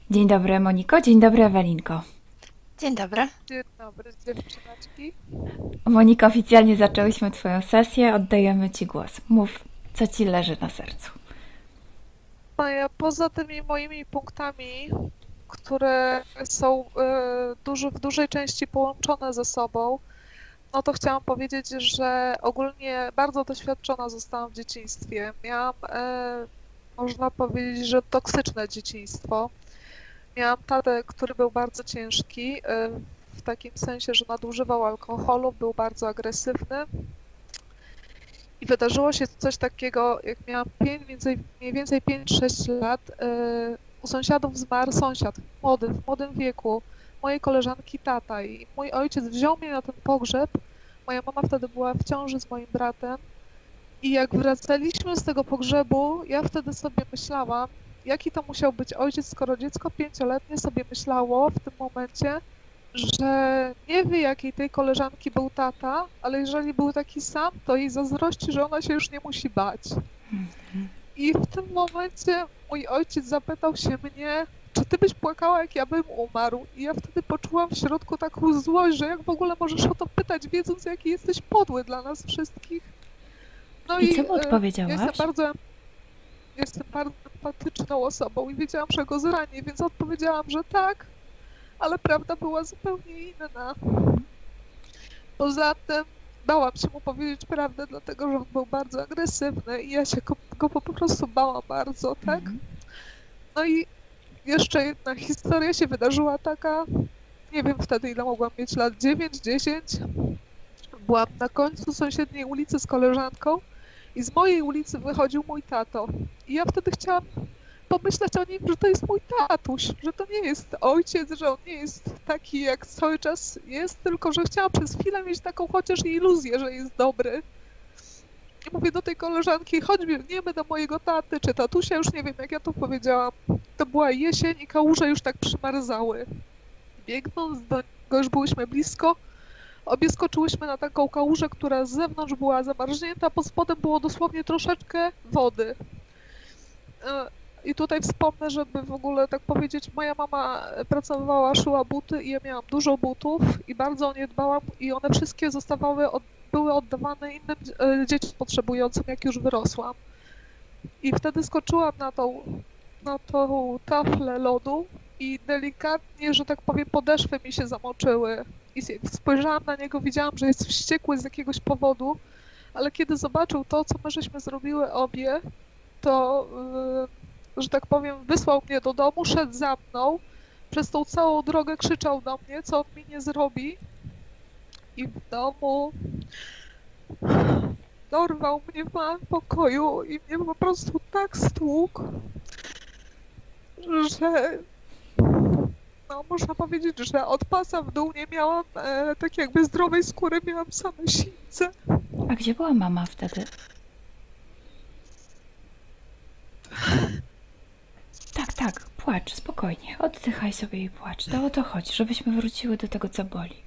Dzień dobry Moniko, dzień dobry Ewelinko. Dzień dobry. Dzień dobry, dziewczyneczki. Moniko, oficjalnie zaczęłyśmy Twoją sesję, oddajemy Ci głos. Mów, co Ci leży na sercu. No ja poza tymi moimi punktami, które są w dużej części połączone ze sobą, no to chciałam powiedzieć, że ogólnie bardzo doświadczona zostałam w dzieciństwie. Miałam, można powiedzieć, że toksyczne dzieciństwo. Miałam tatę, który był bardzo ciężki, w takim sensie, że nadużywał alkoholu, był bardzo agresywny. I wydarzyło się coś takiego, jak miałam mniej więcej 5-6 lat, u sąsiadów zmarł sąsiad, w młodym wieku, mojej koleżanki tata i mój ojciec wziął mnie na ten pogrzeb. Moja mama wtedy była w ciąży z moim bratem i jak wracaliśmy z tego pogrzebu, ja wtedy sobie myślałam, jaki to musiał być ojciec, skoro dziecko 5-letnie sobie myślało w tym momencie, że nie wie, jakiej tej koleżanki był tata, ale jeżeli był taki sam, to jej zazdrości, że ona się już nie musi bać. I w tym momencie mój ojciec zapytał się mnie, czy ty byś płakała, jak ja bym umarł? I ja wtedy poczułam w środku taką złość, że jak w ogóle możesz o to pytać, wiedząc, jaki jesteś podły dla nas wszystkich. No I i co mu jestem odpowiedziałaś? bardzo empatyczną osobą i wiedziałam, że go zranię, więc odpowiedziałam, że tak, ale prawda była zupełnie inna. Poza tym bałam się mu powiedzieć prawdę, dlatego że on był bardzo agresywny i ja się go po prostu bałam bardzo, tak? No i jeszcze jedna historia się wydarzyła taka, nie wiem wtedy ile mogłam mieć lat, 9-10. Byłam na końcu sąsiedniej ulicy z koleżanką i z mojej ulicy wychodził mój tato. I ja wtedy chciałam pomyśleć o nim, że to jest mój tatuś, że to nie jest ojciec, że on nie jest taki jak cały czas jest, tylko że chciałam przez chwilę mieć taką chociaż iluzję, że jest dobry. I mówię do tej koleżanki, chodź biegniemy do mojego taty, czy tatusia, już nie wiem jak ja to powiedziałam. To była jesień i kałuże już tak przymarzały. Biegnąc do niego, już byłyśmy blisko, obie skoczyłyśmy na taką kałużę, która z zewnątrz była zamarznięta, pod spodem było dosłownie troszeczkę wody. I tutaj wspomnę, żeby w ogóle tak powiedzieć, moja mama pracowała, szyła buty i ja miałam dużo butów i bardzo o nie dbałam i one wszystkie były oddawane innym dzieciom potrzebującym, jak już wyrosłam. I wtedy skoczyłam na tą taflę lodu i delikatnie, że tak powiem, podeszwy mi się zamoczyły. I spojrzałam na niego, widziałam, że jest wściekły z jakiegoś powodu, ale kiedy zobaczył to, co my żeśmy zrobiły obie, to że tak powiem, wysłał mnie do domu, szedł za mną, przez tą całą drogę krzyczał do mnie, co on mi nie zrobi. I w domu dorwał mnie w małym pokoju i mnie po prostu tak stłukł, że no, można powiedzieć, że od pasa w dół nie miałam tak jakby zdrowej skóry, miałam same sińce. A gdzie była mama wtedy? Tak, tak, płacz, spokojnie. Oddychaj sobie i płacz. To o to chodzi, żebyśmy wróciły do tego, co boli.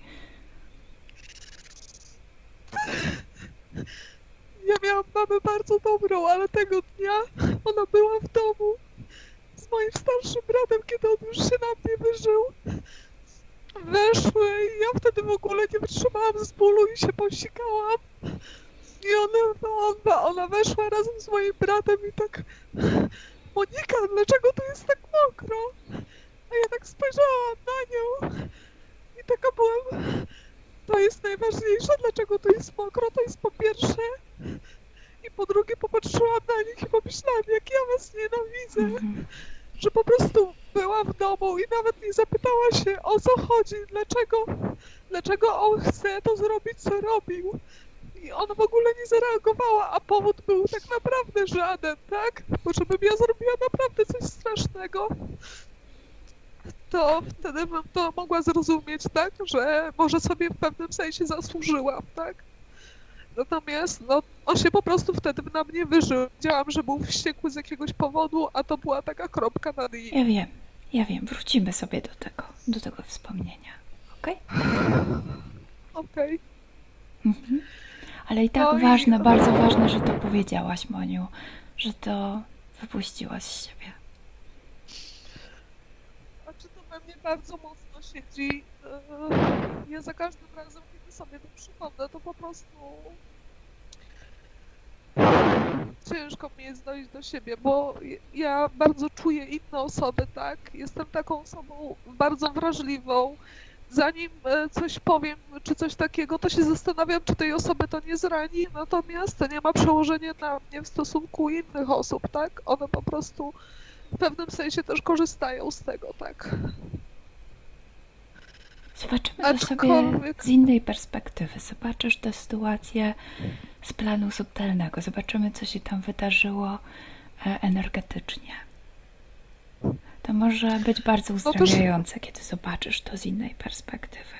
Ja miałam mamę bardzo dobrą, ale tego dnia ona była w domu z moim starszym bratem, kiedy on już się na mnie wyżył. Weszły i ja wtedy w ogóle nie wytrzymałam z bólu i się posikałam. I ona weszła razem z moim bratem i tak, Monika, dlaczego tu jest tak mokro? A ja tak spojrzałam na nią i taka byłam, to jest najważniejsze, dlaczego tu jest mokro, to jest po pierwsze. I po drugie popatrzyłam na nich i pomyślałam, jak ja was nienawidzę, że po prostu była w domu i nawet nie zapytała się, o co chodzi, dlaczego on chce to zrobić, co robił. I ona w ogóle nie zareagowała, a powód był tak naprawdę żaden, tak? Bo żebym ja zrobiła naprawdę coś strasznego, to wtedy bym to mogła zrozumieć, tak? Że może sobie w pewnym sensie zasłużyłam, tak? Natomiast no, on się po prostu wtedy na mnie wyżył. Wiedziałam, że był wściekły z jakiegoś powodu, a to była taka kropka nad i. Ja wiem, wrócimy sobie do tego wspomnienia, okej? Okej. Ale i No tak i ważne, bardzo ważne, że to powiedziałaś, Moniu, że to wypuściłaś z siebie. mnie bardzo mocno siedzi. Ja za każdym razem, kiedy sobie to przypomnę, to po prostu ciężko mi jest dojść do siebie, bo ja bardzo czuję inne osoby, tak? Jestem taką osobą bardzo wrażliwą. Zanim coś powiem, czy coś takiego, to się zastanawiam, czy tej osoby to nie zrani, natomiast to nie ma przełożenia na mnie w stosunku innych osób, tak? One po prostu w pewnym sensie też korzystają z tego, tak? Zobaczymy to sobie z innej perspektywy. Zobaczysz tę sytuację z planu subtelnego. Zobaczymy, co się tam wydarzyło energetycznie. To może być bardzo uzdrawiające, kiedy zobaczysz to z innej perspektywy.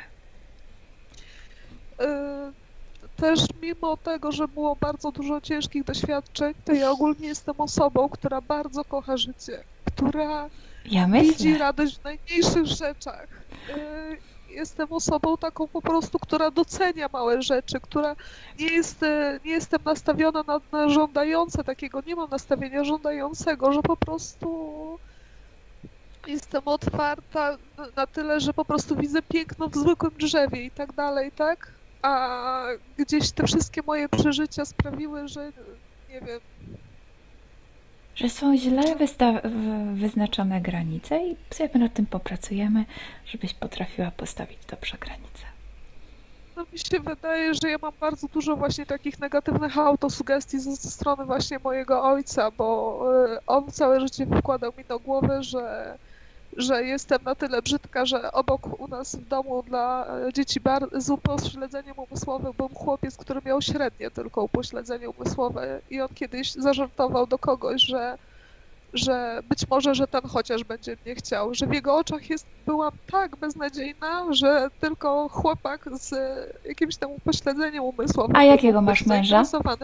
Też mimo tego, że było bardzo dużo ciężkich doświadczeń, to ja ogólnie jestem osobą, która bardzo kocha życie, która widzi radość w najmniejszych rzeczach. Jestem osobą taką po prostu, która docenia małe rzeczy, która nie jestem nastawiona na żądające takiego, nie mam nastawienia żądającego, że po prostu jestem otwarta na tyle, że po prostu widzę piękno w zwykłym drzewie i tak dalej, tak? A gdzieś te wszystkie moje przeżycia sprawiły, że nie wiem. Że są źle wyznaczone granice i sobie nad tym popracujemy, żebyś potrafiła postawić dobrze granice. No mi się wydaje, że ja mam bardzo dużo właśnie takich negatywnych autosugestii ze strony właśnie mojego ojca, bo on całe życie wkładał mi do głowy, że jestem na tyle brzydka, że obok u nas w domu dla dzieci z upośledzeniem umysłowym był chłopiec, który miał średnie tylko upośledzenie umysłowe i on kiedyś zażartował do kogoś, że być może, że ten chociaż będzie mnie chciał, że w jego oczach byłam tak beznadziejna, że tylko chłopak z jakimś tam upośledzeniem umysłowym. A jakiego masz męża?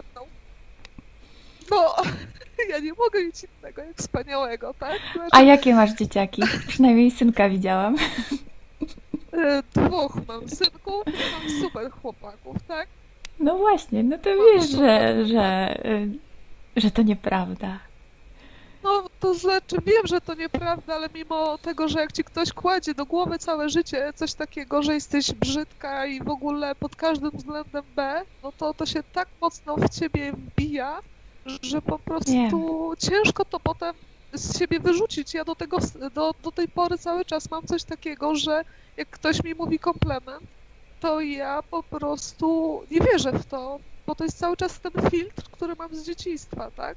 No, ja nie mogę mieć innego jak wspaniałego, tak? Znaczy, a jakie masz dzieciaki? Przynajmniej synka widziałam. 2 mam synków, mam super chłopaków, tak? No właśnie, no to wiesz, że to nieprawda. No, to znaczy wiem, że to nieprawda, ale mimo tego, że jak ci ktoś kładzie do głowy całe życie coś takiego, że jesteś brzydka i w ogóle pod każdym względem B, no to się tak mocno w ciebie wbija, że po prostu ciężko to potem z siebie wyrzucić. Ja do tej pory cały czas mam coś takiego, że jak ktoś mi mówi komplement, to ja po prostu nie wierzę w to, bo to jest cały czas ten filtr, który mam z dzieciństwa, tak?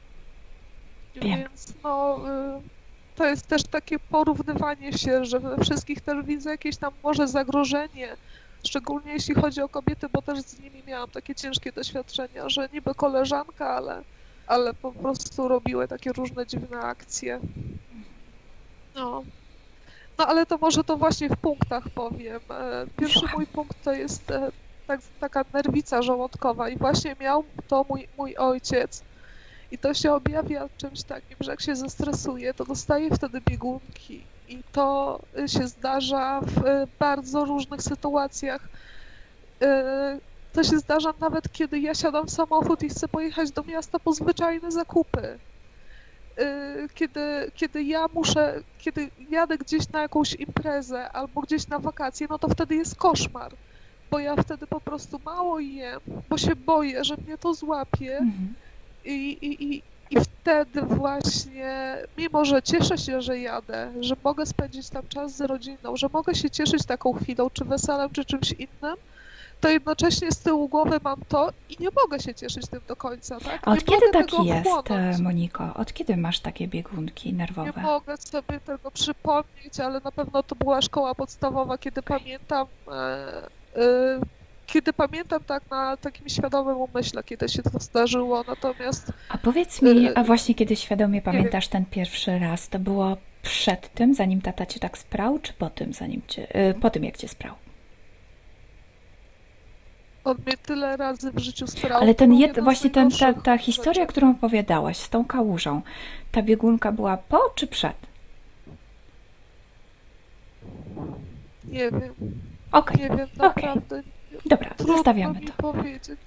Więc no, to jest też takie porównywanie się, że we wszystkich też widzę jakieś tam może zagrożenie, szczególnie jeśli chodzi o kobiety, bo też z nimi miałam takie ciężkie doświadczenia, że niby koleżanka, ale po prostu robiły takie różne dziwne akcje. No, ale to może to właśnie w punktach powiem. Pierwszy mój punkt to jest taka nerwica żołądkowa i właśnie miał to mój ojciec. I to się objawia czymś takim, że jak się zestresuje, to dostaje wtedy biegunki. I to się zdarza w bardzo różnych sytuacjach. To się zdarza nawet, kiedy ja siadam w samochód i chcę pojechać do miasta po zwyczajne zakupy. Kiedy jadę gdzieś na jakąś imprezę albo gdzieś na wakacje, no to wtedy jest koszmar. Bo ja wtedy po prostu mało jem, bo się boję, że mnie to złapie. I wtedy właśnie, mimo że cieszę się, że jadę, że mogę spędzić tam czas z rodziną, że mogę się cieszyć taką chwilą, czy weselem, czy czymś innym, to jednocześnie z tyłu głowy mam to i nie mogę się cieszyć tym do końca, tak? A od kiedy taki jest, Moniko? Od kiedy masz takie biegunki nerwowe? Nie mogę sobie tego przypomnieć, ale na pewno to była szkoła podstawowa, kiedy pamiętam tak na takim świadomym umyśle, kiedy się to zdarzyło, natomiast... A powiedz mi, a właśnie kiedy świadomie pamiętasz ten pierwszy raz, to było przed tym, zanim tata cię tak sprał, czy po tym, jak cię sprał? On mnie tyle razy w życiu sprał. Ale ta historia, którą opowiadałaś z tą kałużą, ta biegunka była po czy przed? Nie wiem. Okej. Nie wiem, naprawdę. Dobra, zostawiamy to. Powiedzieć.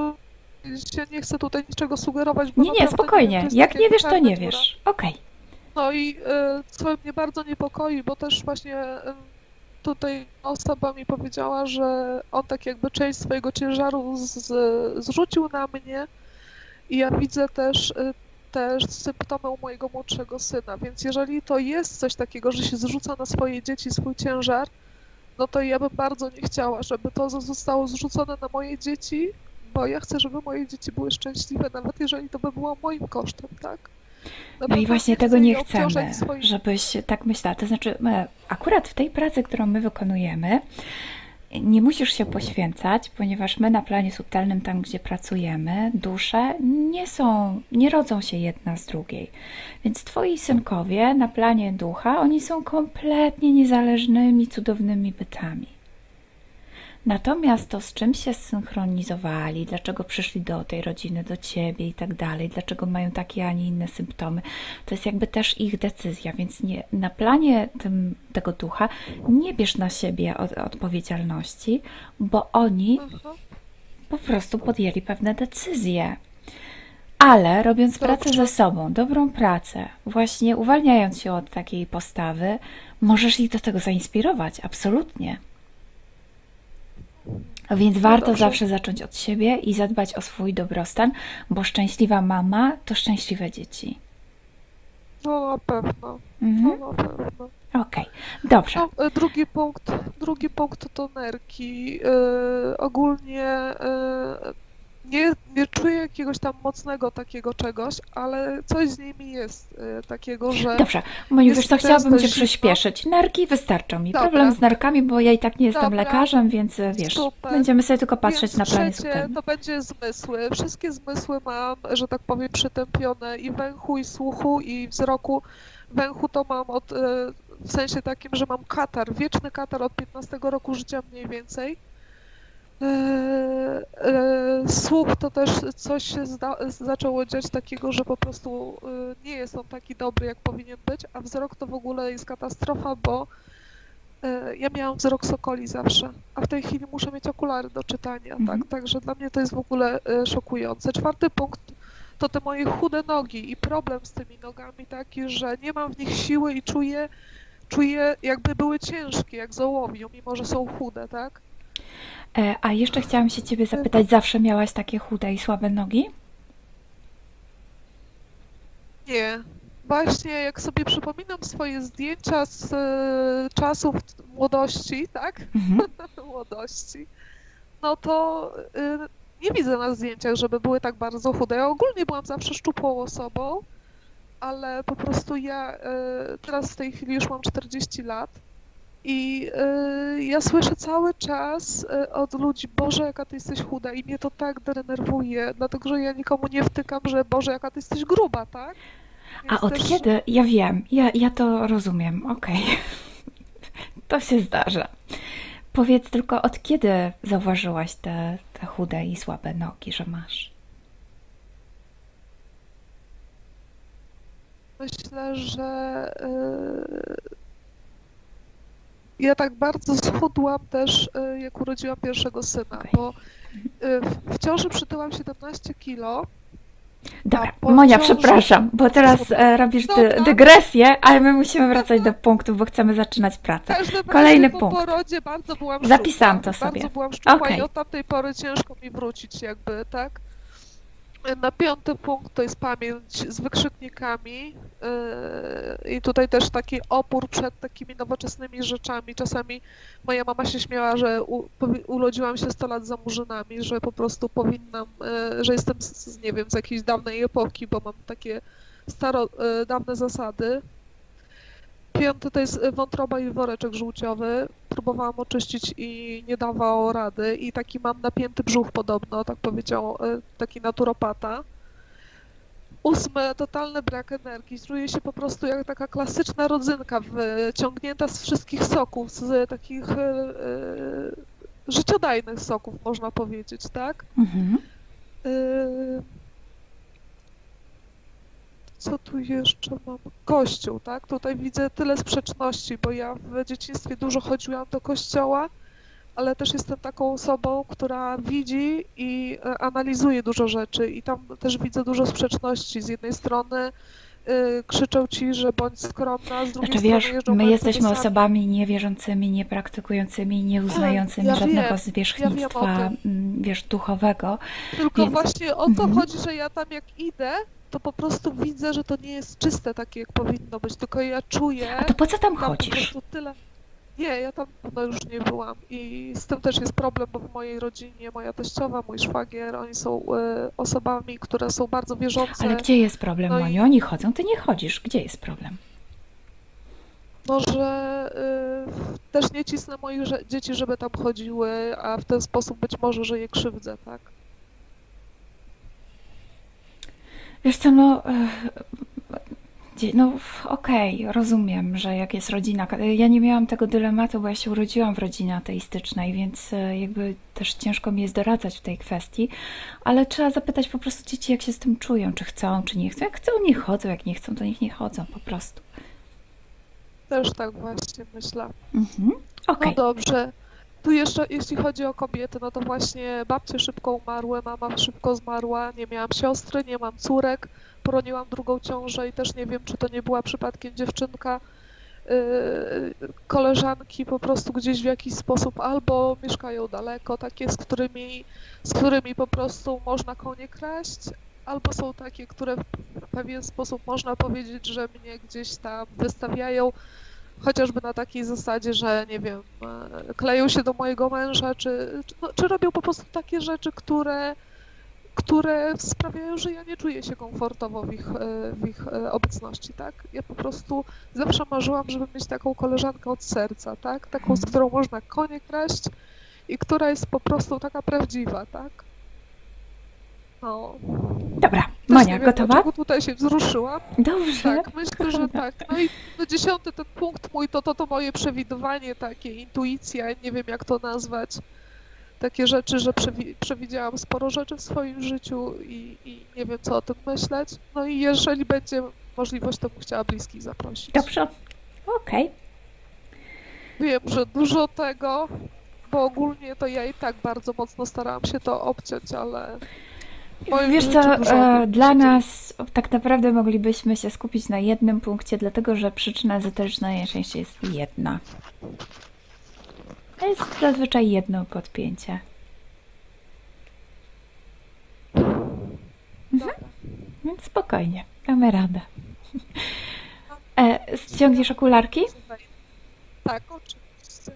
Ja nie chcę tutaj niczego sugerować, bo nie, spokojnie. Jak nie wiesz, to nie wiesz. Okej. No i co mnie bardzo niepokoi, bo też właśnie tutaj osoba mi powiedziała, że on tak jakby część swojego ciężaru zrzucił na mnie i ja widzę też symptomy u mojego młodszego syna, więc jeżeli to jest coś takiego, że się zrzuca na swoje dzieci swój ciężar, no to ja bym bardzo nie chciała, żeby to zostało zrzucone na moje dzieci, bo ja chcę, żeby moje dzieci były szczęśliwe, nawet jeżeli to by było moim kosztem, tak? No i właśnie tego nie chcemy, żebyś tak myślała. To znaczy, akurat w tej pracy, którą my wykonujemy, nie musisz się poświęcać, ponieważ my na planie subtelnym, tam gdzie pracujemy, dusze nie rodzą się jedna z drugiej. Więc twoi synkowie na planie ducha, oni są kompletnie niezależnymi, cudownymi bytami. Natomiast to, z czym się zsynchronizowali, dlaczego przyszli do tej rodziny, do ciebie i tak dalej, dlaczego mają takie, a nie inne symptomy, to jest jakby też ich decyzja, więc nie, na planie tego ducha nie bierz na siebie odpowiedzialności, bo oni po prostu podjęli pewne decyzje. Ale robiąc pracę ze sobą, dobrą pracę, właśnie uwalniając się od takiej postawy, możesz ich do tego zainspirować, absolutnie. Więc warto zawsze zacząć od siebie i zadbać o swój dobrostan, bo szczęśliwa mama to szczęśliwe dzieci. No na pewno. No na pewno. Okej, dobrze. No, drugi punkt to nerki. Ogólnie nie czuję jakiegoś tam mocnego takiego czegoś, ale coś z nimi jest takiego, że... Dobrze, Moniu, wiesz co, chciałabym cię przyspieszyć. Nerki wystarczą mi. Dobra. Problem z nerkami, bo ja i tak nie jestem lekarzem, więc wiesz, będziemy sobie tylko patrzeć na planie subtelnym. To będzie zmysły. Wszystkie zmysły mam, że tak powiem, przytępione i węchu, i słuchu, i wzroku. Węchu to mam w sensie takim, że mam katar, wieczny katar od 15 roku życia mniej więcej. Słuch to też coś się zaczęło dziać takiego, że po prostu nie jest on taki dobry, jak powinien być, a wzrok to w ogóle jest katastrofa, bo ja miałam wzrok sokoli zawsze, a w tej chwili muszę mieć okulary do czytania, tak? Także dla mnie to jest w ogóle szokujące. Czwarty punkt to te moje chude nogi i problem z tymi nogami taki, że nie mam w nich siły i czuję jakby były ciężkie, jak z ołowiu, mimo że są chude, tak? A jeszcze chciałam się ciebie zapytać, zawsze miałaś takie chude i słabe nogi? Nie. Właśnie jak sobie przypominam swoje zdjęcia z czasów młodości, tak? Młodości, no to nie widzę na zdjęciach, żeby były tak bardzo chude. Ja ogólnie byłam zawsze szczupłą osobą, ale po prostu ja teraz w tej chwili już mam 40 lat. I ja słyszę cały czas od ludzi, Boże, jaka ty jesteś chuda i mnie to tak denerwuje, dlatego że ja nikomu nie wtykam, że Boże, jaka ty jesteś gruba, tak? Więc a od kiedy? Ja wiem, ja to rozumiem, okej. To się zdarza. Powiedz tylko, od kiedy zauważyłaś te chude i słabe nogi, że masz? Myślę, że ja tak bardzo schudłam też, jak urodziłam pierwszego syna, bo w ciąży przytyłam 17 kilo. Dobra, Monia, przepraszam, bo teraz robisz dygresję, ale my musimy wracać do punktów, bo chcemy zaczynać pracę. Kolejny punkt. Po porodzie bardzo byłam szczupła. Zapisałam to sobie. Bardzo byłam szczupła i od tamtej pory ciężko mi wrócić jakby, tak? Na 5. punkt to jest pamięć z wykrzyknikami i tutaj też taki opór przed takimi nowoczesnymi rzeczami. Czasami moja mama się śmiała, że urodziłam się 100 lat za murzynami, że po prostu powinnam, że jestem nie wiem, z jakiejś dawnej epoki, bo mam takie dawne zasady. 5. to jest wątroba i woreczek żółciowy. Próbowałam oczyścić i nie dawało rady. I taki mam napięty brzuch podobno, tak powiedział taki naturopata. 8. totalny brak energii. Czuję się po prostu jak taka klasyczna rodzynka, wyciągnięta z wszystkich soków, z takich życiodajnych soków, można powiedzieć, tak? Co tu jeszcze mam? Kościół, tak? Tutaj widzę tyle sprzeczności, bo ja w dzieciństwie dużo chodziłam do kościoła, ale też jestem taką osobą, która widzi i analizuje dużo rzeczy i tam też widzę dużo sprzeczności. Z jednej strony krzyczą ci, że bądź skromna, z drugiej Znaczy strony wiesz, jeżdżą my bardzo jesteśmy sami. osobami niewierzącymi, niepraktykującymi, nieuznającymi Ja żadnego wiem o zwierzchnictwa, tym. wiesz, duchowego, Tylko więc właśnie o to chodzi, że ja tam jak idę, to po prostu widzę, że to nie jest czyste takie, jak powinno być, tylko ja czuję a to po co tam tam po chodzisz? prostu tyle. Nie, ja tam no, już nie byłam i z tym też jest problem, bo w mojej rodzinie moja teściowa, mój szwagier, oni są osobami, które są bardzo wierzące. Ale gdzie jest problem, No i Moniu? Oni chodzą, ty nie chodzisz. Gdzie jest problem? no, że też nie cisnę moich dzieci, żeby tam chodziły, a w ten sposób być może, że je krzywdzę, tak? Wiesz co, no, no okej, rozumiem, że jak jest rodzina, ja nie miałam tego dylematu, bo ja się urodziłam w rodzinie ateistycznej, więc jakby też ciężko mi jest doradzać w tej kwestii, ale trzeba zapytać po prostu dzieci, jak się z tym czują, czy chcą, czy nie chcą. Jak chcą, niech chodzą, jak nie chcą, to niech nie chodzą po prostu. Też tak właśnie myślę. Mhm. No Okej. dobrze. Tu jeszcze, jeśli chodzi o kobiety, no to właśnie babcie szybko umarły, mama szybko zmarła, nie miałam siostry, nie mam córek, poroniłam drugą ciążę i też nie wiem, czy to nie była przypadkiem dziewczynka, koleżanki po prostu gdzieś w jakiś sposób albo mieszkają daleko, takie, z którymi po prostu można konie kraść, albo są takie, które w pewien sposób można powiedzieć, że mnie gdzieś tam wystawiają, chociażby na takiej zasadzie, że nie wiem, kleją się do mojego męża, czy robią po prostu takie rzeczy, które sprawiają, że ja nie czuję się komfortowo w ich obecności, tak? Ja po prostu zawsze marzyłam, żeby mieć taką koleżankę od serca, tak? Taką, z którą można konie kraść i która jest po prostu taka prawdziwa, tak? No. Dobra, Też Monia, nie wiem, gotowa? dlaczego tutaj się wzruszyłam. Dobrze. Tak, myślę, że tak. No i 10. ten punkt mój to moje przewidywanie, takie intuicja, nie wiem jak to nazwać. Takie rzeczy, że przewidziałam sporo rzeczy w swoim życiu i nie wiem co o tym myśleć. No i jeżeli będzie możliwość, to bym chciała bliskich zaprosić. Dobrze, okej. Wiem, że dużo tego, bo ogólnie to ja i tak bardzo mocno starałam się to obciąć, ale w moim Wiesz życiu co, dużo o tym dla się dzieje. nas tak naprawdę moglibyśmy się skupić na jednym punkcie, dlatego że przyczyna ezoteryczna najczęściej jest jedna. To jest zazwyczaj jedno podpięcie. Dobra. Więc spokojnie, damy radę. Ściągniesz okularki? Tak, oczywiście.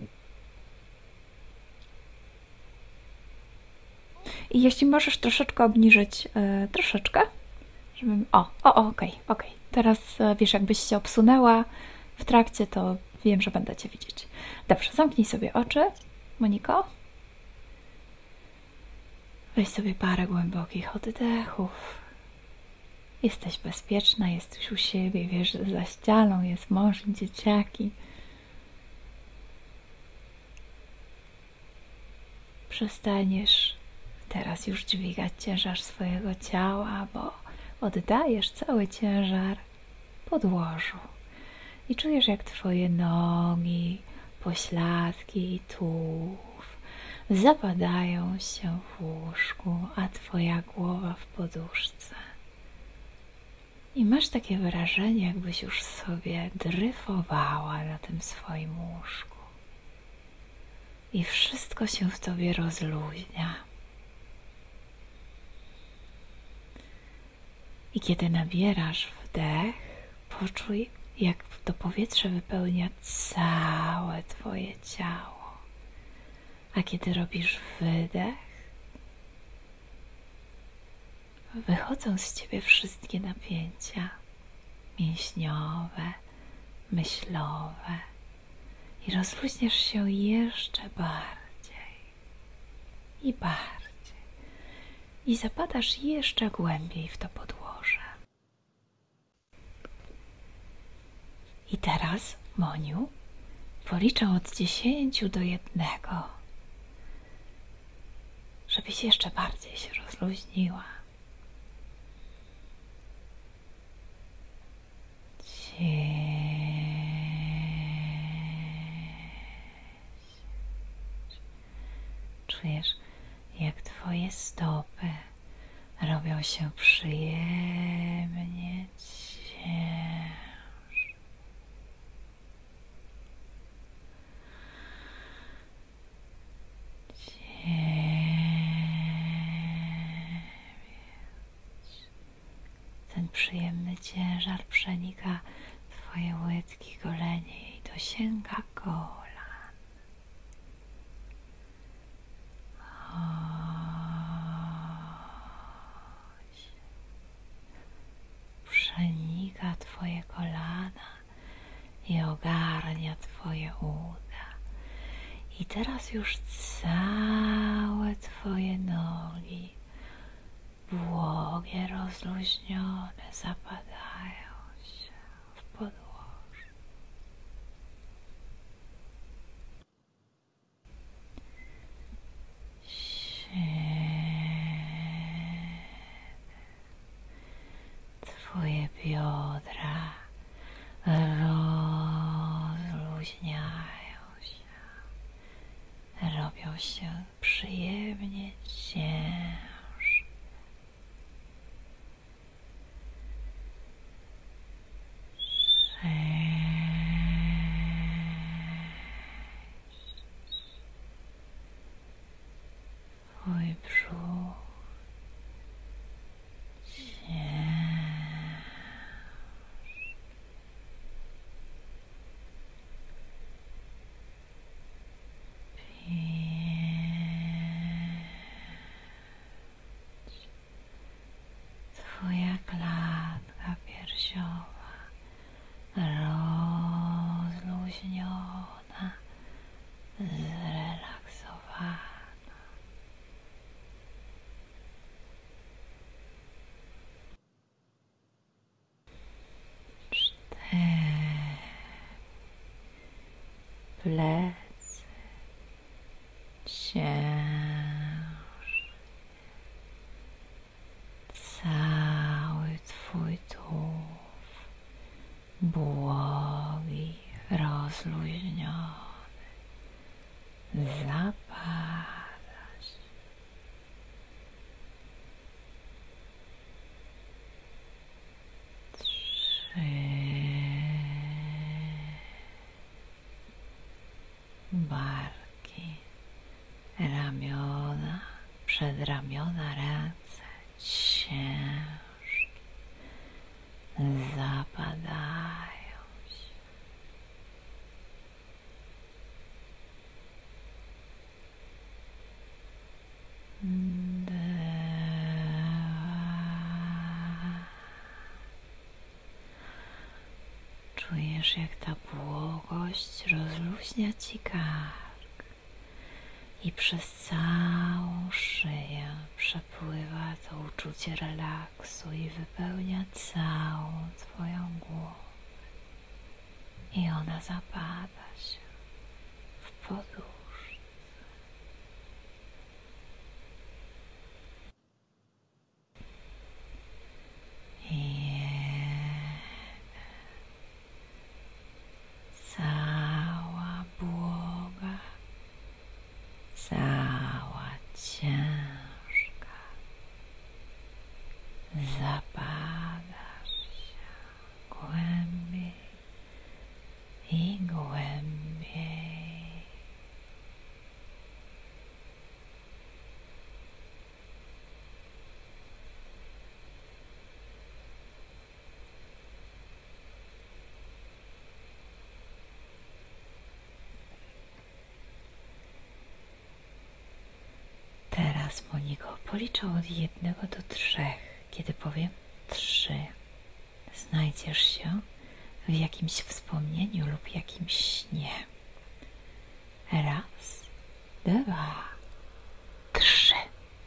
I jeśli możesz troszeczkę obniżyć, troszeczkę, żebym... okej. Teraz wiesz, jakbyś się obsunęła w trakcie, to wiem, że będę Cię widzieć. Dobrze, zamknij sobie oczy, Moniko. Weź sobie parę głębokich oddechów. Jesteś bezpieczna, jesteś u siebie, wiesz, że za ścianą jest mąż i dzieciaki. Przestaniesz teraz już dźwigać ciężar swojego ciała, bo oddajesz cały ciężar podłożu. I czujesz, jak Twoje nogi, pośladki i tułów zapadają się w łóżku, a Twoja głowa w poduszce. I masz takie wrażenie, jakbyś już sobie dryfowała na tym swoim łóżku. I wszystko się w Tobie rozluźnia. I kiedy nabierasz wdech, poczuj, jak to powietrze wypełnia całe Twoje ciało. A kiedy robisz wydech, wychodzą z Ciebie wszystkie napięcia mięśniowe, myślowe i rozluźniasz się jeszcze bardziej i bardziej i zapadasz jeszcze głębiej w to podłoże. I teraz, Moniu, policzę od 10 do 1, żebyś jeszcze bardziej się rozluźniła. 10. Czujesz, jak Twoje stopy robią się przyjemnie cienkie. Ten przyjemny ciężar przenika twoje łydki, golenie i dosięga kolan. Przenika twoje kolana i ogarnia twoje uda. I teraz już całe twoje nogi błogie, rozluźnione, zapadają się w podłoże. Twoje biodra rozluźniają się, robią się przyjemnie ciężkie. Twój brzuch twoja klatka piersiowa rozluźniona, zrelaksowana. Plecy ciężkie, cały twój tułów błogi, rozluźniony, zapadać. Barki, ramiona, przedramiona, ręce ciężkie zapadają się. Czujesz, jak ta błogość rozluźnia ci kark i przez całą szyję przepływa to uczucie relaksu i wypełnia całą twoją głowę. I ona zapada się w poduszce. Cała błoga, cała ciężka, zapadasz się głębiej i głębiej. Teraz, Moniko, policzę od 1 do 3. Kiedy powiem 3, znajdziesz się w jakimś wspomnieniu lub jakimś śnie. 1, 2, 3.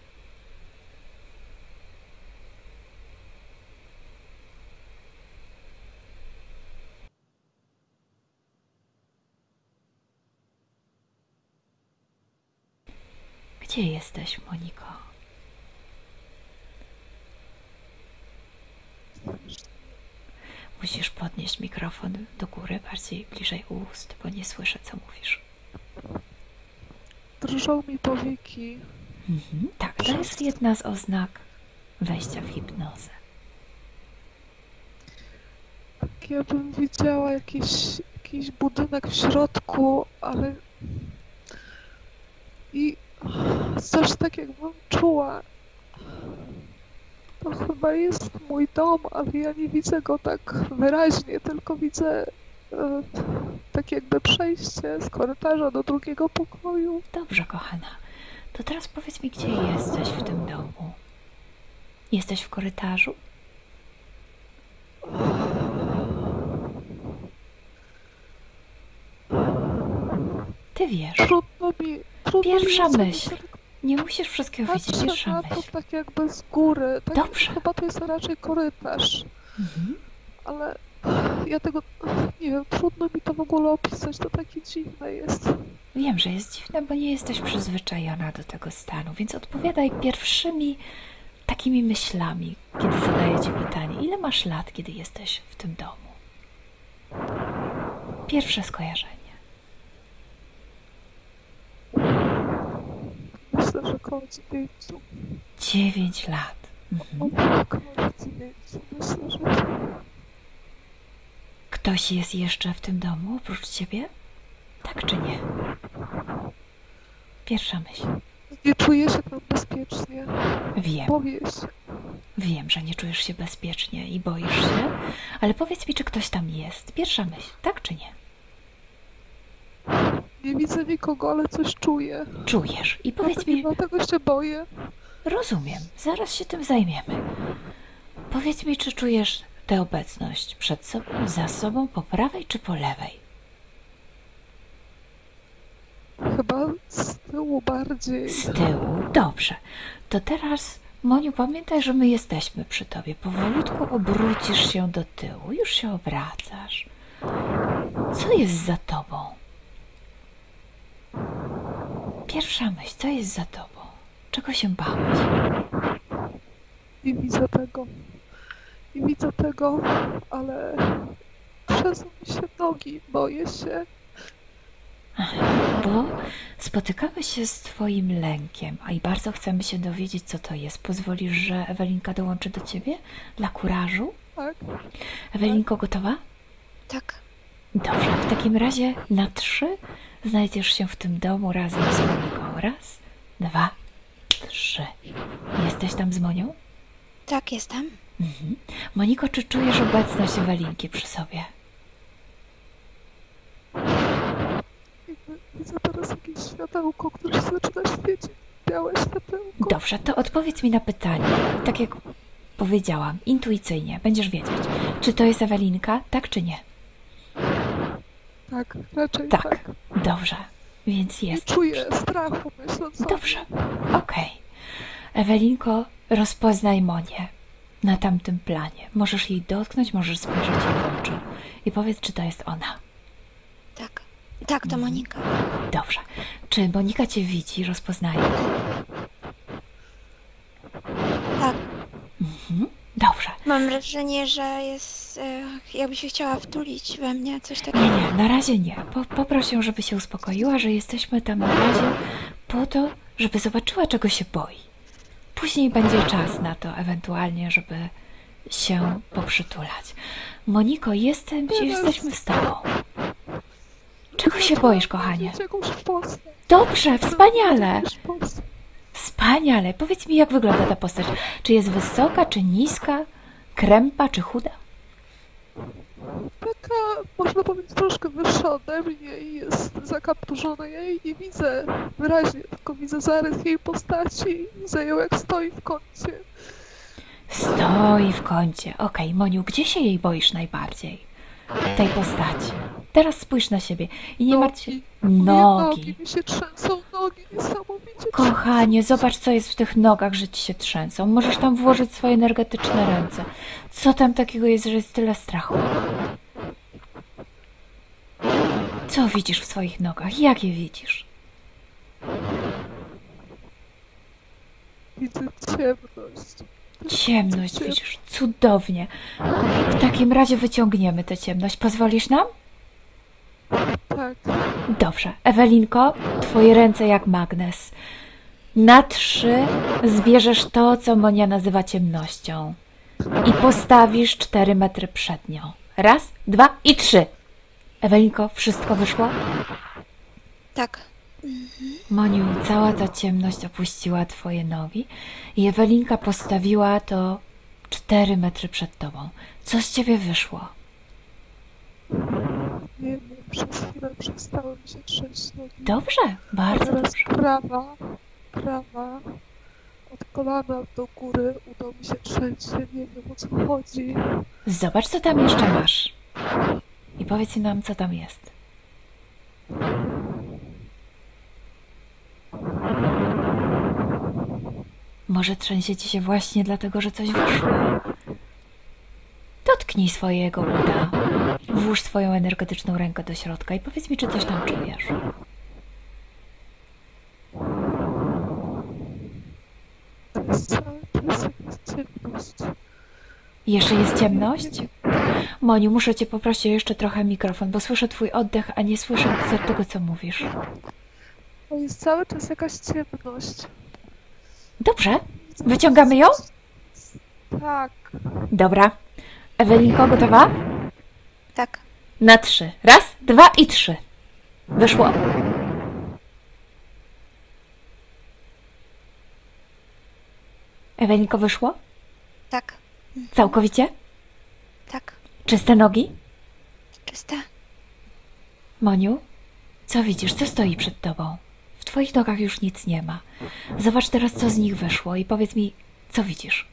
Gdzie jesteś, Moniko? Musisz podnieść mikrofon do góry, bardziej bliżej ust, bo nie słyszę, co mówisz. Drżą mi powieki. Tak, to jest jedna z oznak wejścia w hipnozę. Tak jakbym widziała jakiś budynek w środku, ale i coś tak jakbym czuła. To chyba jest mój dom, ale ja nie widzę go tak wyraźnie, tylko widzę tak jakby przejście z korytarza do drugiego pokoju. Dobrze, kochana. To teraz powiedz mi, gdzie jesteś w tym domu? Jesteś w korytarzu? Ty wiesz. Trudno Pierwsza mi myśl. Nie musisz wszystkiego wiedzieć. patrzę Pierwsza na to myśl. tak jakby z góry. Tak, Dobrze. chyba to jest raczej korytarz. Ale ja tego, nie wiem, trudno mi to w ogóle opisać, to takie dziwne jest. Wiem, że jest dziwne, bo nie jesteś przyzwyczajona do tego stanu, więc odpowiadaj pierwszymi takimi myślami, kiedy zadaję ci pytanie. Ile masz lat, kiedy jesteś w tym domu? Pierwsze skojarzenie. Myślę, że koło 9. 9 lat. Koło 9. Myślę, że... Ktoś jest jeszcze w tym domu oprócz ciebie? Tak czy nie? Pierwsza myśl. Nie czuję się tam bezpiecznie. Wiem. Boję się. Wiem, że nie czujesz się bezpiecznie i boisz się, ale powiedz mi, czy ktoś tam jest. Pierwsza myśl, tak czy nie? Nie widzę nikogo, ale coś czuję. Czujesz. I powiedz mi... Dlatego się boję. Rozumiem, zaraz się tym zajmiemy. Powiedz mi, czy czujesz tę obecność przed sobą, za sobą, po prawej czy po lewej? Chyba z tyłu bardziej. Z tyłu. Dobrze. To teraz, Moniu, pamiętaj, że my jesteśmy przy tobie. Powolutku obrócisz się do tyłu. Już się obracasz. Co jest za tobą? Pierwsza myśl, co jest za tobą? Czego się bałeś? Nie widzę tego. Nie widzę tego, ale trzęsą mi się nogi. Boję się. Bo spotykamy się z twoim lękiem, a i bardzo chcemy się dowiedzieć, co to jest. Pozwolisz, że Ewelinka dołączy do ciebie dla kurażu? Tak. Ewelinko, gotowa? Tak. Dobrze, w takim razie na 3 znajdziesz się w tym domu razem z Moniką. 1, 2, 3. Jesteś tam z Monią? Tak, jestem. Moniko, czy czujesz obecność Ewelinki przy sobie? Widzę teraz jakieś światełko, które się zaczyna świecić. Białe światełko. Dobrze, to odpowiedz mi na pytanie. Tak jak powiedziałam, intuicyjnie, będziesz wiedzieć. Czy to jest Ewelinka, tak czy nie? Tak, raczej Tak. tak. Dobrze, więc Nie jest. czuję strachu, myśląc o Dobrze, okej. Ewelinko, rozpoznaj Monię na tamtym planie. Możesz jej dotknąć, możesz spojrzeć jej w oczy i powiedz, czy to jest ona. Tak. Tak, to Monika. Dobrze. Czy Monika cię widzi, rozpoznaje? Tak. Dobrze. Mam wrażenie, że jest... jakby się chciała wtulić we mnie, coś takiego. Nie, na razie nie. Poproś ją, żeby się uspokoiła, że jesteśmy tam na razie po to, żeby zobaczyła, czego się boi. Później będzie czas na to ewentualnie, żeby się poprzytulać. Moniko, jesteśmy z tobą. Czego się boisz, kochanie? jakąś postać. Dobrze, wspaniale. Jakąś postać. Wspaniale. Powiedz mi, jak wygląda ta postać. Czy jest wysoka, czy niska? Krępa, czy chuda? Taka, można powiedzieć, troszkę wyższa ode mnie i jest zakapturzona. Ja jej nie widzę wyraźnie, tylko widzę zarys jej postaci. Widzę ją, jak stoi w kącie. Stoi w kącie. Okej, Moniu, gdzie się jej boisz najbardziej? Tej postaci. Teraz spójrz na siebie i nie martw się. Nogi. Mi się trzęsą nogi niesamowicie. Kochanie, zobacz, co jest w tych nogach, że ci się trzęsą. Możesz tam włożyć swoje energetyczne ręce. Co tam takiego jest, że jest tyle strachu? Co widzisz w swoich nogach? Jak je widzisz? Widzę ciemność. Ciemność widzisz. Cudownie. W takim razie wyciągniemy tę ciemność. Pozwolisz nam? Tak. Dobrze. Ewelinko, twoje ręce jak magnes. Na 3 zbierzesz to, co Monia nazywa ciemnością. I postawisz 4 metry przed nią. Raz, dwa i trzy. Ewelinko, wszystko wyszło? Tak. Moniu, cała ta ciemność opuściła twoje nogi i Ewelinka postawiła to 4 metry przed tobą. Co z ciebie wyszło? Nie wiem, przez chwilę przestały mi się trzęść nogi. Dobrze, bardzo Teraz dobrze. prawa, od kolana do góry uda mi się trzęsie, nie wiem o co chodzi. Zobacz, co tam jeszcze masz. I powiedz nam, co tam jest. Może trzęsie ci się właśnie dlatego, że coś wyszło. Dotknij swojego uda. Włóż swoją energetyczną rękę do środka i powiedz mi, czy coś tam czujesz. To jest jakaś ciemność. Jeszcze jest ciemność? Moniu, muszę cię poprosić o jeszcze trochę mikrofon, bo słyszę twój oddech, a nie słyszę tego, co mówisz. To jest cały czas jakaś ciemność. Dobrze. Wyciągamy ją? Tak. Dobra. Ewelinko, gotowa? Tak. Na 3. Raz, 2 i 3. Wyszło. Ewelinko, wyszło? Tak. Całkowicie? Tak. Czyste nogi? Czyste. Moniu, co widzisz? Co stoi przed tobą? W twoich nogach już nic nie ma. Zobacz teraz, co z nich wyszło i powiedz mi, co widzisz?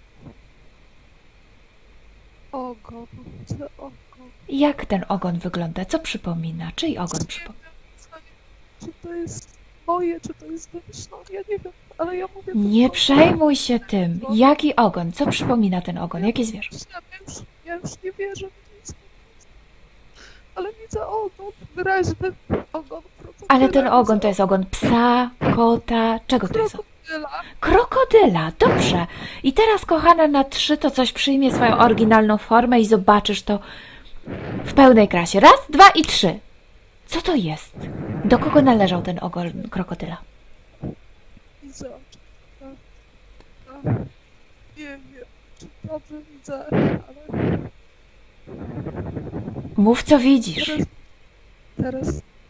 Ogon. Widzę ogon. Jak ten ogon wygląda? Co przypomina? Czyj ogon przypomina? Czy to jest moje, czy to jest wymyślone? Ja nie wiem, ale ja mówię... Nie przejmuj się tym. Jaki ogon? Co przypomina ten ogon? Jakie zwierzę? Ja już nie wierzę w nic. Ale widzę ogon, wyraźny ogon. Ale ten ogon to jest ogon psa, kota, czego to jest? Krokodyla. Krokodyla, dobrze. I teraz, kochana, na 3 to coś przyjmie swoją oryginalną formę i zobaczysz to w pełnej krasie. Raz, 2 i 3. Co to jest? Do kogo należał ten ogon krokodyla? Widzę oczy. Nie wiem, czy dobrze widzę, ale Mów, co widzisz. teraz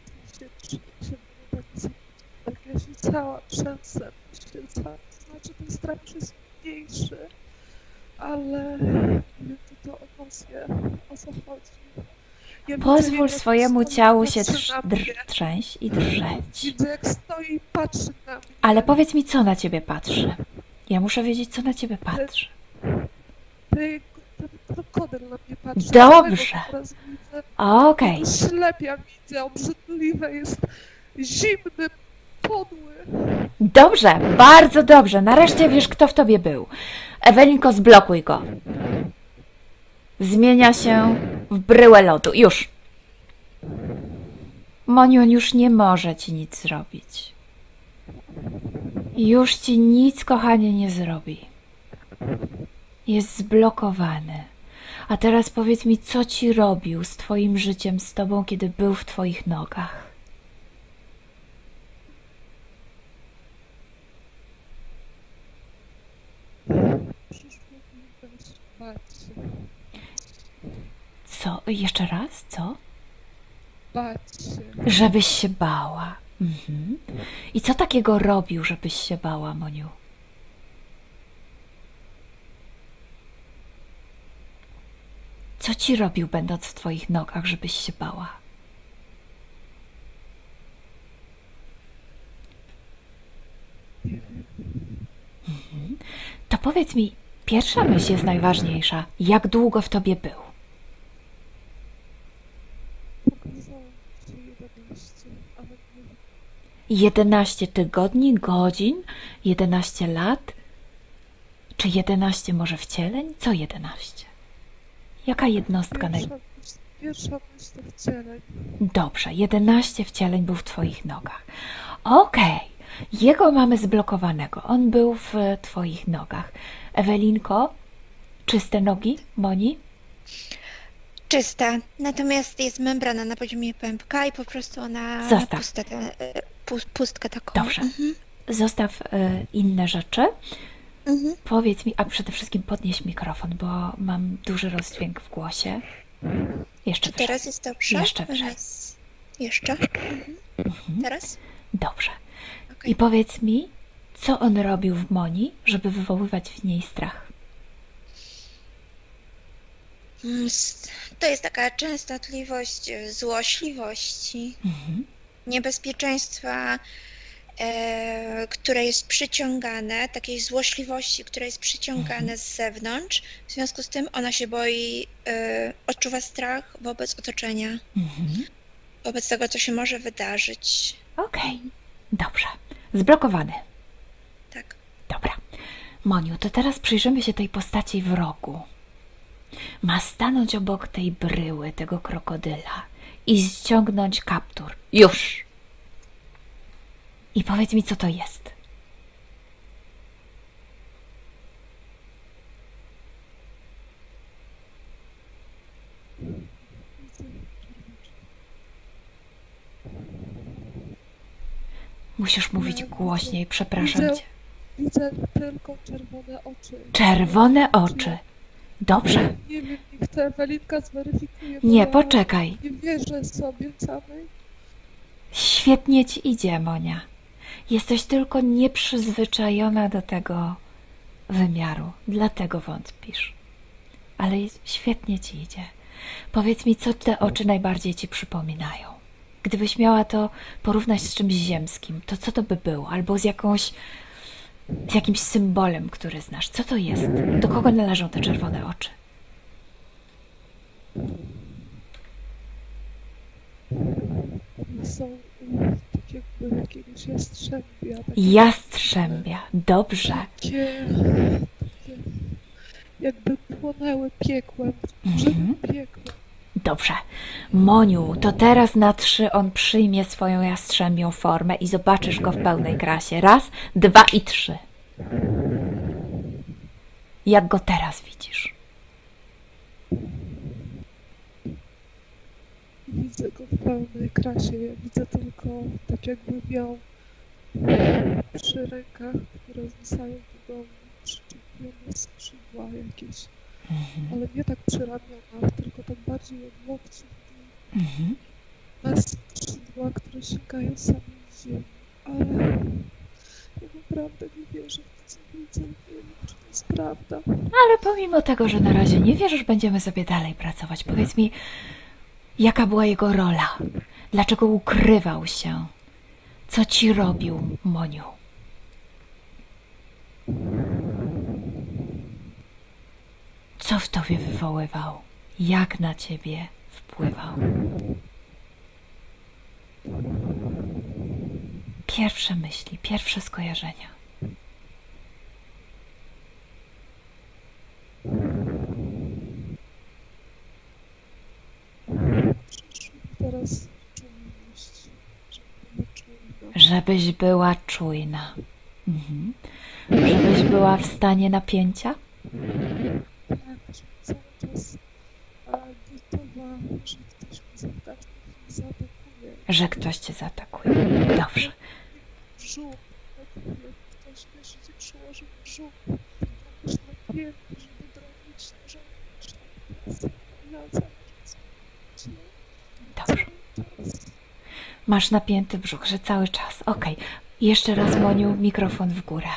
tak ja się cała trzęsę. Znaczy ten strach już jest mniejszy, ale nie wiem, czy to emocje, o co chodzi. Ja Pozwól widzę, jak swojemu stoi, ciału się patrzy na mnie. trzęść i drżeć. Widzę, jak stoi i patrzy na mnie. Ale powiedz mi, co na ciebie patrzy. Ja muszę wiedzieć, co na ciebie patrzy. Ten krokodyl na mnie patrzy. Dobrze. Teraz widzę. Okej. Ślepia widzę, obrzydliwe jest, zimny, podły. Dobrze, bardzo dobrze. Nareszcie wiesz, kto w tobie był. Ewelinko, zblokuj go. Zmienia się w bryłę lodu. Już. Moniu, on już nie może ci nic zrobić. Już ci nic, kochanie, nie zrobi. Jest zblokowany. A teraz powiedz mi, co ci robił z twoim życiem, z tobą, kiedy był w twoich nogach? Przyszło mi bać się. Co? Jeszcze raz? Co? Bać się. Żebyś się bała. Mhm. I co takiego robił, żebyś się bała, Moniu? Co ci robił, będąc w twoich nogach, żebyś się bała? Mhm. To powiedz mi, pierwsza myśl jest najważniejsza. Jak długo w tobie był? Pokazało mi się 11, ale nie wiem. 11 tygodni, godzin, 11 lat? Czy 11 może wcieleń? Co 11? Jaka jednostka Pierwsza myśl to wcieleń. Dobrze, 11 wcieleń był w twoich nogach. Okej, jego mamy zblokowanego. On był w twoich nogach. Ewelinko, czyste nogi, Moni? Czysta. Natomiast jest membrana na poziomie pępka i po prostu ona Zostaw. pustkę taką. Dobrze. Zostaw inne rzeczy. Powiedz mi, a przede wszystkim podnieś mikrofon, bo mam duży rozdźwięk w głosie. Jeszcze Czy wyżej. teraz jest dobrze? Jeszcze wyżej. Raz. Jeszcze? Teraz? Dobrze. Okej. I powiedz mi, co on robił w Moni, żeby wywoływać w niej strach? To jest taka częstotliwość złośliwości, niebezpieczeństwa, które jest przyciągane, takiej złośliwości, które jest przyciągane z zewnątrz. W związku z tym ona się boi, odczuwa strach wobec otoczenia, wobec tego, co się może wydarzyć. Okej, dobrze. Zblokowany. Tak. Dobra. Moniu, to teraz przyjrzymy się tej postaci w rogu. Ma stanąć obok tej bryły, tego krokodyla i ściągnąć kaptur. Już! I powiedz mi, co to jest. Musisz mówić głośniej, przepraszam cię. Widzę tylko czerwone oczy. Czerwone oczy. Dobrze. Nie wiem, niech to Ewelinka zweryfikuje. Nie, bo ja poczekaj. Nie wierzę sobie samej. Świetnie ci idzie, Monia. Jesteś tylko nieprzyzwyczajona do tego wymiaru. Dlatego wątpisz. Ale świetnie ci idzie. Powiedz mi, co te oczy najbardziej ci przypominają? Gdybyś miała to porównać z czymś ziemskim, to co to by było? Albo z jakimś symbolem, który znasz. Co to jest? Do kogo należą te czerwone oczy? One są tak jakby jakiegoś jastrzębia. Jastrzębia. Dobrze. Takie jakby płonęły piekłem. Piekłem. Dobrze. Moniu, to teraz na 3 on przyjmie swoją jastrzębią formę i zobaczysz go w pełnej krasie. 1, 2 i 3. Jak go teraz widzisz? Widzę go w pełnej krasie. Ja widzę tylko tak jakby miał przy rękach, które zwisają do domu, przyczepione skrzydła jakieś. Ale nie tak przy ramionach, tylko tak bardziej od łokci. Ma skrzydła, które sięgają samej ziemi. Ale ja naprawdę nie wierzę w to, co widzę. Nie wiem, czy to jest prawda. Ale pomimo tego, że na razie nie wierzysz, będziemy sobie dalej pracować. Powiedz mi, jaka była jego rola? Dlaczego ukrywał się? Co ci robił, Moniu? Co w tobie wywoływał? Jak na ciebie wpływał? Pierwsze myśli, pierwsze skojarzenia. Teraz czujność, Żebyś była czujna. Żebyś była w stanie napięcia? Tak, cały czas gotowa, że ktoś mnie za każdym zaatakuje. Że ktoś cię zaatakuje. Dobrze. Brzuch, jak ktoś wiesz, gdzie przyłożył brzuch, być napięty, żeby bronić narzędzi, Dobrze. Masz napięty brzuch, że cały czas. Okej. Jeszcze raz, Moniu, mikrofon w górę.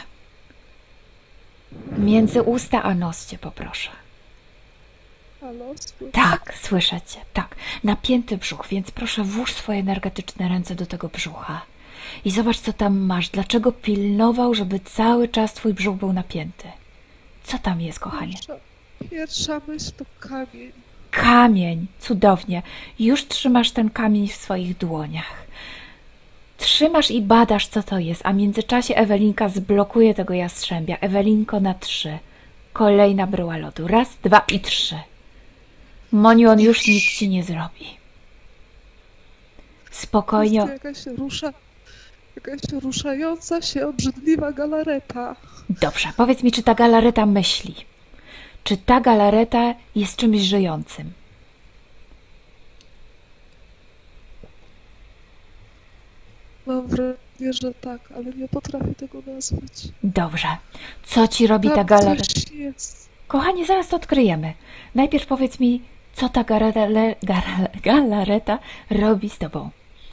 Między usta a nos cię poproszę. Halo, słyszę? Tak, słyszę cię. Tak. Napięty brzuch, więc proszę włóż swoje energetyczne ręce do tego brzucha. I zobacz, co tam masz. Dlaczego pilnował, żeby cały czas twój brzuch był napięty? Co tam jest, kochanie? Pierwsza myśl to kamień. Kamień. Cudownie. Już trzymasz ten kamień w swoich dłoniach. Trzymasz i badasz, co to jest, a w międzyczasie Ewelinka zblokuje tego jastrzębia. Ewelinko na 3. Kolejna bryła lodu. 1, 2 i 3. Moniu, on już nic ci nie zrobi. Spokojnie. Jest jakaś ruszająca się, obrzydliwa galareta. Dobrze, powiedz mi, czy ta galareta myśli? Czy ta galareta jest czymś żyjącym? Mam wrażenie, że tak, ale nie potrafię tego nazwać. Dobrze. Co ci robi ta Tam galareta? coś jest. Kochanie, zaraz to odkryjemy. Najpierw powiedz mi, Co ta galareta robi z tobą?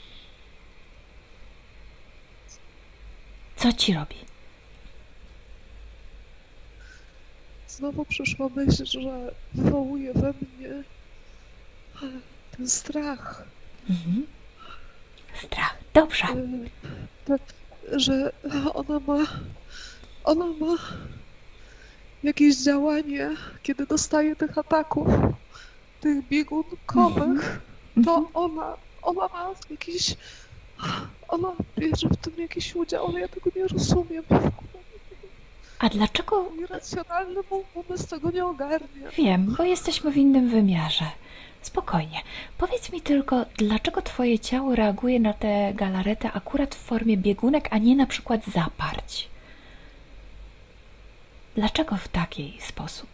Co ci robi? Znowu przyszła myśl, że wywołuje we mnie ten strach. Strach. Dobrze. Że ona ma jakieś działanie, kiedy dostaje tych ataków, tych biegunkowych, to ona ma jakiś, ona bierze w tym jakiś udział, ale ja tego nie rozumiem. A dlaczego? Irracjonalny umysł tego nie ogarnia. Wiem, bo jesteśmy w innym wymiarze. Spokojnie. Powiedz mi tylko, dlaczego twoje ciało reaguje na tę galaretę akurat w formie biegunek, a nie na przykład zaparć? Dlaczego w taki sposób?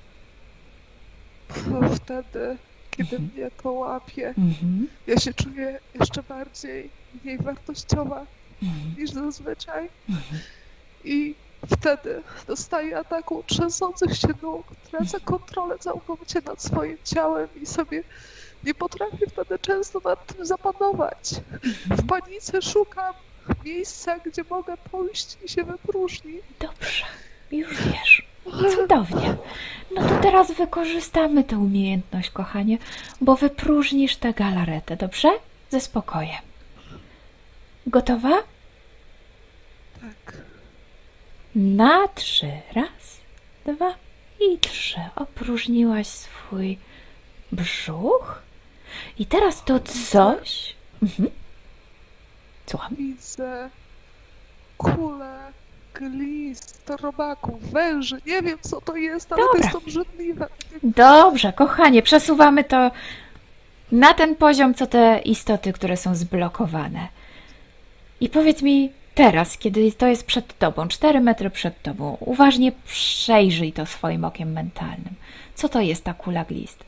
Bo wtedy, kiedy mnie to łapie, ja się czuję jeszcze mniej wartościowa niż zazwyczaj. I wtedy dostaję ataku trzęsących się nóg, tracę kontrolę całkowicie nad swoim ciałem i sobie nie potrafię wtedy często nad tym zapanować. W panice szukam miejsca, gdzie mogę pójść i się wypróżnić. Dobrze, już wiesz. Cudownie. No to teraz wykorzystamy tę umiejętność, kochanie, bo wypróżnisz tę galaretę, dobrze? Ze spokojem. Gotowa? Tak. Na 3. 1, 2 i 3. Opróżniłaś swój brzuch. I teraz to coś... Słucham. Widzę kulę, glist, robaków, węży. Nie wiem, co to jest, ale to jest obrzydliwe. Dobrze, kochanie, przesuwamy to na ten poziom, co te istoty, które są zblokowane. I powiedz mi teraz, kiedy to jest przed tobą, 4 metry przed tobą, uważnie przejrzyj to swoim okiem mentalnym. Co to jest ta kula glist?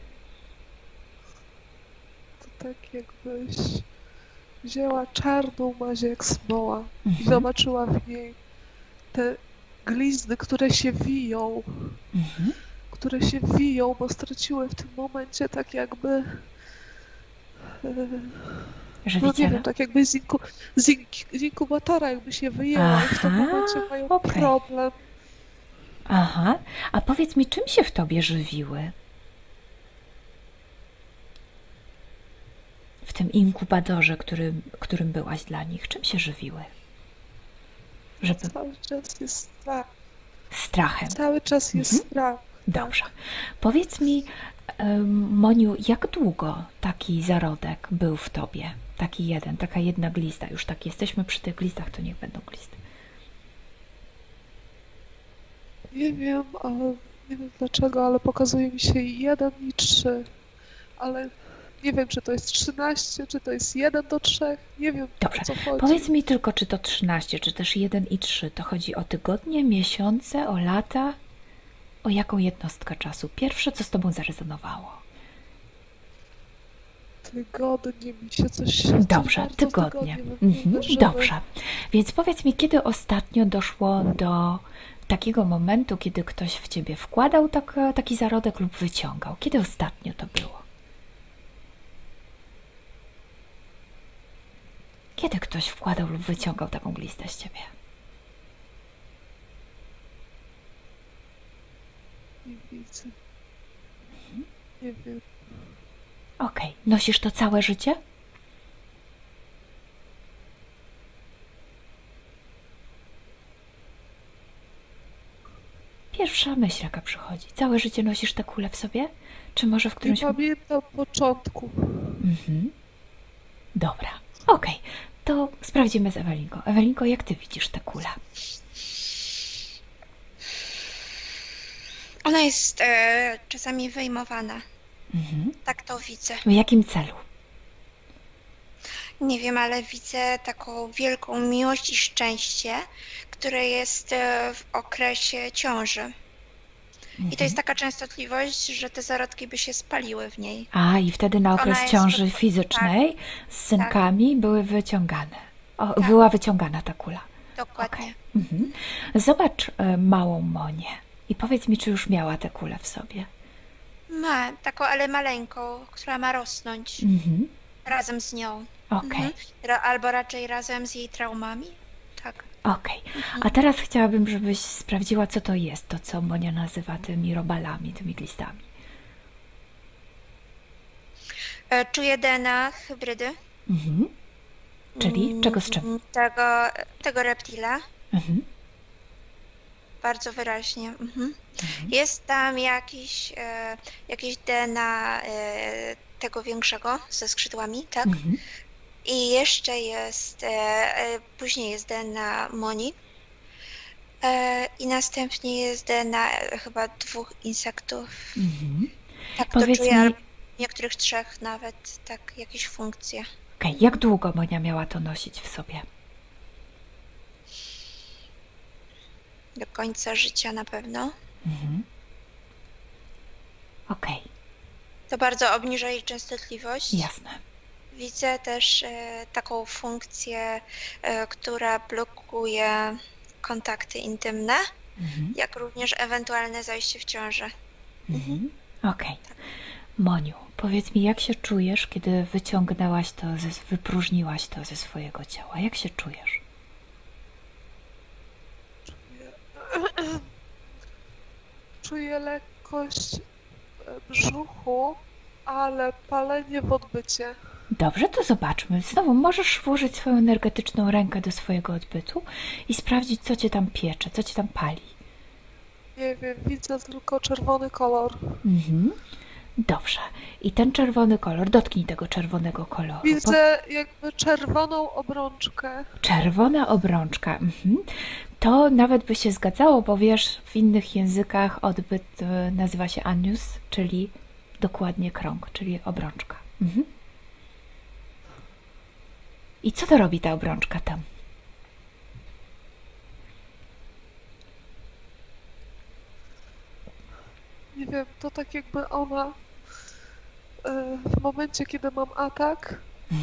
To tak jakbyś wzięła czarną mazię jak smoła i zobaczyła w niej te glizdy, które się wiją, bo straciły w tym momencie tak jakby... No nie wiem, tak jakby z inkubatora jakby się wyjęła i w tym momencie mają problem. Aha, a powiedz mi, czym się w tobie żywiły? W tym inkubatorze, którym byłaś dla nich, czym się żywiły? Cały czas jest strach. Strachem. Cały czas jest strach. Dobrze. Powiedz mi, Moniu, jak długo taki zarodek był w tobie? Taki jeden, taka jedna glista. Już tak jesteśmy przy tych glistach, to niech będą glisty. Nie wiem dlaczego, ale pokazuje mi się 1 i 3. Ale nie wiem, czy to jest 13, czy to jest 1 do 3. Nie wiem, dobrze. O co chodzi. Powiedz mi tylko, czy to 13, czy też 1 i 3. To chodzi o tygodnie, miesiące, o lata? O jaką jednostkę czasu? Pierwsze, co z tobą zarezonowało? Tygodnie mi się coś... Dobrze, tygodnie. Dobrze. Więc powiedz mi, kiedy ostatnio doszło do takiego momentu, kiedy ktoś w ciebie wkładał taki zarodek lub wyciągał? Kiedy ostatnio to było? Kiedy ktoś wkładał lub wyciągał taką glistę z ciebie? Nie widzę. Nie wiem. Okej. Nosisz to całe życie? Pierwsza myśl, jaka przychodzi. Całe życie nosisz tę kulę w sobie? Czy może w którymś... Nie pamiętam początku. Dobra. Okej. To sprawdzimy z Ewelinką. Ewelinko, jak ty widzisz tę kulę? Ona jest czasami wyjmowana. Tak to widzę. W jakim celu? Nie wiem, ale widzę taką wielką miłość i szczęście, które jest w okresie ciąży. I to jest taka częstotliwość, że te zarodki by się spaliły w niej. A, i wtedy na okres ciąży fizycznej z synkami były wyciągane. Była wyciągana ta kula. Dokładnie. Zobacz małą Monię i powiedz mi, czy już miała tę kulę w sobie. Ma taką, ale maleńką, która ma rosnąć razem z nią. Okej. Albo raczej razem z jej traumami. Tak. Okej. A teraz chciałabym, żebyś sprawdziła, co to jest, to co Monia nazywa tymi robalami, tymi glistami. Czuję DNA hybrydy. Czyli czego z czym? Tego reptila. Bardzo wyraźnie. Jest tam jakieś DNA tego większego ze skrzydłami, tak? I jeszcze jest, później jest DNA Moni. I następnie jest DNA chyba 2 insektów. Tak, to czuję, mi... niektórych 3 nawet, tak, jakieś funkcje. Okej, jak długo Monia miała to nosić w sobie? Do końca życia na pewno. Okej. To bardzo obniża jej częstotliwość. Jasne. Widzę też taką funkcję, która blokuje kontakty intymne, jak również ewentualne zajście w ciążę. Okej. Tak. Moniu, powiedz mi, jak się czujesz, kiedy wyciągnęłaś to, wypróżniłaś to ze swojego ciała? Jak się czujesz? Czuję lekkość brzuchu, ale palenie w odbycie. Dobrze, to zobaczmy. Znowu możesz włożyć swoją energetyczną rękę do swojego odbytu i sprawdzić, co cię tam piecze, co cię tam pali. Nie wiem, widzę tylko czerwony kolor. Dobrze. I ten czerwony kolor, dotknij tego czerwonego koloru. Widzę jakby czerwoną obrączkę. Czerwona obrączka. To nawet by się zgadzało, bo wiesz, w innych językach odbyt nazywa się annus, czyli dokładnie krąg, czyli obrączka. I co to robi ta obrączka tam? Nie wiem, to tak jakby ona w momencie, kiedy mam atak,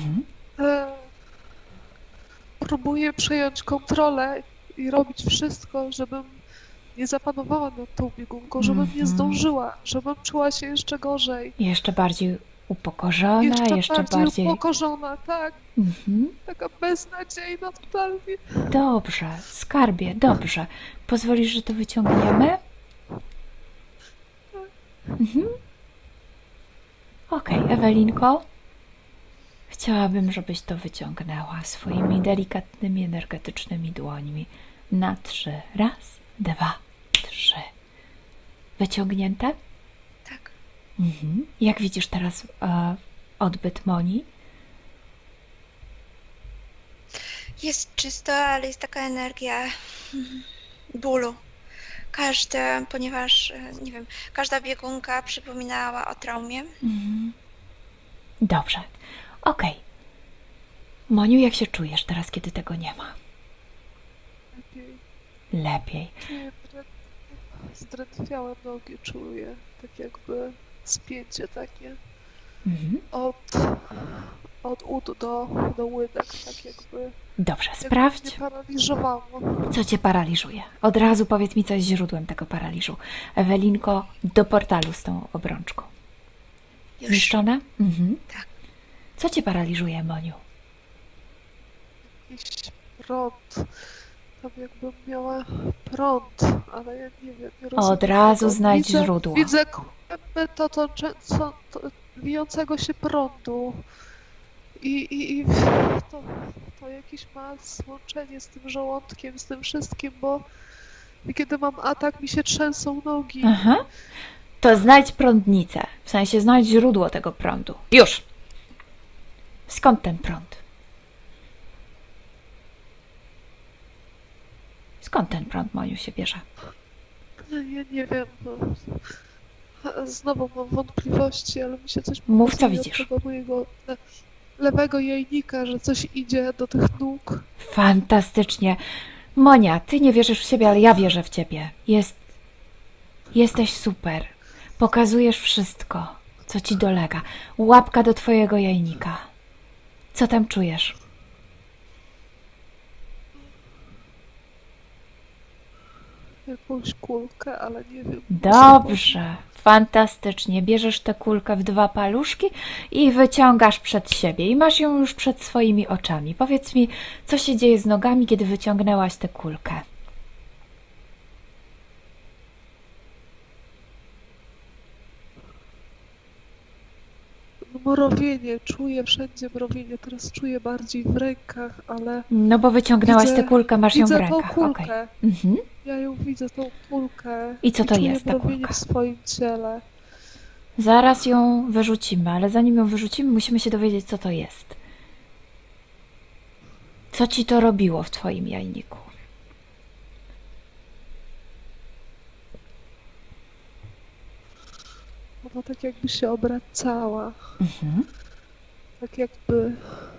próbuje przejąć kontrolę i robić wszystko, żebym nie zapanowała nad tą biegunką, żebym nie zdążyła, żebym czuła się jeszcze gorzej. Jeszcze bardziej upokorzona, jeszcze bardziej upokorzona, tak. Taka beznadziejna totalnie. Dobrze, skarbie, dobrze. Pozwolisz, że to wyciągniemy? Okej, Ewelinko. Chciałabym, żebyś to wyciągnęła swoimi delikatnymi, energetycznymi dłońmi. Na 3. 1, 2, 3. Wyciągnięte? Tak. Jak widzisz teraz odbyt Moni? Jest czysto, ale jest taka energia bólu. Ponieważ, nie wiem, każda biegunka przypominała o traumie. Dobrze. Okej. Moniu, jak się czujesz teraz, kiedy tego nie ma? Lepiej. Zdrętwiałe nogi czuję, tak jakby spięcie takie. Od ud do łydek, tak jakby. Dobrze, sprawdź. Mnie paraliżowało. Co cię paraliżuje? Od razu powiedz mi, co jest źródłem tego paraliżu. Ewelinko, do portalu z tą obrączką. Zniszczone? Tak. Co cię paraliżuje, Moniu? Jakiś prąd. Tam jakbym miała prąd, ale ja nie wiem. Nie rozumiem. Od razu znajdź źródło. Widzę kłęby wijącego się prądu. I to jakieś ma złączenie z tym żołądkiem, z tym wszystkim, bo kiedy mam atak, mi się trzęsą nogi. To znajdź prądnicę, w sensie znajdź źródło tego prądu. Już! Skąd ten prąd? Skąd ten prąd, Moniu, się bierze? Ja nie wiem. Znowu mam wątpliwości, ale mi się coś mów, co widzisz. Od tego mojego lewego jajnika, że coś idzie do tych nóg. Fantastycznie. Monia, ty nie wierzysz w siebie, ale ja wierzę w ciebie. Jesteś super. Pokazujesz wszystko, co ci dolega. Łapka do twojego jajnika. Co tam czujesz? Jakąś kulkę, ale nie wiem. Dobrze. fantastycznie. Bierzesz tę kulkę w 2 paluszki i wyciągasz przed siebie. I masz ją już przed swoimi oczami. Powiedz mi, co się dzieje z nogami, kiedy wyciągnęłaś tę kulkę? Mrowienie, czuję wszędzie mrowienie, teraz czuję bardziej w rękach, ale... No bo wyciągnęłaś tę kulkę, masz ją w rękach. Widzę tą kulkę, okay. Ja ją widzę, tą kulkę. I co to czuję jest ta kulka? w swoim ciele. Zaraz ją wyrzucimy, ale zanim ją wyrzucimy, musimy się dowiedzieć, co to jest. Co ci to robiło w twoim jajniku? Ona tak jakby się obracała. Tak jakby...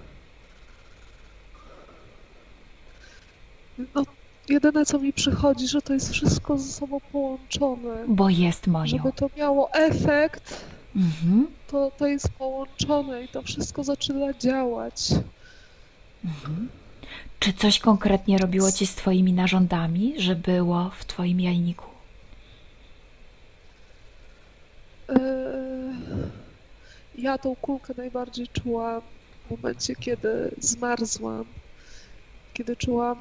No, jedyne co mi przychodzi, że to jest wszystko ze sobą połączone. Bo jest, Moniu. Żeby to miało efekt, to jest połączone i to wszystko zaczyna działać. Czy coś konkretnie robiło ci z twoimi narządami, że było w twoim jajniku? Ja tą kulkę najbardziej czułam w momencie, kiedy zmarzłam, kiedy czułam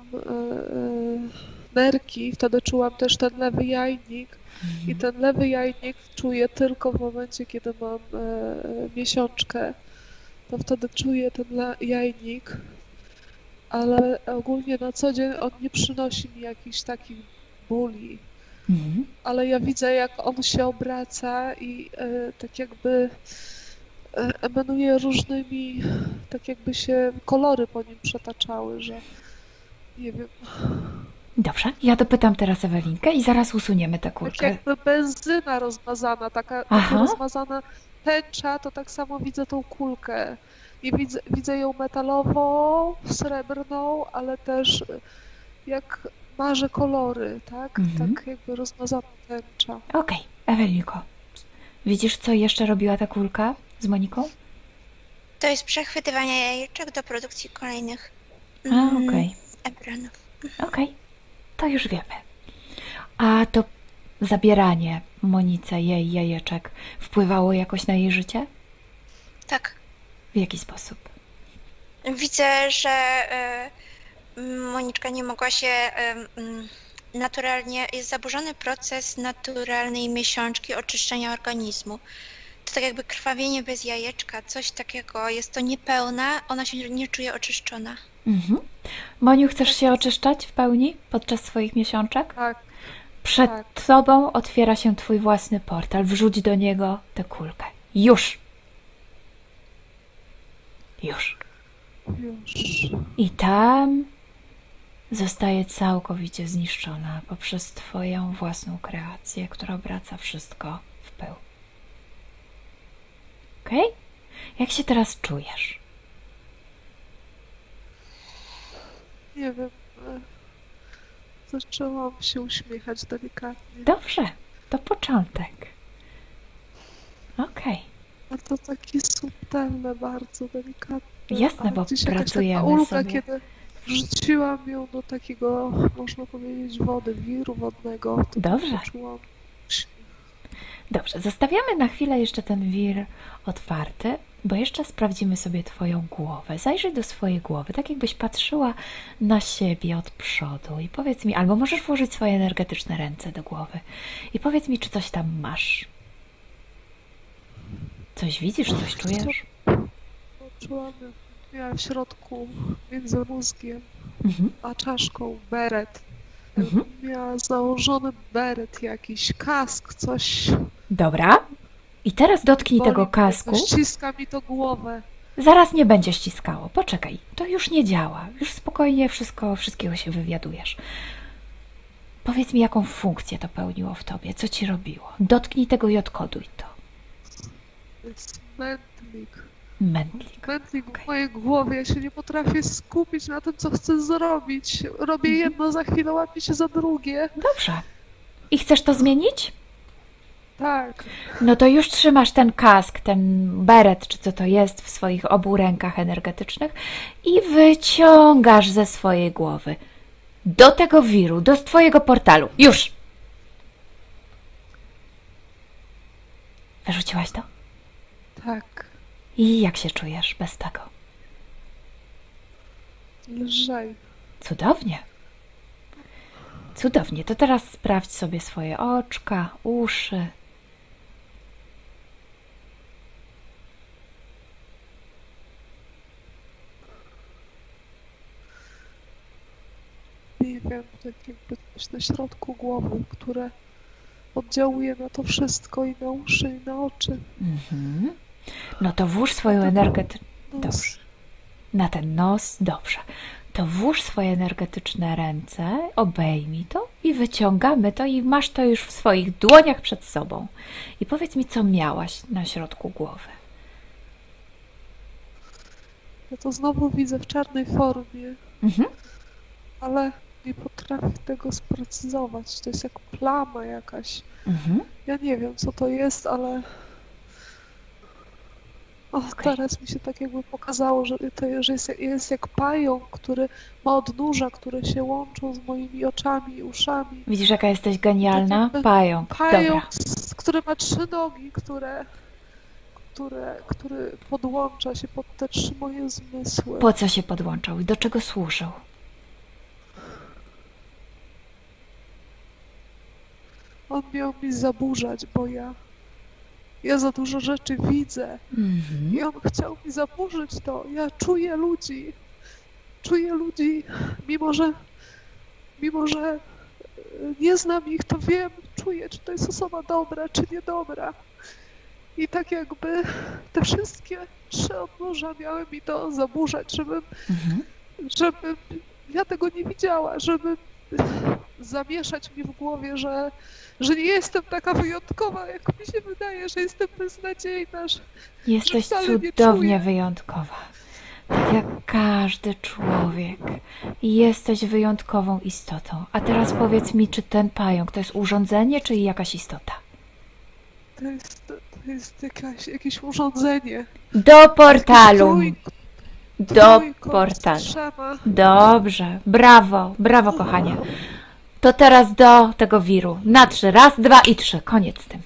nerki, wtedy czułam też ten lewy jajnik i ten lewy jajnik czuję tylko w momencie, kiedy mam miesiączkę, to wtedy czuję ten jajnik, ale ogólnie na co dzień on nie przynosi mi jakichś takich bóli. Ale ja widzę, jak on się obraca i tak jakby emanuje różnymi, tak jakby się kolory po nim przetaczały, że nie wiem. Dobrze, ja dopytam teraz Ewelinkę i zaraz usuniemy tę kulkę. Tak jakby benzyna rozmazana, taka rozmazana tęcza, to tak samo widzę tą kulkę. I widzę ją metalową, srebrną, ale też jak marzę kolory, tak? Tak jakby rozmazana tęcza. Okej, Ewelinko, widzisz, co jeszcze robiła ta kulka z Moniką? To jest przechwytywanie jajeczek do produkcji kolejnych embryonów. Okej, to już wiemy. A to zabieranie Monice jej jajeczek wpływało jakoś na jej życie? Tak. W jaki sposób? Widzę, że Moniczka nie mogła się naturalnie, jest zaburzony proces naturalnej miesiączki oczyszczenia organizmu. To tak jakby krwawienie bez jajeczka, coś takiego, jest to niepełna, ona się nie czuje oczyszczona. Moniu, chcesz się oczyszczać w pełni podczas swoich miesiączek? Tak. Przed tobą otwiera się twój własny portal, wrzuć do niego tę kulkę. Już! I tam zostaje całkowicie zniszczona poprzez twoją własną kreację, która obraca wszystko w pył. Okej? Jak się teraz czujesz? Nie wiem. Zaczęłam się uśmiechać delikatnie. Dobrze, to początek. Okej. A to takie subtelne, bardzo delikatne. Jasne, bo pracujemy ulga, sobie. Kiedy wrzuciłam ją do takiego, można powiedzieć, wiru wodnego. To Dobrze. Poczułam Dobrze, zostawiamy na chwilę jeszcze ten wir otwarty, bo jeszcze sprawdzimy sobie twoją głowę. Zajrzyj do swojej głowy, tak jakbyś patrzyła na siebie od przodu i powiedz mi, albo możesz włożyć swoje energetyczne ręce do głowy i powiedz mi, czy coś tam masz. Coś widzisz, coś czujesz? Poczułam, miałam w środku między mózgiem a czaszką beret. Miała założony beret, jakiś kask, coś. Dobra. I teraz dotknij tego kasku. Ściska mi to głowę. Zaraz nie będzie ściskało. Poczekaj. To już nie działa. Już spokojnie wszystkiego się wywiadujesz. Powiedz mi, jaką funkcję to pełniło w tobie. Co ci robiło? Dotknij tego i odkoduj to. To jest mętlik. Mętlik w mojej głowie. Ja się nie potrafię skupić na tym, co chcę zrobić. Robię jedno, za chwilę łapię się za drugie. Dobrze. I chcesz to zmienić? Tak. No to już trzymasz ten kask, ten beret, czy co to jest, w swoich obu rękach energetycznych i wyciągasz ze swojej głowy do tego wiru, do twojego portalu. Już! Wyrzuciłaś to? Tak. I jak się czujesz bez tego? Lżej. Cudownie. Cudownie. To teraz sprawdź sobie swoje oczka, uszy. Nie wiem, tak jakby coś na środku głowy, które oddziałuje na to wszystko i na uszy, i na oczy. No to włóż swoją energetyczną... Dobrze. Na ten nos, dobrze. To włóż swoje energetyczne ręce, obejmij to i wyciągamy to i masz to już w swoich dłoniach przed sobą. I powiedz mi, co miałaś na środku głowy. Ja to znowu widzę w czarnej formie, ale nie potrafię tego sprecyzować. To jest jak plama jakaś. Ja nie wiem, co to jest, ale teraz mi się tak jakby pokazało, że to jest jak pająk, który ma odnóża, które się łączą z moimi oczami i uszami. Widzisz, jaka jesteś genialna? Tak Pająk. Pająk, Dobra. który ma 3 nogi, który podłącza się pod te 3 moje zmysły. Po co się podłączał i do czego służył? On miał mi zaburzać, bo ja za dużo rzeczy widzę. I on chciał mi zaburzyć to. Ja czuję ludzi, mimo że nie znam ich, to wiem, czuję, czy to jest osoba dobra, czy niedobra. I tak jakby te wszystkie 3 odnóża miały mi to zaburzać, żebym ja tego nie widziała, żeby zamieszać mi w głowie, że nie jestem taka wyjątkowa, jak mi się wydaje, że jestem beznadziejna, Jesteś że wcale cudownie wyjątkowa. Tak jak każdy człowiek. Jesteś wyjątkową istotą. A teraz powiedz mi, czy ten pająk to jest urządzenie, czy jakaś istota? To jest jakieś urządzenie. Do portalu. Do portalu. Dobrze. Brawo. Brawo, kochanie. To teraz do tego wiru. Na 3. 1, 2 i 3. Koniec z tym.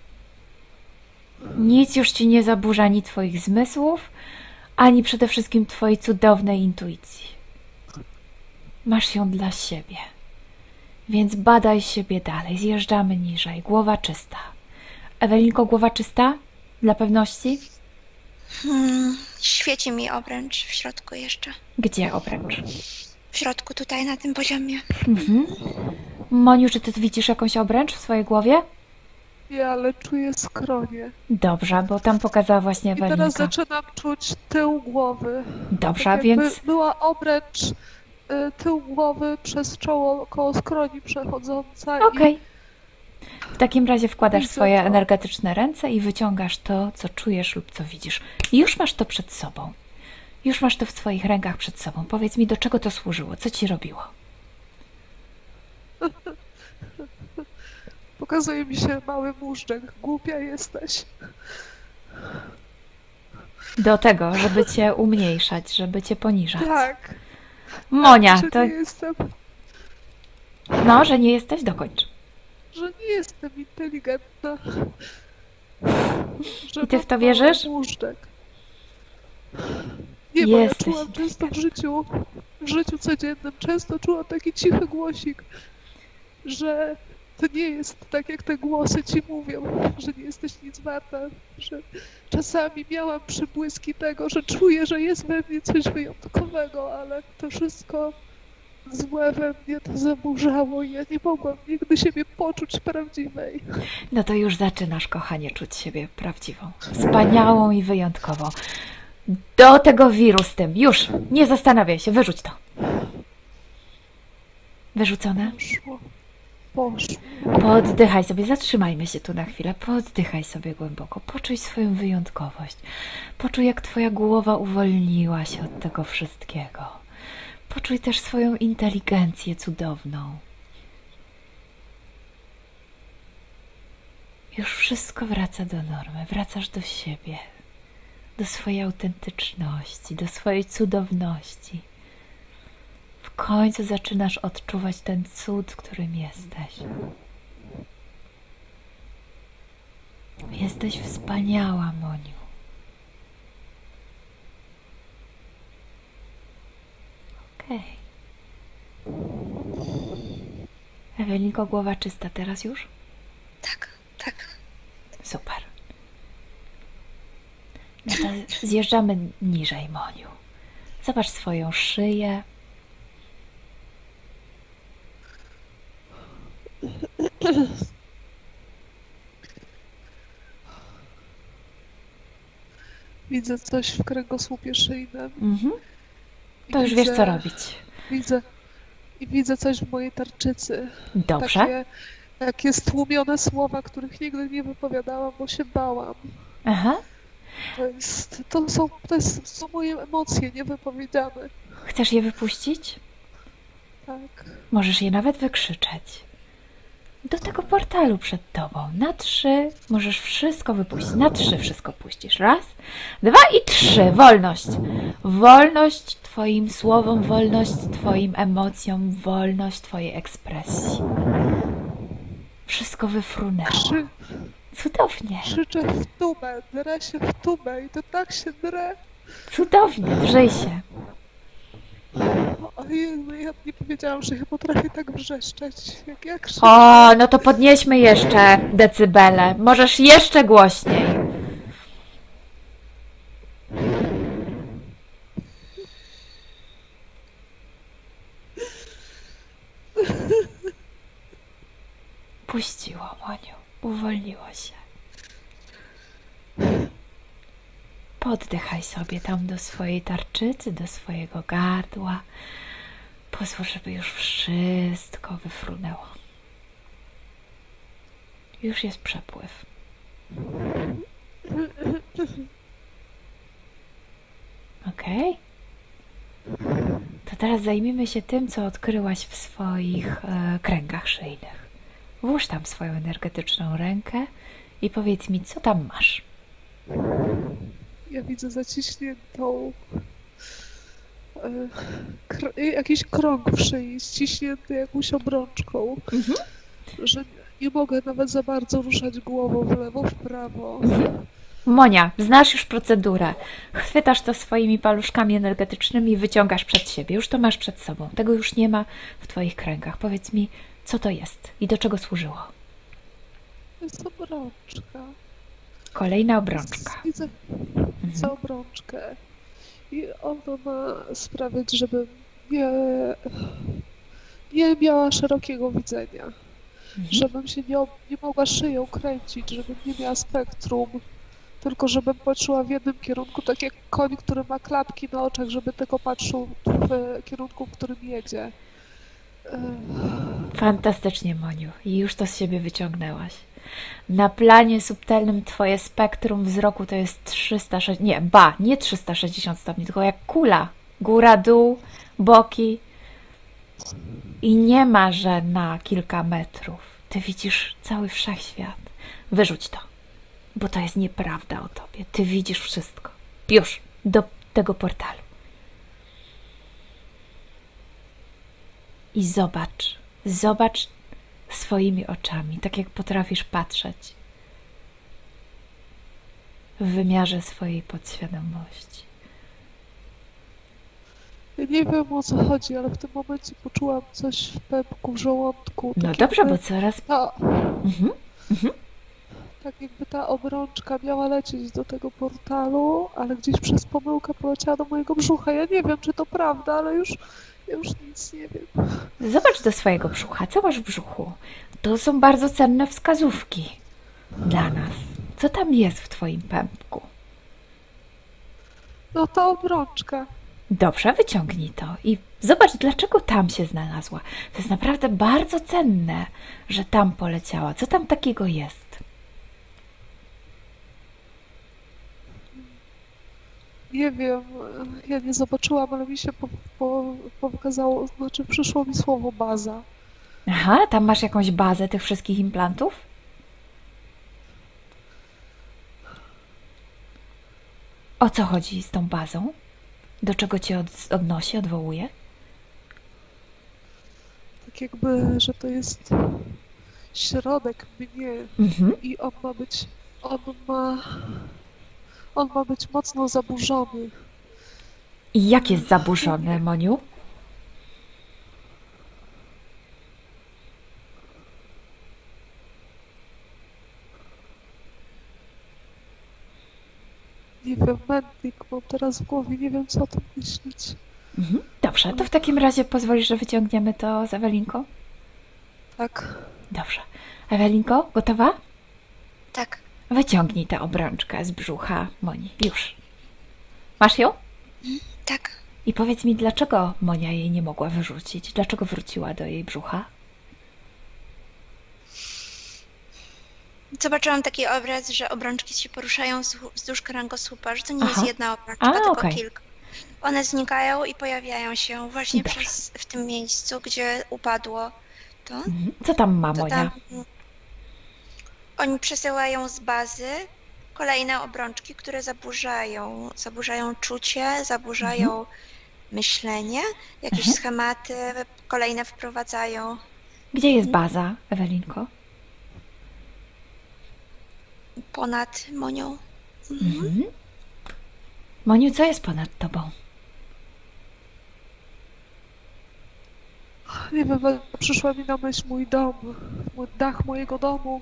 Nic już ci nie zaburza ani twoich zmysłów, ani przede wszystkim twojej cudownej intuicji. Masz ją dla siebie. Więc badaj siebie dalej. Zjeżdżamy niżej. Głowa czysta. Ewelinko, głowa czysta? Dla pewności? Świeci mi obręcz w środku jeszcze. Gdzie obręcz? W środku, tutaj, na tym poziomie. Moniu, czy ty widzisz jakąś obręcz w swojej głowie? Nie, ale czuję skronie. Dobrze, bo tam pokazała właśnie Ewelinka. I teraz zaczynam czuć tył głowy. Dobrze, tak więc... była obręcz tył głowy przez czoło koło skroni przechodząca. Okej. W takim razie wkładasz swoje energetyczne ręce i wyciągasz to, co czujesz lub co widzisz. I już masz to przed sobą. Już masz to w swoich rękach przed sobą. Powiedz mi, do czego to służyło? Co ci robiło? Pokazuje mi się mały móżdżek. Głupia jesteś. Do tego, żeby cię umniejszać, żeby cię poniżać. Tak. Monia, tak, to... Nie jestem... No, że nie jesteś? Dokończ. Że nie jestem inteligentna. I ty w to wierzysz? Móżdżek. Nie, bo ja czułam często w życiu codziennym, często czułam taki cichy głosik, że to nie jest tak, jak te głosy ci mówią, że nie jesteś nic warta, że czasami miałam przybłyski tego, że czuję, że jest we mnie coś wyjątkowego, ale to wszystko złe we mnie to zaburzało i ja nie mogłam nigdy siebie poczuć prawdziwej. No to już zaczynasz, kochanie, czuć siebie prawdziwą, wspaniałą i wyjątkową. Do tego wiru z tym. Już, nie zastanawiaj się, wyrzuć to. Wyrzucone? Poszło. Poddychaj sobie, zatrzymajmy się tu na chwilę. Poddychaj sobie głęboko, poczuj swoją wyjątkowość. Poczuj, jak twoja głowa uwolniła się od tego wszystkiego. Poczuj też swoją inteligencję cudowną. Już wszystko wraca do normy, wracasz do siebie, do swojej autentyczności, do swojej cudowności. W końcu zaczynasz odczuwać ten cud, którym jesteś. Jesteś wspaniała, Moniu. Okej. Ewelinko, głowa czysta teraz już? Tak, tak. Super. No to zjeżdżamy niżej, Moniu. Zobacz swoją szyję. Widzę coś w kręgosłupie szyjnym. To już wiesz, co robić. Widzę coś w mojej tarczycy. Dobrze. Takie stłumione słowa, których nigdy nie wypowiadałam, bo się bałam. Aha. To są moje emocje niewypowiedziane. Chcesz je wypuścić? Tak. Możesz je nawet wykrzyczeć. Do tego portalu przed tobą. Na 3 możesz wszystko wypuścić. Na 3 wszystko puścisz. 1, 2 i 3. Wolność. Wolność twoim słowom, wolność twoim emocjom, wolność twojej ekspresji. Wszystko wyfrunęło. Cudownie. Krzyczę w tubę, drę się w tubę i to tak się drę. Cudownie, drzyj się. Ojej, ja nie powiedziałam, że ja potrafię tak wrzeszczeć, jak ja krzyczę. O, no to podnieśmy jeszcze decybele. Możesz jeszcze głośniej. Puściło, Moniu. Uwolniło się. Poddychaj sobie tam do swojej tarczycy, do swojego gardła. Pozwól, żeby już wszystko wyfrunęło. Już jest przepływ. Okej? To teraz zajmijmy się tym, co odkryłaś w swoich kręgach szyjnych. Włóż tam swoją energetyczną rękę i powiedz mi, co tam masz. Ja widzę zaciśniętą jakiś krąg w szyi, ściśnięty jakąś obrączką, że nie mogę nawet za bardzo ruszać głową w lewo, w prawo. Monia, znasz już procedurę. Chwytasz to swoimi paluszkami energetycznymi i wyciągasz przed siebie. Już to masz przed sobą. Tego już nie ma w twoich kręgach. Powiedz mi, co to jest i do czego służyło? To jest obrączka. Kolejna obrączka. Widzę obrączkę. I ona ma sprawiać, żebym nie miała szerokiego widzenia. Żebym się nie mogła szyją kręcić, żebym nie miała spektrum. Tylko żebym patrzyła w jednym kierunku, tak jak koń, który ma klapki na oczach, żeby tylko patrzył w kierunku, w którym jedzie. Fantastycznie, Moniu. I już to z siebie wyciągnęłaś. Na planie subtelnym twoje spektrum wzroku to jest 360 stopni, tylko jak kula. Góra, dół, boki. I nie ma, że na kilka metrów. Ty widzisz cały wszechświat. Wyrzuć to, bo to jest nieprawda o tobie. Ty widzisz wszystko. Już, do tego portalu. I zobacz swoimi oczami, tak jak potrafisz patrzeć w wymiarze swojej podświadomości. Ja nie wiem, o co chodzi, ale w tym momencie poczułam coś w pępku, w żołądku. No tak dobrze, jakby bo coraz... Tak jakby ta obrączka miała lecieć do tego portalu, ale gdzieś przez pomyłkę poleciała do mojego brzucha. Ja nie wiem, czy to prawda, ale już nic nie wiem. Zobacz do swojego brzucha. Co masz w brzuchu? To są bardzo cenne wskazówki dla nas. Co tam jest w twoim pępku? No ta obrączka. Dobrze, wyciągnij to i zobacz, dlaczego tam się znalazła. To jest naprawdę bardzo cenne, że tam poleciała. Co tam takiego jest? Nie wiem, ja nie zobaczyłam, ale mi się pokazało, znaczy przyszło mi słowo baza. Aha, tam masz jakąś bazę tych wszystkich implantów? O co chodzi z tą bazą? Do czego cię odnosi, odwołuje? Tak jakby, że to jest środek mnie i on ma być On ma być mocno zaburzony. I jak jest zaburzony, Moniu? Nie wiem, mętlik mam teraz w głowie, nie wiem co o tym myśleć. Dobrze, to w takim razie pozwolisz, że wyciągniemy to z Ewelinką? Tak. Dobrze. Ewelinko, gotowa? Tak. Wyciągnij tę obrączkę z brzucha Moni. Już. Masz ją? Tak. I powiedz mi, dlaczego Monia jej nie mogła wyrzucić? Dlaczego wróciła do jej brzucha? Zobaczyłam taki obraz, że obrączki się poruszają wzdłuż kręgosłupa, że to nie jest jedna obrączka, tylko kilka. One znikają i pojawiają się właśnie w tym miejscu, gdzie upadło to. Co tam ma Monia? Oni przesyłają z bazy kolejne obrączki, które zaburzają czucie, zaburzają myślenie, jakieś schematy kolejne wprowadzają. Gdzie jest baza, Ewelinko? Ponad Monią. Moniu, co jest ponad tobą? Nie wiem, przyszła mi na myśl mój dom, dach mojego domu.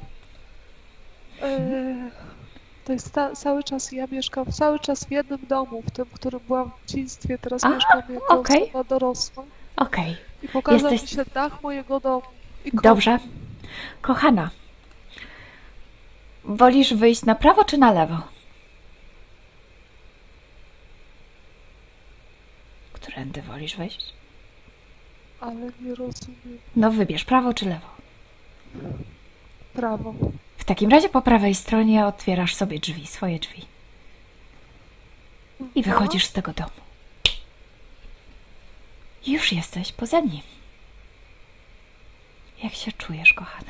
To jest cały czas, ja mieszkam cały czas w jednym domu, w tym, w którym byłam w dzieciństwie, teraz mieszkam jako osoba dorosła. Okej. I pokazał mi się dach mojego domu. Dobrze. Kochana, wolisz wyjść na prawo czy na lewo? Którędy wolisz wejść? Ale nie rozumiem. No wybierz, prawo czy lewo? Prawo. W takim razie po prawej stronie otwierasz sobie drzwi, swoje drzwi. I wychodzisz z tego domu. Już jesteś poza nim. Jak się czujesz, kochana?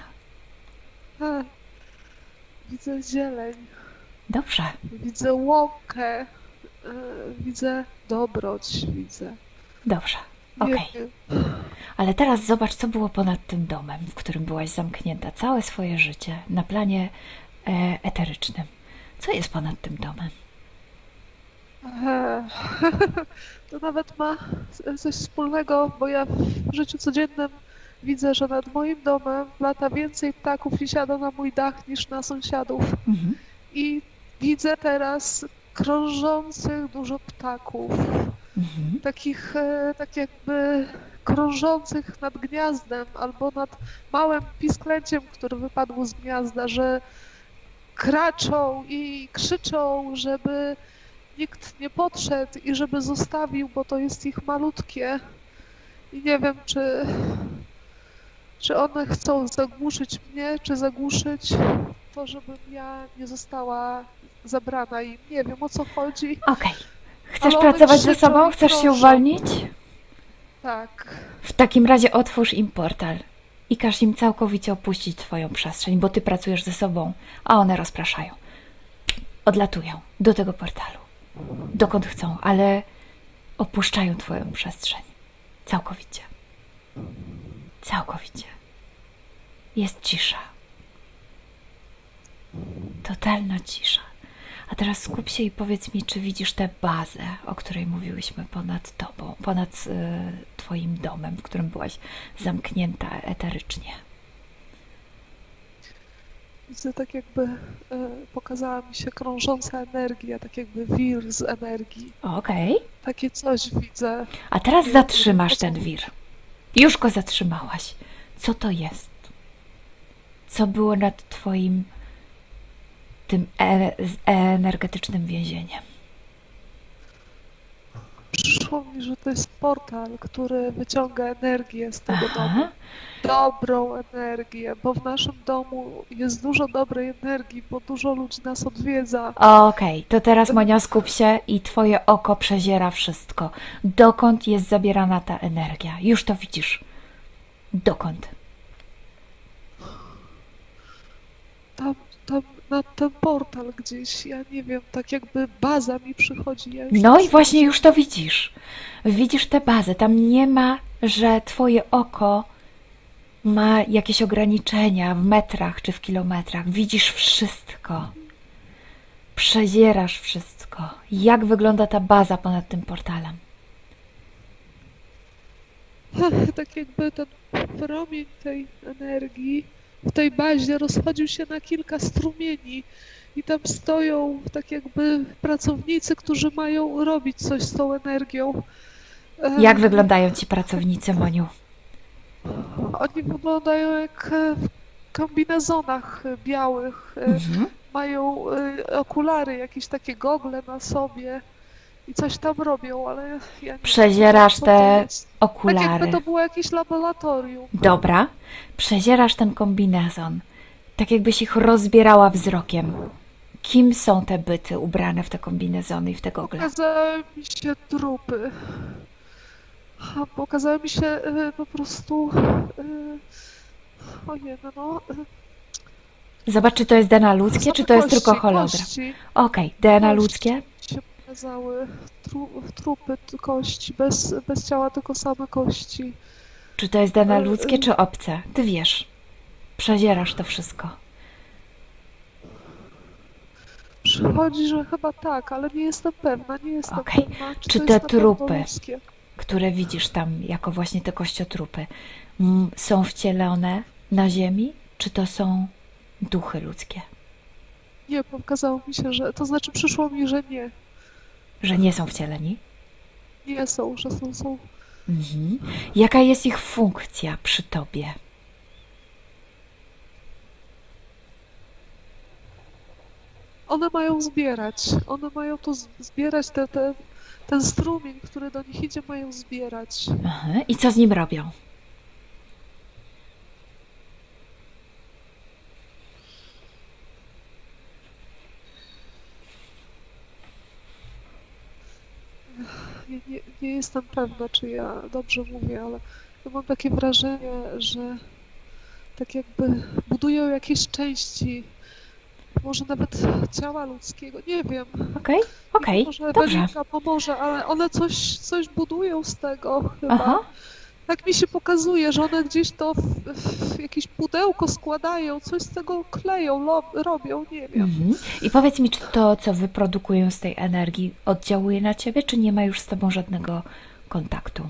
Widzę zieleń. Dobrze. Widzę łąkę. Widzę dobroć. Widzę. Dobrze. Okej. Ale teraz zobacz, co było ponad tym domem, w którym byłaś zamknięta całe swoje życie na planie eterycznym. Co jest ponad tym domem? To nawet ma coś wspólnego, bo ja w życiu codziennym widzę, że nad moim domem lata więcej ptaków i siada na mój dach niż na sąsiadów. I widzę teraz krążących dużo ptaków. Takich, tak jakby krążących nad gniazdem albo nad małym pisklęciem, które wypadło z gniazda, że kraczą i krzyczą, żeby nikt nie podszedł i żeby zostawił, bo to jest ich malutkie. I nie wiem, czy one chcą zagłuszyć mnie, czy zagłuszyć to, żebym ja nie została zabrana im. Nie wiem, o co chodzi. Okej. Chcesz pracować ze sobą? Chcesz się uwolnić? Tak. W takim razie otwórz im portal i każ im całkowicie opuścić twoją przestrzeń, bo ty pracujesz ze sobą, a one rozpraszają. Odlatują do tego portalu, dokąd chcą, ale opuszczają twoją przestrzeń. Całkowicie. Całkowicie. Jest cisza. Totalna cisza. A teraz skup się i powiedz mi, czy widzisz tę bazę, o której mówiłyśmy ponad tobą, ponad twoim domem, w którym byłaś zamknięta eterycznie. Widzę, tak jakby pokazała mi się krążąca energia, tak jakby wir z energii. Okej. Takie coś widzę. A teraz zatrzymasz ten wir. Już go zatrzymałaś. Co to jest? Co było nad twoim tym energetycznym więzieniem? Przyszło mi, że to jest portal, który wyciąga energię z tego domu. Dobrą energię, bo w naszym domu jest dużo dobrej energii, bo dużo ludzi nas odwiedza. Okej, to teraz Monia, skup się i twoje oko przeziera wszystko. Dokąd jest zabierana ta energia? Już to widzisz. Dokąd? Tam na ten portal gdzieś, ja nie wiem, tak jakby baza mi przychodzi. No i właśnie już to widzisz. Widzisz tę bazę. Tam nie ma, że twoje oko ma jakieś ograniczenia w metrach czy w kilometrach. Widzisz wszystko. Przezierasz wszystko. Jak wygląda ta baza ponad tym portalem? Tak jakby ten promień tej energii w tej bazie rozchodził się na kilka strumieni i tam stoją tak jakby pracownicy, którzy mają robić coś z tą energią. Jak wyglądają ci pracownicy, Moniu? Oni wyglądają jak w kombinezonach białych, mają okulary, jakieś takie gogle na sobie i coś tam robią, ale ja nie Przezierasz wiem, co te to jest. okulary. Tak jakby to było jakieś laboratorium. Dobra, przezierasz ten kombinezon, tak jakbyś ich rozbierała wzrokiem. Kim są te byty ubrane w te kombinezony i w te gogle? Pokazały mi się trupy. Pokazały mi się po prostu... Ojej, no... Zobacz, czy to jest DNA ludzkie, czy to jest tylko hologram. Kości. Okej, DNA Kości ludzkie. się pokazały, trupy, kości, bez ciała, tylko same kości. Czy to jest DNA ludzkie, czy obce? Ty wiesz. Przezierasz to wszystko. Przychodzi, że chyba tak, ale nie jestem pewna, Okej. pewna, Czy to te jest na pewno trupy, ludzkie. które widzisz tam jako właśnie te kościotrupy, są wcielone na ziemi, czy to są duchy ludzkie? Nie, pokazało mi się, że... To znaczy przyszło mi, że nie. Że nie są wcieleni? Nie są, że są... Mhm. Jaka jest ich funkcja przy tobie? One mają zbierać. One mają to zbierać, ten strumień, który do nich idzie, mają zbierać. Aha. I co z nim robią? Nie jestem pewna, czy ja dobrze mówię, ale ja mam takie wrażenie, że tak jakby budują jakieś części, może nawet ciała ludzkiego, nie wiem. Okej, Może dobrze. Ewelinka pomoże, ale one coś budują z tego chyba. Aha. Tak mi się pokazuje, że one gdzieś to w jakieś pudełko składają, coś z tego kleją, robią, nie wiem. Mhm. I powiedz mi, czy to, co wyprodukują z tej energii, oddziałuje na ciebie, czy nie ma już z tobą żadnego kontaktu?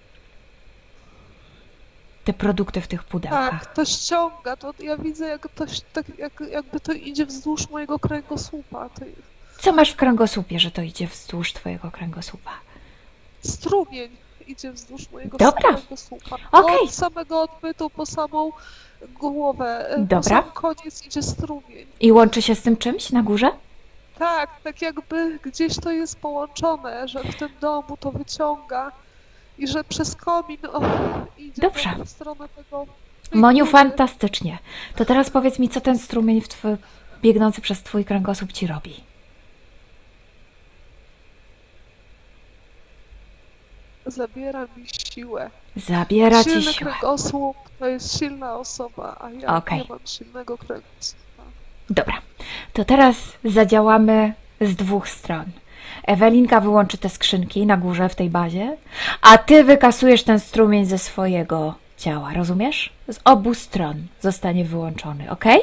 Te produkty w tych pudełkach. Tak, to ściąga, to ja widzę, jak to, tak, jakby to idzie wzdłuż mojego kręgosłupa. Co masz w kręgosłupie, że to idzie wzdłuż twojego kręgosłupa? Strumień idzie wzdłuż mojego Dobra. kręgosłupa. Okej. Od samego odbytu po samą głowę, Dobra. po sam koniec idzie strumień. I łączy się z tym czymś na górze? Tak, tak jakby gdzieś to jest połączone, że w tym domu to wyciąga i że przez komin idzie Dobrze. w stronę tego... Moniu, góry. fantastycznie. To teraz powiedz mi, co ten strumień biegnący przez twój kręgosłup ci robi? Zabiera mi siłę. Zabiera ci Silny siłę. kręgosłup to jest silna osoba, a ja Okej. nie mam silnego kręgosłupa. Dobra, to teraz zadziałamy z dwóch stron. Ewelinka wyłączy te skrzynki na górze w tej bazie, a ty wykasujesz ten strumień ze swojego ciała, rozumiesz? Z obu stron zostanie wyłączony, ok?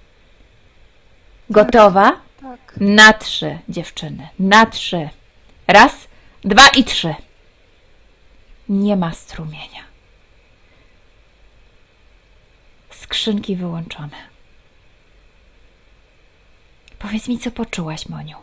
Gotowa? Tak. Na 3, dziewczyny. Na 3. Raz, 2 i 3. Nie ma strumienia. Skrzynki wyłączone. Powiedz mi, co poczułaś, Moniu?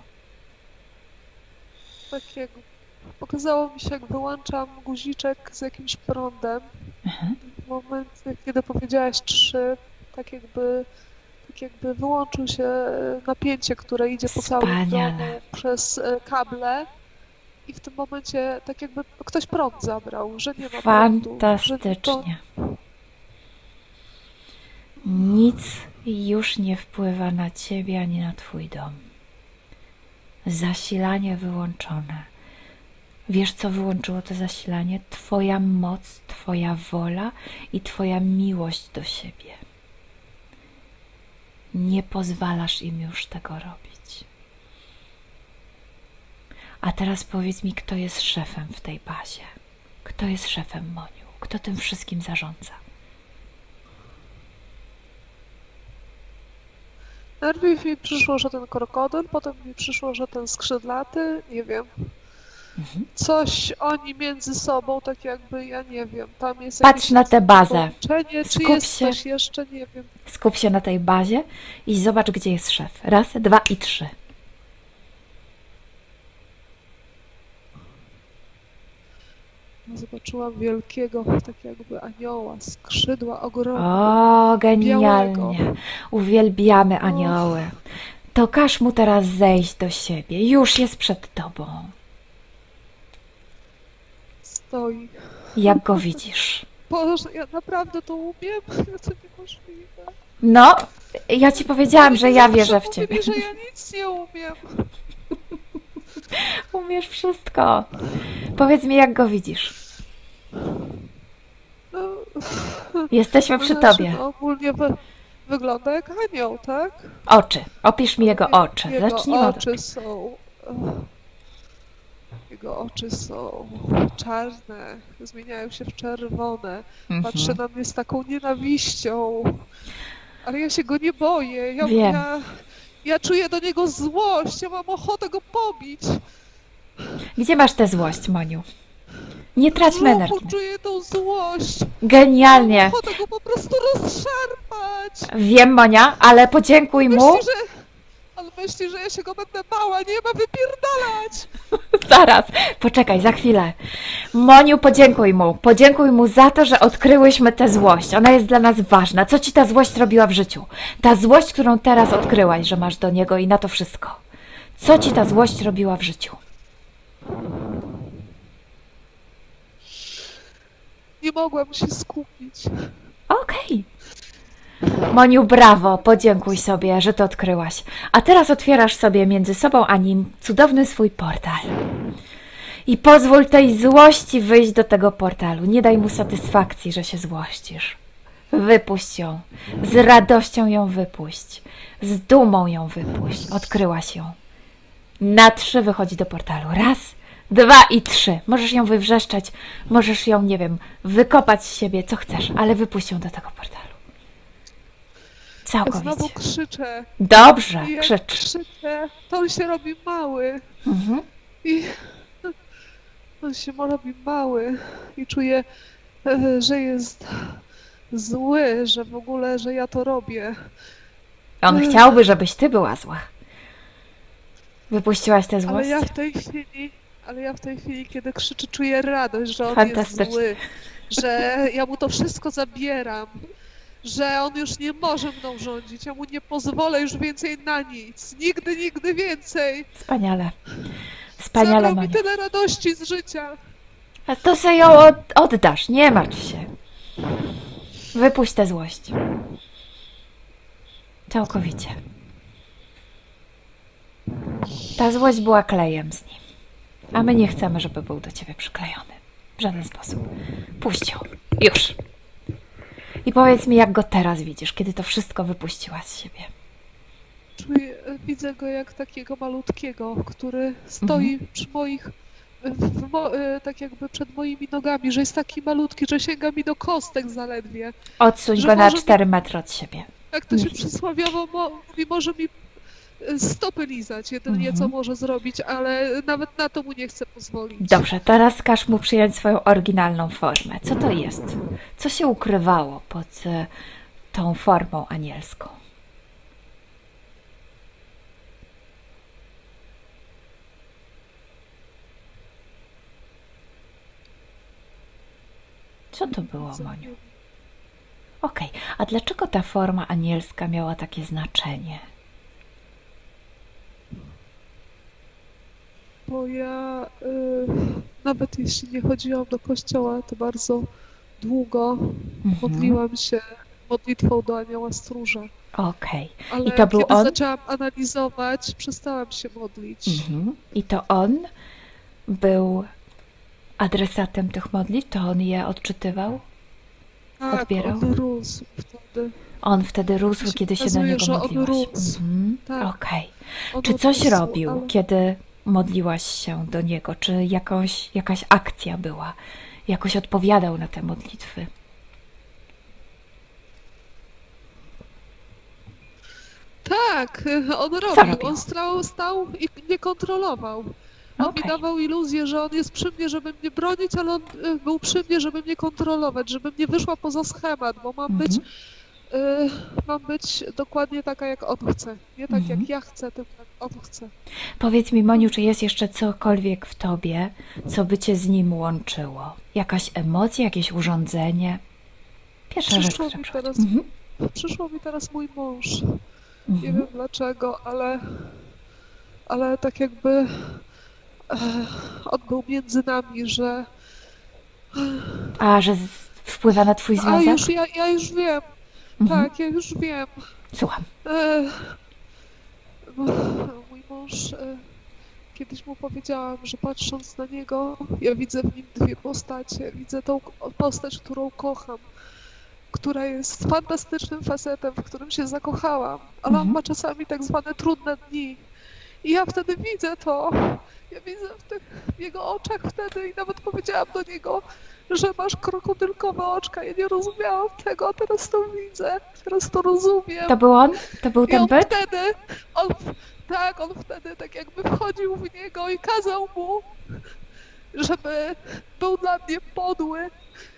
Tak jak pokazało mi się, jak wyłączam guziczek z jakimś prądem. W momencie, kiedy powiedziałaś 3, tak jakby wyłączył się napięcie, które idzie po całym domu przez kable. I w tym momencie tak jakby ktoś prąd zabrał, że nie ma prądu. Fantastycznie. Nic już nie wpływa na ciebie ani na twój dom. Zasilanie wyłączone. Wiesz, co wyłączyło to zasilanie? Twoja moc, twoja wola i twoja miłość do siebie. Nie pozwalasz im już tego robić. A teraz powiedz mi, kto jest szefem w tej bazie? Kto jest szefem, Moniu? Kto tym wszystkim zarządza? Najpierw mi przyszło, że ten krokodyl, potem mi przyszło, że ten skrzydlaty, nie wiem. Coś oni między sobą, tak jakby, ja nie wiem, tam jest Patrz jakieś na tę bazę. połączenie, czy Skup jest się. coś jeszcze, nie wiem. Skup się na tej bazie i zobacz, gdzie jest szef. Raz, dwa i trzy. Zobaczyłam wielkiego, tak jakby anioła, skrzydła ogromne. O, genialnie. białego. Uwielbiamy anioły. To każ mu teraz zejść do siebie. Już jest przed tobą. Stoi. Jak go widzisz? Boże, ja naprawdę to umiem? To niemożliwe. No, ja ci powiedziałam, że ja wierzę w ciebie. Mówi, że ja nic nie umiem. Umiesz wszystko. Powiedz mi, jak go widzisz. No, Jesteśmy przy znaczy, tobie. no, ogólnie wygląda jak anioł, tak? Oczy. Opisz mi jego oczy. Jego Zacznijmy od oczy są... Jego oczy są czarne, zmieniają się w czerwone. Patrzy na mnie z taką nienawiścią. Ale ja się go nie boję. Wiem. Ja czuję do niego złość. Ja mam ochotę go pobić. Gdzie masz tę złość, Moniu? Nie traćmy energii. Czuję tą złość. Genialnie. Mam ochotę go po prostu rozszarpać. Wiem, Monia, ale podziękuj mu. Myśli, że ja się go będę bała. Nie ma wypierdalać. Zaraz, poczekaj, za chwilę. Moniu, podziękuj mu. Podziękuj mu za to, że odkryłyśmy tę złość. Ona jest dla nas ważna. Co ci ta złość robiła w życiu? Ta złość, którą teraz odkryłaś, że masz do niego i na to wszystko. Co ci ta złość robiła w życiu? Nie mogłam się skupić. Okej. Moniu, brawo, podziękuj sobie, że to odkryłaś. A teraz otwierasz sobie między sobą a nim cudowny swój portal. I pozwól tej złości wyjść do tego portalu. Nie daj mu satysfakcji, że się złościsz. Wypuść ją. Z radością ją wypuść. Z dumą ją wypuść. Odkryłaś ją. Na 3 wychodzi do portalu. 1, 2 i 3. Możesz ją wywrzeszczeć, możesz ją, nie wiem, wykopać z siebie, co chcesz, ale wypuść ją do tego portalu. Całkowicie. Znowu krzyczę. Dobrze, I jak krzycz. krzyczę, to on się robi mały. I on się robi mały i czuję, że jest zły, że w ogóle, że ja to robię. On chciałby, żebyś ty była zła. Wypuściłaś tę złość? Ale ja w tej chwili, kiedy krzyczy, czuję radość, że on jest zły, że ja mu to wszystko zabieram, że on już nie może mną rządzić, ja mu nie pozwolę już więcej na nic, nigdy, nigdy więcej. Wspaniale. Wspaniale, Zabrał mi tyle radości z życia. A to sobie ją oddasz, nie martw się. Wypuść tę złość. Całkowicie. Ta złość była klejem z nim. A my nie chcemy, żeby był do ciebie przyklejony. W żaden sposób. Puść ją. Już. I powiedz mi, jak go teraz widzisz, kiedy to wszystko wypuściła z siebie. Widzę go jak takiego malutkiego, który stoi przy moich, tak jakby przed moimi nogami, że jest taki malutki, że sięga mi do kostek zaledwie. Odsuń go na 4 metry od siebie. Jak to się przysłowiowo mówi, może mi stopy lizać, jedynie co może zrobić, ale nawet na to mu nie chcę pozwolić. Dobrze, teraz każ mu przyjąć swoją oryginalną formę. Co to jest? Co się ukrywało pod tą formą anielską? Co to było, Moniu? Okej, a dlaczego ta forma anielska miała takie znaczenie? Bo ja nawet jeśli nie chodziłam do kościoła, to bardzo długo modliłam się modlitwą do anioła stróża. Okej. Ale I to był kiedy on? zaczęłam analizować, przestałam się modlić. I to on był adresatem tych modlitw? To on je odczytywał? Tak, odbierał? on rósł wtedy. On wtedy rósł, kiedy się do niego modliłaś. Tak. Okej. Czy coś robił, kiedy modliłaś się do niego? Czy jakaś akcja była? Jakoś odpowiadał na te modlitwy? Tak, on Co robił. robił? On stał i nie kontrolował. On mi Okej. dawał iluzję, że on jest przy mnie, żeby mnie bronić, ale on był przy mnie, żeby mnie kontrolować, żebym nie wyszła poza schemat, bo mam być dokładnie taka, jak on chce. Nie tak, jak ja chcę, tylko jak on chce. Powiedz mi, Moniu, czy jest jeszcze cokolwiek w tobie, co by cię z nim łączyło? Jakaś emocja, jakieś urządzenie? Pierwsza rzecz, która przychodzi. Przyszło mi teraz mój mąż. Nie wiem dlaczego, ale tak jakby on był między nami, że... A, że wpływa na twój związek? Ja już wiem. Tak, ja już wiem. Słucham. Mój mąż, kiedyś mu powiedziałam, że patrząc na niego, ja widzę w nim dwie postacie. Widzę tą postać, którą kocham, która jest fantastycznym facetem, w którym się zakochałam, ale on ma czasami tak zwane trudne dni. I ja wtedy widzę to. Ja widzę w jego oczach wtedy i nawet powiedziałam do niego, że masz krokodylkowe oczka. Ja nie rozumiałam tego, a teraz to widzę. Teraz to rozumiem. To był on? To był ten byt? On wtedy tak jakby wchodził w niego i kazał mu, żeby był dla mnie podły,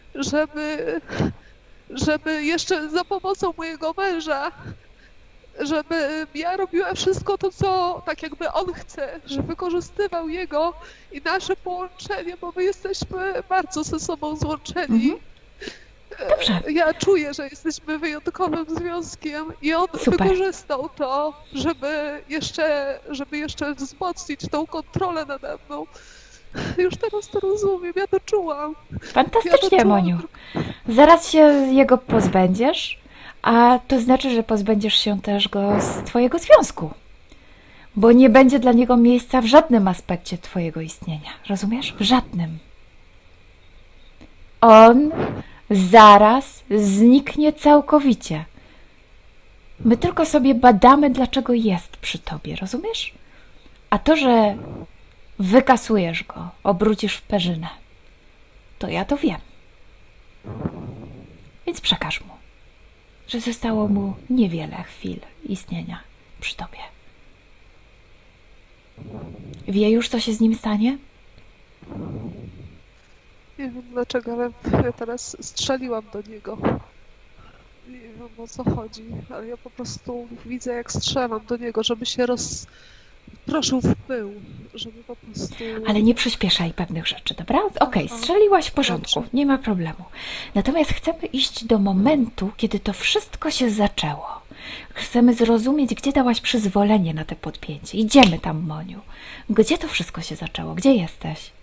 żeby jeszcze za pomocą mojego męża, żeby ja robiła wszystko to, co tak jakby on chce, że wykorzystywał jego i nasze połączenie, bo my jesteśmy bardzo ze sobą złączeni. Dobrze. Ja czuję, że jesteśmy wyjątkowym związkiem i on wykorzystał to, żeby jeszcze wzmocnić tą kontrolę nade mną. Już teraz to rozumiem, ja to czułam. Fantastycznie, Moniu. Zaraz się jego pozbędziesz, a to znaczy, że pozbędziesz się też go z twojego związku. Bo nie będzie dla niego miejsca w żadnym aspekcie twojego istnienia. Rozumiesz? W żadnym. On zaraz zniknie całkowicie. My tylko sobie badamy, dlaczego jest przy tobie. Rozumiesz? A to, że wykasujesz go, obrócisz w perzynę, to ja to wiem. Więc przekaż mu, że zostało mu niewiele chwil istnienia przy tobie. Wie już, co się z nim stanie? Nie wiem dlaczego, ale ja teraz strzeliłam do niego. Nie wiem, o co chodzi, ale ja po prostu widzę, jak strzelam do niego, żeby się proszył w pył, żeby po prostu... Ale nie przyspieszaj pewnych rzeczy, dobra? Okej, strzeliłaś w porządku, nie ma problemu. Natomiast chcemy iść do momentu, kiedy to wszystko się zaczęło. Chcemy zrozumieć, gdzie dałaś przyzwolenie na te podpięcie. Idziemy tam, Moniu. Gdzie to wszystko się zaczęło? Gdzie jesteś?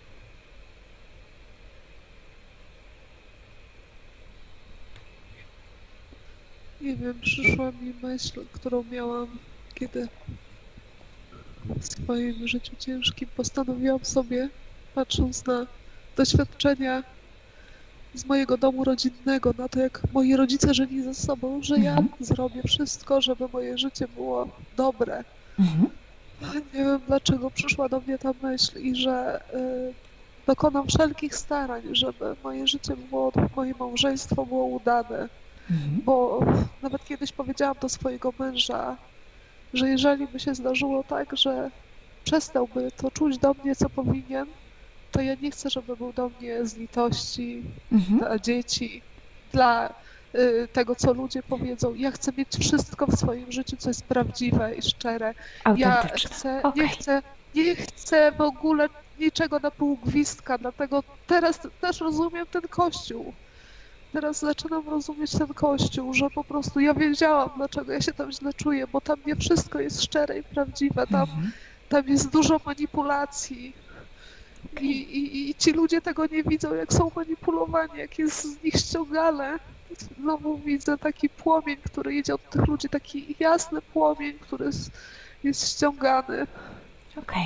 Nie wiem, przyszła mi myśl, którą miałam, kiedy w swoim życiu ciężkim postanowiłam sobie, patrząc na doświadczenia z mojego domu rodzinnego, na to, jak moi rodzice żyli ze sobą, że ja zrobię wszystko, żeby moje życie było dobre. Nie wiem, dlaczego przyszła do mnie ta myśl i że dokonam wszelkich starań, żeby moje życie było, moje małżeństwo było udane. Bo nawet kiedyś powiedziałam do swojego męża, że jeżeli by się zdarzyło tak, że przestałby to czuć do mnie, co powinien, to ja nie chcę, żeby był do mnie z litości dla dzieci, dla tego, co ludzie powiedzą. Ja chcę mieć wszystko w swoim życiu, co jest prawdziwe i szczere. Ja nie chcę w ogóle niczego na pół gwizdka, dlatego teraz też rozumiem ten Kościół. Teraz zaczynam rozumieć ten Kościół, że po prostu ja wiedziałam, dlaczego ja się tam źle czuję, bo tam nie wszystko jest szczere i prawdziwe, tam jest dużo manipulacji. I ci ludzie tego nie widzą, jak są manipulowani, jak jest z nich ściągane. Znowu widzę taki płomień, który idzie od tych ludzi, taki jasny płomień, który jest ściągany. Okej.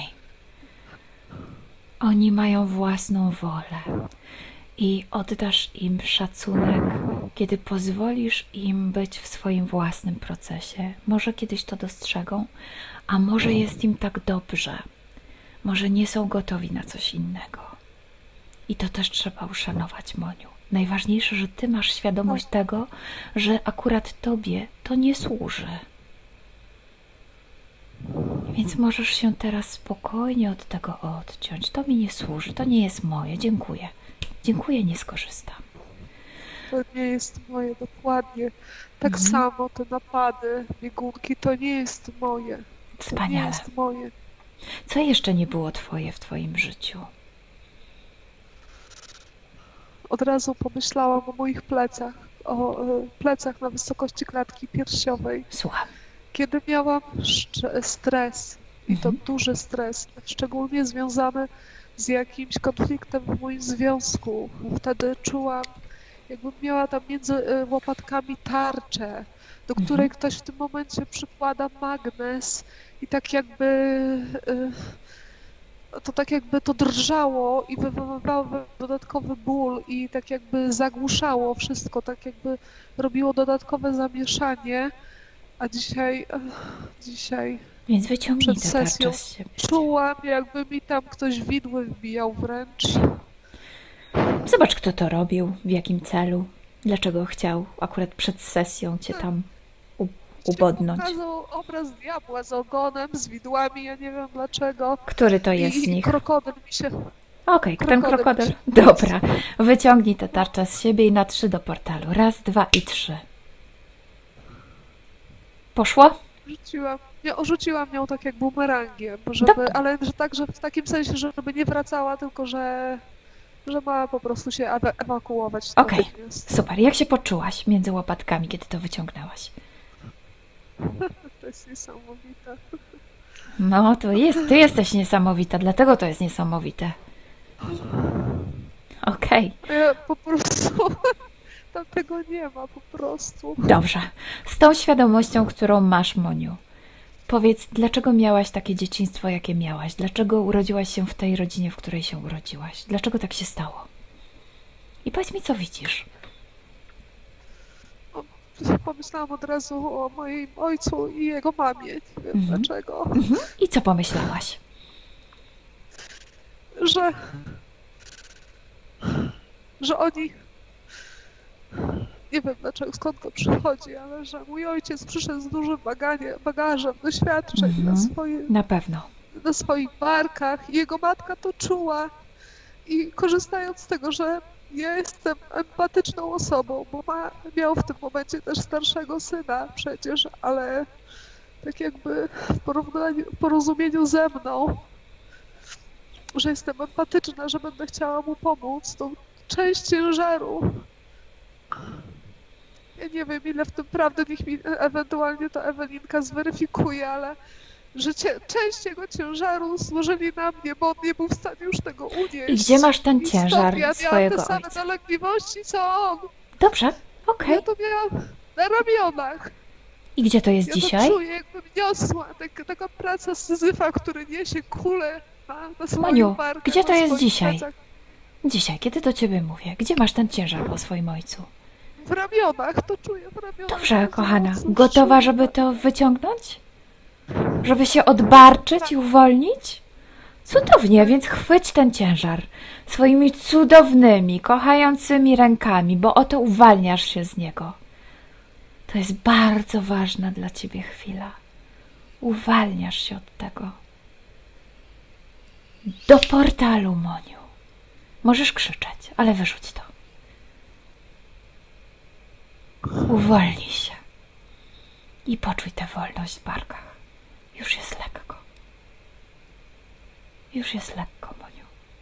Oni mają własną wolę. I oddasz im szacunek, kiedy pozwolisz im być w swoim własnym procesie. Może kiedyś to dostrzegą, a może jest im tak dobrze. Może nie są gotowi na coś innego. I to też trzeba uszanować, Moniu. Najważniejsze, że ty masz świadomość tego, że akurat tobie to nie służy. Więc możesz się teraz spokojnie od tego odciąć. To mi nie służy, to nie jest moje. Dziękuję. Dziękuję, nie skorzystam. To nie jest moje, dokładnie. Tak samo te napady, biegunki, to nie jest moje. Wspaniale. To nie jest moje. Co jeszcze nie było twoje w twoim życiu? Od razu pomyślałam o moich plecach, o plecach na wysokości klatki piersiowej. Słucham. Kiedy miałam stres, i to duży stres, szczególnie związany z jakimś konfliktem w moim związku, wtedy czułam, jakbym miała tam między łopatkami tarczę, do której ktoś w tym momencie przykłada magnes i tak jakby to drżało i wywoływało dodatkowy ból i tak jakby zagłuszało wszystko, tak jakby robiło dodatkowe zamieszanie, a dzisiaj Więc wyciągnij przed tę sesją tarczę z siebie. czułam, jakby mi tam ktoś widły wbijał wręcz. Zobacz, kto to robił, w jakim celu, dlaczego chciał akurat przed sesją cię tam ubodnąć. Pokazał obraz diabła z ogonem, z widłami, ja nie wiem dlaczego. Który to jest z nich? Krokodyl mi się... Okej, ten krokodyl. Dobra, wyciągnij tę tarczę z siebie i na 3 do portalu. 1, 2 i 3. Poszło? Rzuciłam nią tak jak bumerangiem, żeby, ale że tak, że w takim sensie, żeby nie wracała, tylko że ma po prostu się ewakuować. Okej, super. Jak się poczułaś między łopatkami, kiedy to wyciągnęłaś? To jest niesamowite. No, ty jesteś niesamowita, dlatego to jest niesamowite. Okej. Ja po prostu... Tam tego nie ma po prostu. Dobrze. Z tą świadomością, którą masz, Moniu, powiedz, dlaczego miałaś takie dzieciństwo, jakie miałaś? Dlaczego urodziłaś się w tej rodzinie, w której się urodziłaś? Dlaczego tak się stało? I powiedz mi, co widzisz? Pomyślałam od razu o moim ojcu i jego mamie. Nie wiem dlaczego. I co pomyślałaś? Że oni... Nie wiem dlaczego, skąd to przychodzi, ale że mój ojciec przyszedł z dużym bagażem doświadczeń na pewno. Na swoich barkach i jego matka to czuła i korzystając z tego, że ja jestem empatyczną osobą, bo miał w tym momencie też starszego syna przecież, ale tak jakby w porozumieniu ze mną, że jestem empatyczna, że będę chciała mu pomóc, to część ciężaru, ja nie wiem ile w tym prawdy, niech mi ewentualnie to Ewelinka zweryfikuje, ale że część jego ciężaru złożyli na mnie, bo on nie był w stanie już tego unieść. I gdzie masz ten ciężar ja swojego ojca? Ja miałam te same dolegliwości, co on. Dobrze, okej. Ja to miałam na ramionach. I gdzie to jest dzisiaj? Ja to czuję, jakbym niosła. Taka praca Syzyfa, który niesie kulę na swoją Moniu, barkę. gdzie to jest dzisiaj? Plecach. Dzisiaj, kiedy do ciebie mówię? Gdzie masz ten ciężar po swoim ojcu? W ramionach, to czuję w ramionach. Dobrze, kochana. Gotowa, żeby to wyciągnąć? Żeby się odbarczyć i uwolnić? Cudownie, więc chwyć ten ciężar swoimi cudownymi, kochającymi rękami, bo oto uwalniasz się z niego. To jest bardzo ważna dla ciebie chwila. Uwalniasz się od tego. Do portalu, Moniu. Możesz krzyczeć, ale wyrzuć to. Uwolnij się i poczuj tę wolność w barkach. Już jest lekko. Już jest lekko, Moniu.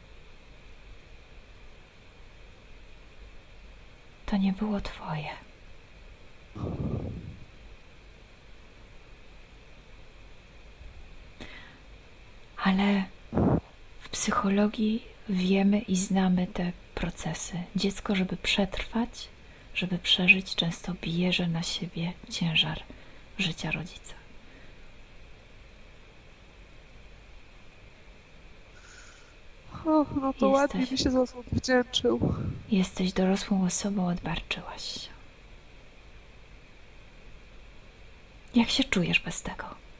To nie było twoje. Ale w psychologii wiemy i znamy te procesy. Dziecko, żeby przetrwać, żeby przeżyć, często bierze na siebie ciężar życia rodzica. O, no to ładnie mi się za to wdzięczył. Jesteś dorosłą osobą, odbarczyłaś się. Jak się czujesz bez tego?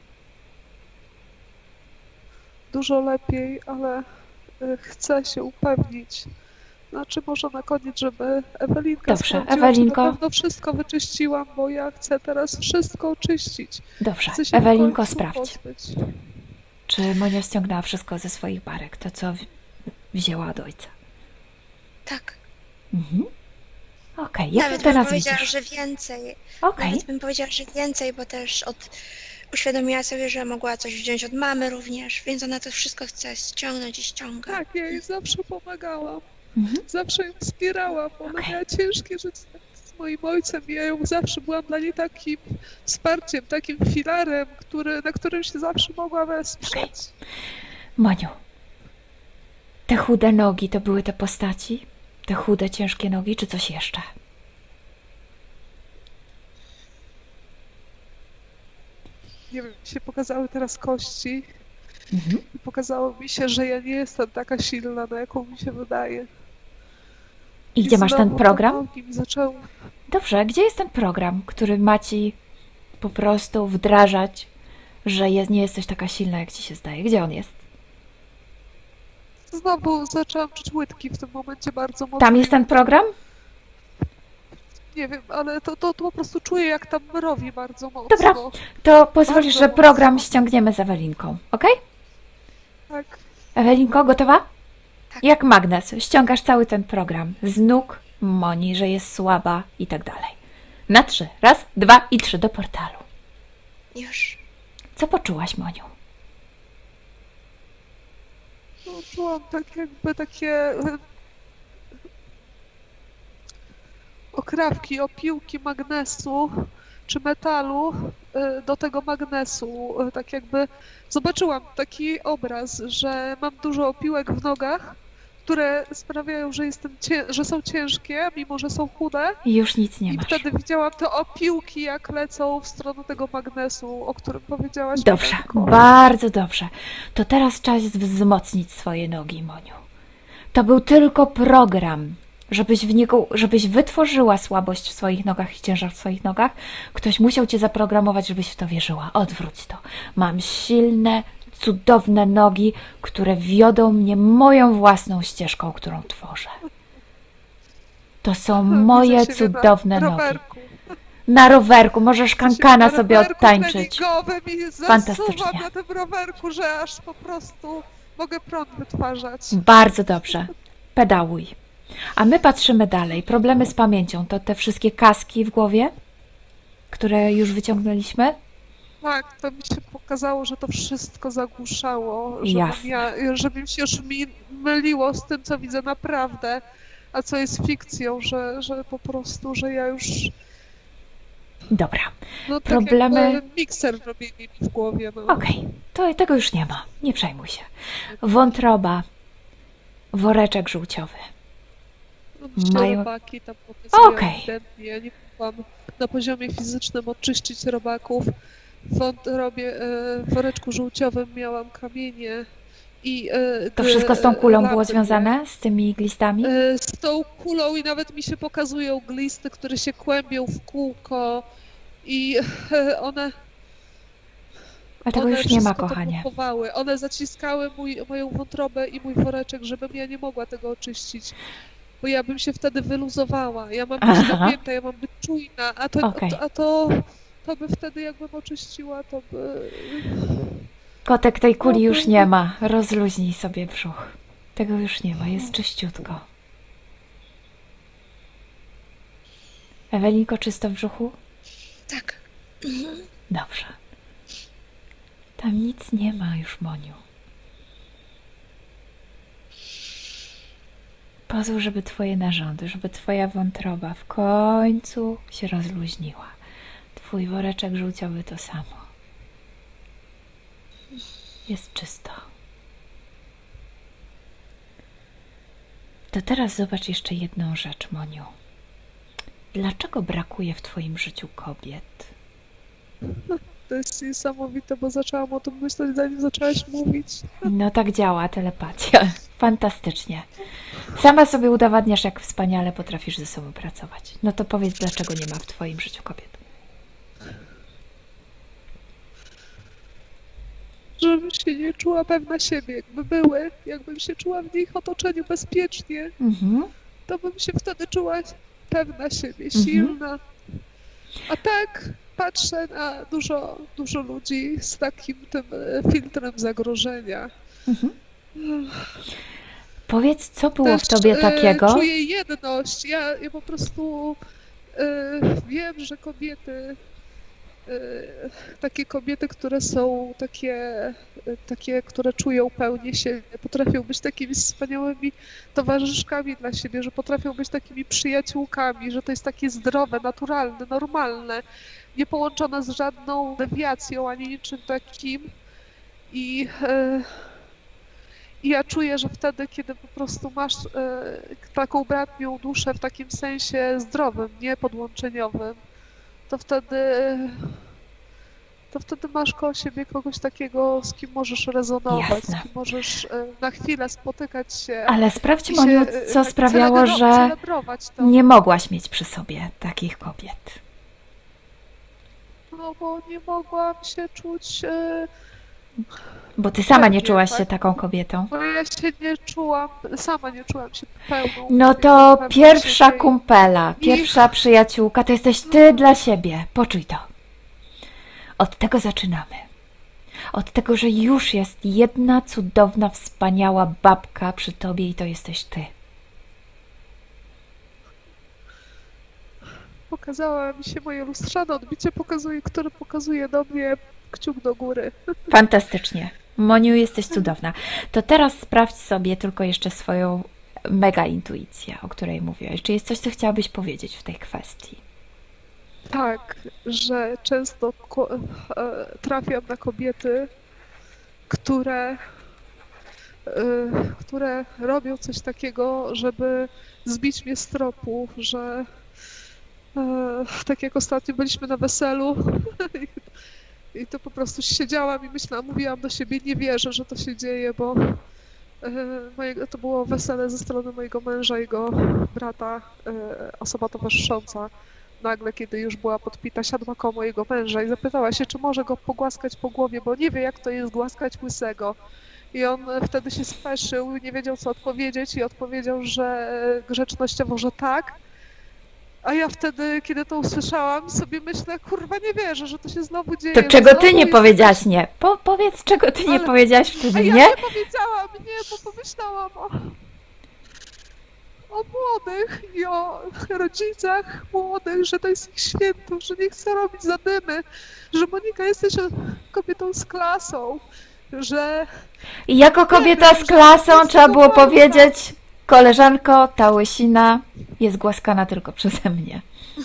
Dużo lepiej, ale chcę się upewnić. Znaczy może na koniec, żeby Ewelinka sprawdziła, Ewelinko. czy na pewno wszystko wyczyściłam, bo ja chcę teraz wszystko oczyścić. Dobrze, Ewelinko, sprawdź. Czy Monia ściągnęła wszystko ze swoich barek, to co wzięła od ojca? Tak. Okej, jak Nawet teraz bym powiedziała, widzisz? że więcej. Okej. Nawet bym powiedziała, że więcej, bo też uświadomiła sobie, że mogła coś wziąć od mamy również, więc ona to wszystko chce ściągnąć i ściąga. Tak, ja jej zawsze pomagałam. Zawsze ją wspierałam, bo ona miała ciężkie życie z moim ojcem i ja ją zawsze byłam dla niej takim wsparciem, takim filarem, na którym się zawsze mogła wesprzeć. Moniu, te chude nogi to były te postaci? Te chude, ciężkie nogi, czy coś jeszcze? Nie wiem, się pokazały teraz kości i pokazało mi się, że ja nie jestem taka silna, na jaką mi się wydaje. I gdzie masz ten program? Zaczęły... Dobrze, gdzie jest ten program, który ma ci po prostu wdrażać, że nie jesteś taka silna, jak ci się zdaje? Gdzie on jest? Znowu zaczęłam czuć łydki w tym momencie bardzo mocno. Tam jest ten program? Nie wiem, ale to po prostu czuję, jak tam mrowi bardzo mocno. Dobra, to pozwolisz, że program ściągniemy z Ewelinką, okej? Tak. Ewelinko, gotowa? Tak. Jak magnes, ściągasz cały ten program z nóg Moni, że jest słaba i tak dalej. Na 3. 1, 2 i 3 do portalu. Już. Co poczułaś, Moniu? No, czułam tak jakby takie okrawki, opiłki magnesu czy metalu do tego magnesu. Tak jakby zobaczyłam taki obraz, że mam dużo opiłek w nogach, które sprawiają, że są ciężkie, mimo że są chude. I już nic nie I masz. wtedy widziałam te opiłki, jak lecą w stronę tego magnesu, o którym powiedziałaś. Dobrze, bardzo dobrze. To teraz czas wzmocnić swoje nogi, Moniu. To był tylko program, żebyś wytworzyła słabość w swoich nogach i ciężar w swoich nogach. Ktoś musiał cię zaprogramować, żebyś w to wierzyła. Odwróć to. Mam silne, cudowne nogi, które wiodą mnie moją własną ścieżką, którą tworzę. To są moje cudowne nogi. Na rowerku, możesz kankana sobie odtańczyć. Fantastycznie. Na tym rowerku, że aż po prostu mogę prąd wytwarzać. Bardzo dobrze. Pedałuj. A my patrzymy dalej. Problemy z pamięcią to te wszystkie kaski w głowie, które już wyciągnęliśmy? Tak, to mi się pokazało, że to wszystko zagłuszało, żeby mi się już myliło z tym, co widzę naprawdę, a co jest fikcją, że po prostu, że ja już... Dobra. No tak problemy... jakby mikser robili mi w głowie. No. Okej, to tego już nie ma. Nie przejmuj się. Wątroba, woreczek żółciowy. Mają... Robaki tam pokazują ewidentnie. Ja nie mogłam na poziomie fizycznym oczyścić robaków. W wątrobie, w woreczku żółciowym miałam kamienie i... To wszystko z tą kulą było związane? Z tymi glistami? Z tą kulą i nawet mi się pokazują glisty, które się kłębią w kółko i one... Ale tego już nie ma, kochanie. One zaciskały moją wątrobę i mój woreczek, żebym ja nie mogła tego oczyścić. Bo ja bym się wtedy wyluzowała. Ja mam być napięta, ja mam być czujna, a to by wtedy jakbym oczyściła, to by... Kotek, tej kuli już nie ma. Rozluźnij sobie brzuch. Tego już nie ma, jest czyściutko. Ewelinko, czysto w brzuchu? Tak. Dobrze. Tam nic nie ma już, Moniu. Pozwól, żeby twoje narządy, żeby twoja wątroba w końcu się rozluźniła. Twój woreczek żółciowy to samo. Jest czysto. To teraz zobacz jeszcze jedną rzecz, Moniu. Dlaczego brakuje w twoim życiu kobiet? To jest niesamowite, bo zaczęłam o tym myśleć, zanim zaczęłaś mówić. No tak działa telepatia. Fantastycznie. Sama sobie udowadniasz, jak wspaniale potrafisz ze sobą pracować. No to powiedz, dlaczego nie ma w twoim życiu kobiet? Żebym się nie czuła pewna siebie, jakbym się czuła w ich otoczeniu bezpiecznie, to bym się wtedy czuła pewna siebie, silna. A tak, patrzę na dużo ludzi z takim tym filtrem zagrożenia. Powiedz, co było Też w tobie takiego? czuję jedność. Ja po prostu wiem, że kobiety, takie kobiety, które są takie, które czują pełnię siebie, potrafią być takimi wspaniałymi towarzyszkami dla siebie, że potrafią być takimi przyjaciółkami, że to jest takie zdrowe, naturalne, normalne, nie połączone z żadną dewiacją ani niczym takim. I ja czuję, że wtedy, kiedy po prostu masz taką bratnią duszę w takim sensie zdrowym, nie podłączeniowym, to wtedy masz koło siebie kogoś takiego, z kim możesz rezonować, Jasne. z kim możesz na chwilę spotykać się. Ale sprawdź, Moniu, co sprawiało, że nie mogłaś mieć przy sobie takich kobiet. No bo nie mogłam się czuć... Bo ty sama nie czułaś tak? się taką kobietą. Bo ja się nie czułam, sama nie czułam się pełną. No to pierwsza kumpela, pierwsza przyjaciółka to jesteś ty dla siebie. Poczuj to. Od tego zaczynamy. Od tego, że już jest jedna cudowna, wspaniała babka przy tobie i to jesteś ty. Pokazała mi się moje lustrzane odbicie, które pokazuje do mnie kciuk do góry. Fantastycznie. Moniu, jesteś cudowna. To teraz sprawdź sobie tylko jeszcze swoją mega intuicję, o której mówiłaś. Czy jest coś, co chciałabyś powiedzieć w tej kwestii? Tak, że często trafiam na kobiety, które robią coś takiego, żeby zbić mnie z tropu, że tak jak ostatnio byliśmy na weselu i to po prostu siedziałam i mówiłam do siebie, nie wierzę, że to się dzieje, bo to było wesele ze strony mojego męża i jego brata, osoba towarzysząca. Nagle, kiedy już była podpita, siadła koło mojego męża i zapytała się, czy może go pogłaskać po głowie, bo nie wie, jak to jest głaskać łysego. I on wtedy się speszył, nie wiedział, co odpowiedzieć i odpowiedział, że grzecznościowo, że tak. A ja wtedy, kiedy to usłyszałam, sobie myślę, kurwa, nie wierzę, że to się znowu dzieje. To czego ty nie powiedziałaś nie? Powiedz, czego ty nie powiedziałaś wtedy nie? Ja nie powiedziałam nie, bo pomyślałam o młodych i o rodzicach młodych, że to jest ich święto, że nie chcę robić zadymy, że Monika, jesteś kobietą z klasą, że... I jako kobieta z klasą trzeba było powiedzieć, koleżanko, ta łysina jest głaskana tylko przeze mnie.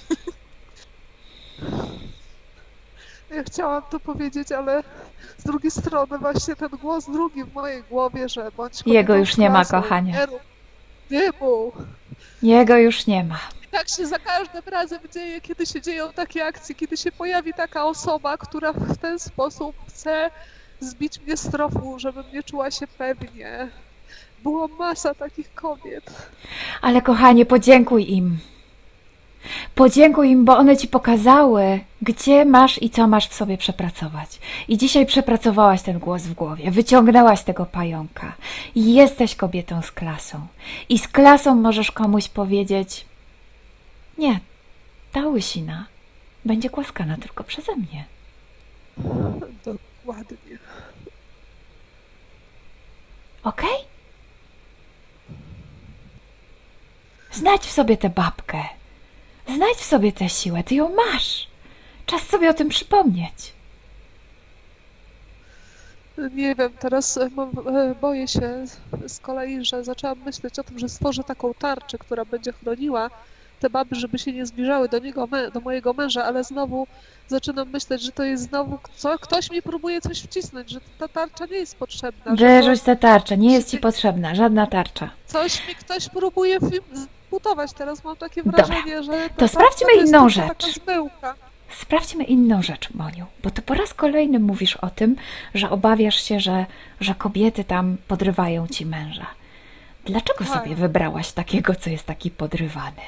Ja chciałam to powiedzieć, ale z drugiej strony właśnie ten głos drugi w mojej głowie, że bądź kobietą Jego już nie ma, klasą, kochanie. Nie mów. Jego już nie ma. Tak się za każdym razem dzieje, kiedy się dzieją takie akcje, kiedy się pojawi taka osoba, która w ten sposób chce zbić mnie z tropu, żebym nie czuła się pewnie. Było masa takich kobiet. Ale kochanie, podziękuj im. Podziękuj im, bo one ci pokazały, gdzie masz i co masz w sobie przepracować. I dzisiaj przepracowałaś ten głos w głowie, wyciągnęłaś tego pająka. I jesteś kobietą z klasą. I z klasą możesz komuś powiedzieć, nie, ta łysina będzie głaskana tylko przeze mnie. Dokładnie. Okej? Znajdź w sobie tę babkę. Znajdź w sobie tę siłę. Ty ją masz. Czas sobie o tym przypomnieć. Nie wiem, teraz boję się z kolei, że zaczęłam myśleć o tym, że stworzę taką tarczę, która będzie chroniła te baby, żeby się nie zbliżały do mojego męża, ale znowu zaczynam myśleć, że to jest znowu ktoś mi próbuje coś wcisnąć, że ta tarcza nie jest potrzebna. Wyrzuć tę tarczę, nie jest ci potrzebna, żadna tarcza. Coś mi ktoś próbuje zbudować, teraz mam takie wrażenie, że to sprawdźmy inną rzecz. Taka zmyłka. Sprawdźmy inną rzecz, Moniu, bo to po raz kolejny mówisz o tym, że obawiasz się, że kobiety tam podrywają ci męża. Dlaczego sobie wybrałaś takiego, co jest taki podrywany?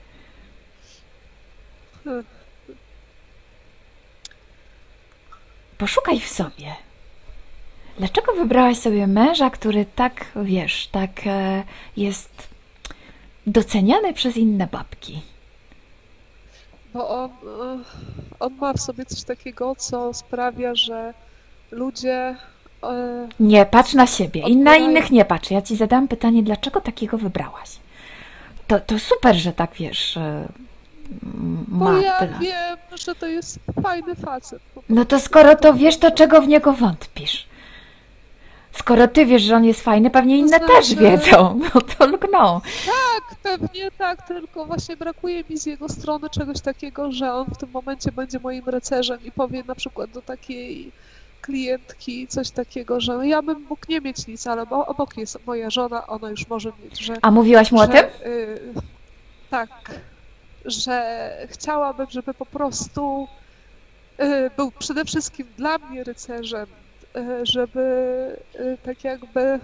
Poszukaj w sobie. Dlaczego wybrałaś sobie męża, który tak, wiesz, tak jest doceniany przez inne babki? bo on ma w sobie coś takiego, co sprawia, że ludzie Nie, patrz na siebie i na odbierają. innych nie patrz. Ja ci zadam pytanie, dlaczego takiego wybrałaś? To super, że tak wiesz, Bo ma ja tyle. wiem, że to jest fajny facet. Po No to prostu. skoro to wiesz, to czego w niego wątpisz? Skoro ty wiesz, że on jest fajny, pewnie inne też znaczy- wiedzą. No to lgną. Tak, pewnie tak, tylko właśnie brakuje mi z jego strony czegoś takiego, że on w tym momencie będzie moim rycerzem i powie na przykład do takiej klientki coś takiego, że ja bym mógł nie mieć nic, ale obok jest moja żona, ona już może mieć, że... A mówiłaś mu o tym? Tak, że chciałabym, żeby po prostu był przede wszystkim dla mnie rycerzem, żeby tak jakby...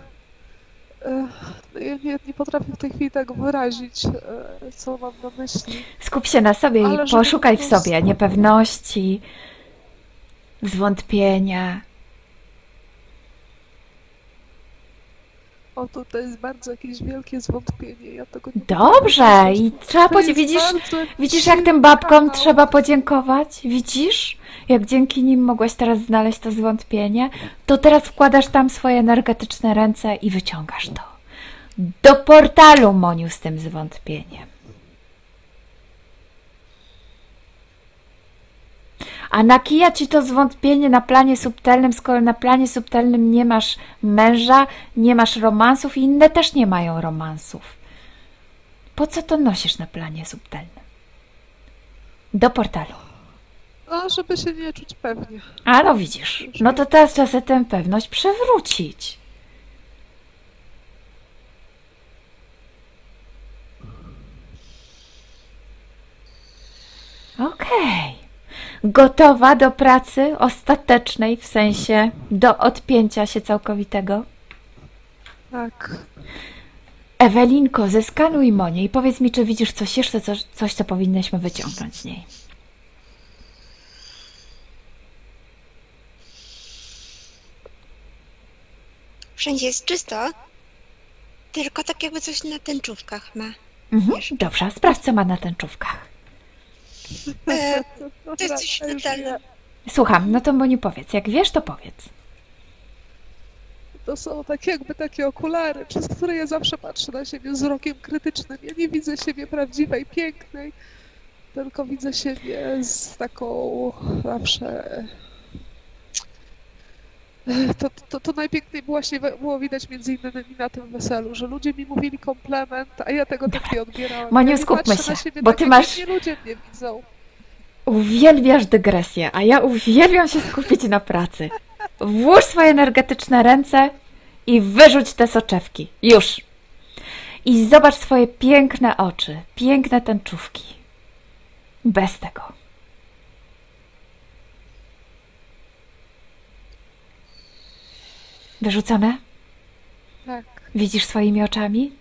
Ja nie potrafię w tej chwili tego wyrazić, co mam na myśli. Skup się na sobie Ale i żeby poszukaj po w prostu- sobie niepewności, zwątpienia. O, tutaj jest bardzo jakieś wielkie zwątpienie, ja tego nie Dobrze, potrafię i trzeba To jest widzisz bardzo jak tym babkom kanał. trzeba podziękować? Widzisz? Jak dzięki nim mogłaś teraz znaleźć to zwątpienie, to teraz wkładasz tam swoje energetyczne ręce i wyciągasz to. Do portalu, Moniu, z tym zwątpieniem. A nakija ci to zwątpienie na planie subtelnym, skoro na planie subtelnym nie masz męża, nie masz romansów i inne też nie mają romansów. Po co to nosisz na planie subtelnym? Do portalu. No, żeby się nie czuć pewnie. A no widzisz, no to teraz trzeba sobie tę pewność przewrócić. Okej. Gotowa do pracy ostatecznej, w sensie do odpięcia się całkowitego? Tak. Ewelinko, zeskanuj Monię i powiedz mi, czy widzisz coś jeszcze, coś, co powinnyśmy wyciągnąć z niej. Wszędzie jest czysto, tylko tak jakby coś na tęczówkach ma. Dobrze, sprawdź, co ma na tęczówkach. To jest coś totalnie. Słucham, no to Moniu powiedz. Jak wiesz, to powiedz. To są tak jakby takie okulary, przez które ja zawsze patrzę na siebie wzrokiem krytycznym. Ja nie widzę siebie prawdziwej, pięknej, tylko widzę siebie z taką zawsze... To najpiękniej właśnie było widać między innymi na tym weselu, że ludzie mi mówili komplement, a ja tego tak nie odbierałam. Moniu, Ja skupmy patrzę się, na siebie bo tak, ty jak masz- inni ludzie mnie widzą. Uwielbiasz dygresję, a ja uwielbiam się skupić na pracy. Włóż swoje energetyczne ręce i wyrzuć te soczewki. Już. I zobacz swoje piękne oczy, piękne tęczówki. Bez tego. Wyrzucone? Tak, Widzisz swoimi oczami?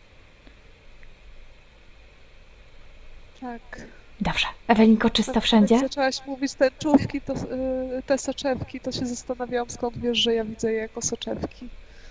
tak. Dobrze. Ewelinko, czysto wszędzie? Jak zaczęłaś mówić tęczówki, to te soczewki, to się zastanawiałam, skąd wiesz, że ja widzę je jako soczewki.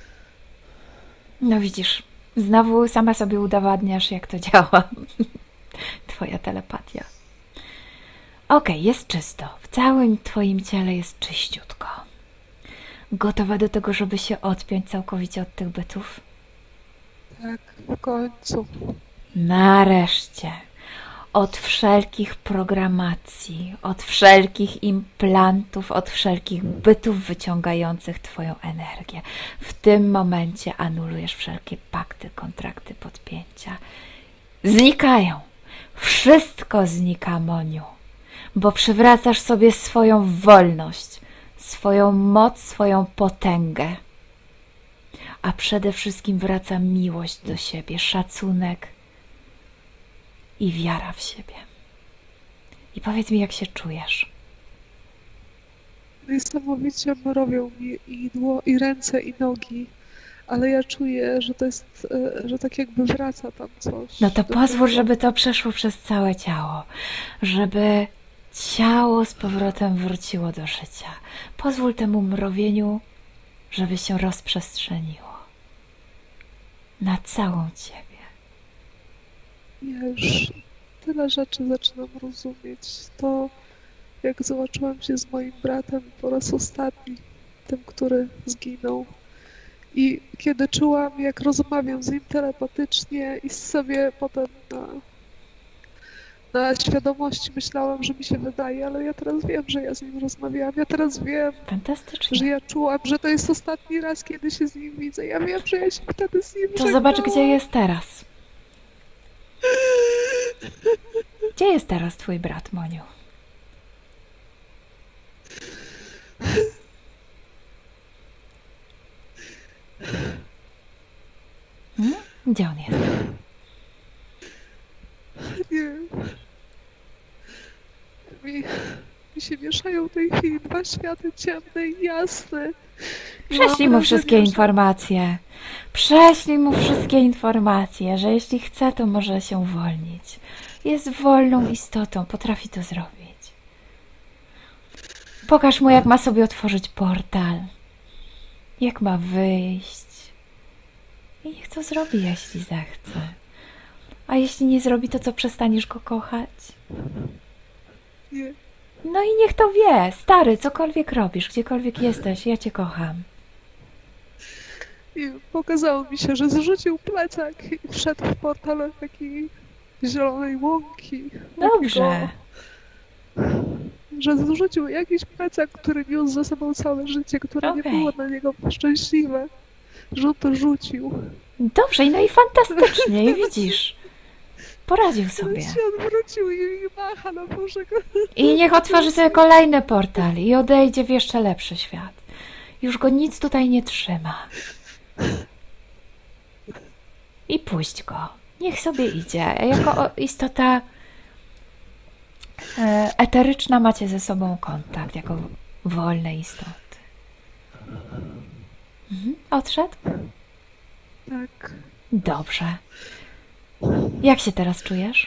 No widzisz, znowu sama sobie udowadniasz, jak to działa. Twoja telepatia. Okej, jest czysto. W całym twoim ciele jest czyściutko. Gotowa do tego, żeby się odpiąć całkowicie od tych bytów? Tak, w końcu. Nareszcie. Od wszelkich programacji, od wszelkich implantów, od wszelkich bytów wyciągających twoją energię. W tym momencie anulujesz wszelkie pakty, kontrakty, podpięcia. Znikają. Wszystko znika, Moniu, bo przywracasz sobie swoją wolność, swoją moc, swoją potęgę. A przede wszystkim wraca miłość do siebie, szacunek i wiara w siebie. I powiedz mi, jak się czujesz. Niesamowicie mrowią mi i ręce, i nogi, ale ja czuję, że to jest, że tak jakby wraca tam coś. No to do pozwól, tego. żeby to przeszło przez całe ciało, żeby ciało z powrotem wróciło do życia. Pozwól temu mrowieniu, żeby się rozprzestrzeniło na całą ciebie. Ja już tyle rzeczy zaczynam rozumieć. To jak zobaczyłam się z moim bratem po raz ostatni, tym, który zginął. I kiedy czułam, jak rozmawiam z nim telepatycznie i sobie potem na świadomości myślałam, że mi się wydaje, ale ja teraz wiem, że ja z nim rozmawiałam. Ja teraz wiem, że ja czułam, że to jest ostatni raz, kiedy się z nim widzę. Ja wiem, że ja się wtedy z nim żegnałam. Zobacz, gdzie jest teraz. Gdzie jest teraz twój brat, Moniu? Gdzie on jest? Nie wiem. Mi się mieszają w tej chwili dwa światy, ciemne i jasne. Prześlij mu wszystkie informacje. Prześlij mu wszystkie informacje, że jeśli chce, to może się uwolnić. Jest wolną istotą, potrafi to zrobić. Pokaż mu, jak ma sobie otworzyć portal. Jak ma wyjść. I niech to zrobi, jeśli zechce. A jeśli nie zrobi, to co, przestaniesz go kochać? Nie. No i niech to wie. Stary, cokolwiek robisz, gdziekolwiek jesteś, ja cię kocham. I pokazało mi się, że zrzucił plecak i wszedł w portal takiej zielonej łąki. Dobrze. Że zrzucił jakiś plecak, który niósł ze sobą całe życie, które nie było dla niego szczęśliwe. Że on to rzucił. Dobrze, no i fantastycznie, i widzisz. Poradził sobie. się odwrócił i macha na Bożego. I niech otworzy sobie kolejny portal i odejdzie w jeszcze lepszy świat. Już go nic tutaj nie trzyma. I puść go. Niech sobie idzie. Jako istota eteryczna macie ze sobą kontakt, jako wolne istoty. Odszedł? Tak. Dobrze. Jak się teraz czujesz?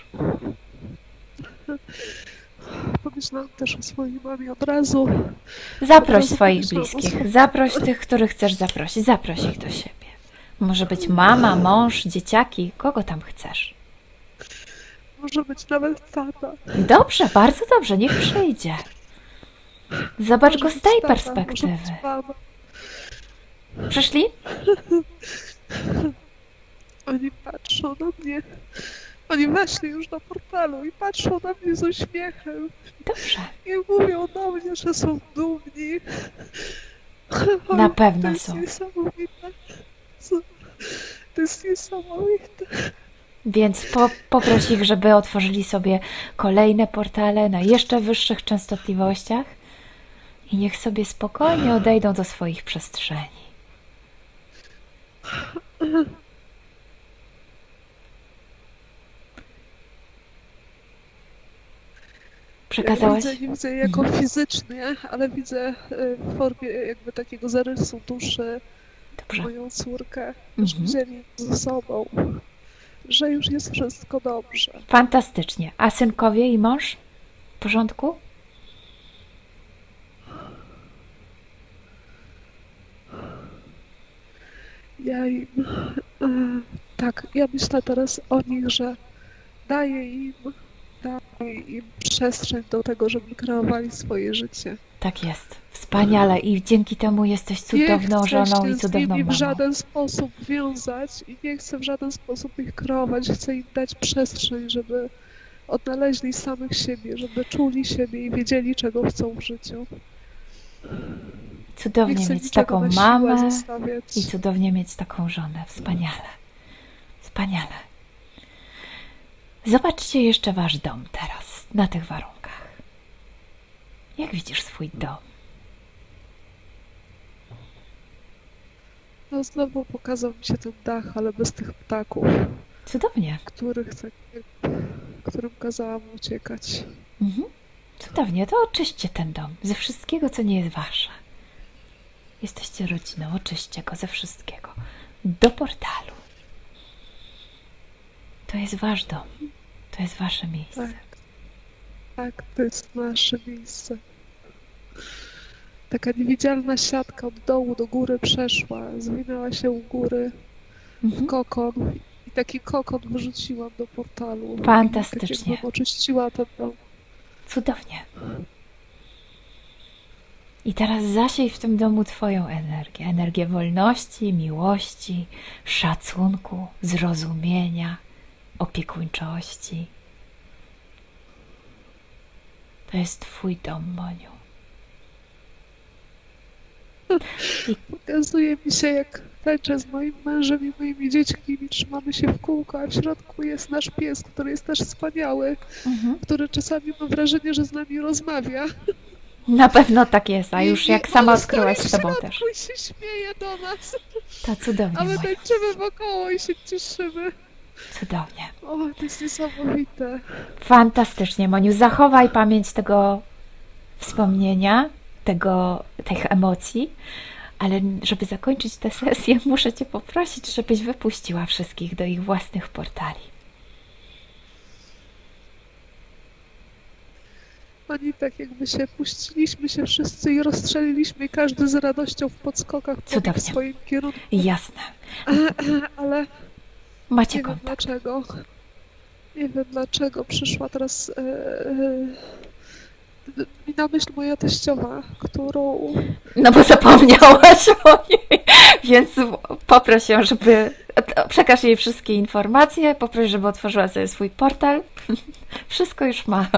Pomyślałam też o swojej mamie od razu. Zaproś swoich bliskich. Zaproś tych, których chcesz zaprosić. Zaproś ich do siebie. Może być mama, mąż, dzieciaki, kogo tam chcesz. Może być nawet tata. Dobrze, bardzo dobrze, niech przyjdzie. Zobacz go z tej perspektywy. Przyszli? Oni patrzą na mnie. Oni weszli już do portalu i patrzą na mnie z uśmiechem. Dobrze. I mówią do mnie, że są dumni. Na pewno są. To jest niesamowite. To jest niesamowite. Więc poproś ich, żeby otworzyli sobie kolejne portale na jeszcze wyższych częstotliwościach i niech sobie spokojnie odejdą do swoich przestrzeni. Przekazałaś? Ja nie widzę jako fizycznie, ale widzę w formie jakby takiego zarysu duszy. Dobrze. Moją córkę, że wzięli ze sobą, że już jest wszystko dobrze. Fantastycznie. A synkowie i mąż? W porządku? Ja im... tak, ja myślę teraz o nich, że daję im przestrzeń do tego, żeby kreowali swoje życie. Tak jest. Wspaniale. I dzięki temu jesteś cudowną żoną i cudowną mamą. Nie chcę się z nimi w żaden sposób wiązać i nie chcę w żaden sposób ich kreować. Chcę im dać przestrzeń, żeby odnaleźli samych siebie, żeby czuli siebie i wiedzieli, czego chcą w życiu. Cudownie mieć taką mamę i cudownie mieć taką żonę. Wspaniale. Wspaniale. Zobaczcie jeszcze wasz dom teraz, na tych warunkach. Jak widzisz swój dom? No znowu pokazał mi się ten dach, ale bez tych ptaków. Cudownie. Którym kazałam uciekać. Cudownie, to oczyście ten dom ze wszystkiego, co nie jest wasze. Jesteście rodziną, oczyście go ze wszystkiego. Do portalu. To jest wasz dom. To jest wasze miejsce. Tak, to jest nasze miejsce. Taka niewidzialna siatka od dołu do góry przeszła, zwinęła się u góry w kokon i taki kokon wyrzuciłam do portalu. Fantastycznie. Tak jakbym oczyściła ten dom. Cudownie. I teraz zasiej w tym domu twoją energię. Energię wolności, miłości, szacunku, zrozumienia, opiekuńczości. To jest twój dom, Moniu. Pokazuje mi się, jak tańczę z moim mężem i moimi dziećmi i trzymamy się w kółko, a w środku jest nasz pies, który jest też wspaniały, który czasami mam wrażenie, że z nami rozmawia. Na pewno tak jest, a już jak sama odkryłaś z tobą też. I się śmieje do nas. To cudownie, A my Moniu. tańczymy wokoło i się cieszymy. Cudownie. O, to jest niesamowite. Fantastycznie, Moniu. Zachowaj pamięć tego wspomnienia, tych emocji, ale żeby zakończyć tę sesję, muszę cię poprosić, żebyś wypuściła wszystkich do ich własnych portali. Oni tak jakby się puściliśmy się wszyscy i rozstrzeliliśmy i każdy z radością w podskokach pobiegł w swoim kierunku. Jasne. Ale Macie nie wiem kontakt. dlaczego. Nie wiem dlaczego przyszła teraz mi na myśl moja teściowa, którą... No bo zapomniałaś o niej, więc poproś ją, przekaż jej wszystkie informacje, poproś, żeby otworzyła sobie swój portal. Wszystko już ma.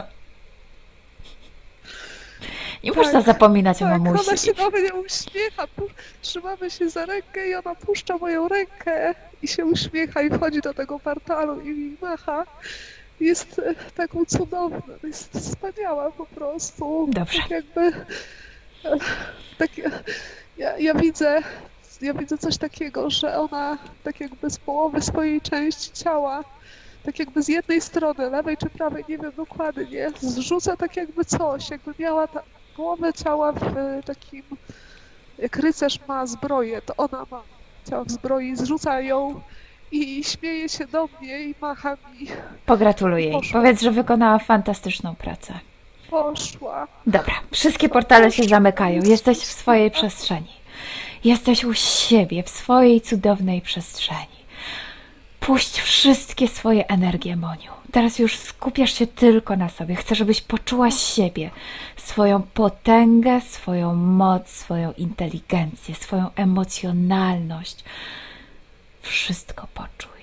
Nie można zapominać o mamusi. Ona się do mnie uśmiecha, trzymamy się za rękę i ona puszcza moją rękę i się uśmiecha i wchodzi do tego portalu i mi macha. Jest taką cudowną, jest wspaniała po prostu. Dobrze. Tak jakby... Tak, ja widzę coś takiego, że ona tak jakby z połowy swojej części ciała, tak jakby z jednej strony, lewej czy prawej, nie wiem dokładnie, zrzuca tak jakby coś, jakby miała połowę ciała w takim, jak rycerz ma zbroję, to ona ma ciało w zbroi, zrzuca ją i śmieje się do mnie i macha mi. Pogratuluję jej. Powiedz, że wykonała fantastyczną pracę. Poszła. Dobra, wszystkie portale się zamykają. Jesteś w swojej przestrzeni. Jesteś u siebie, w swojej cudownej przestrzeni. Puść wszystkie swoje energie, Moniu. Teraz już skupiasz się tylko na sobie. Chcę, żebyś poczuła siebie, swoją potęgę, swoją moc, swoją inteligencję, swoją emocjonalność. Wszystko poczuj.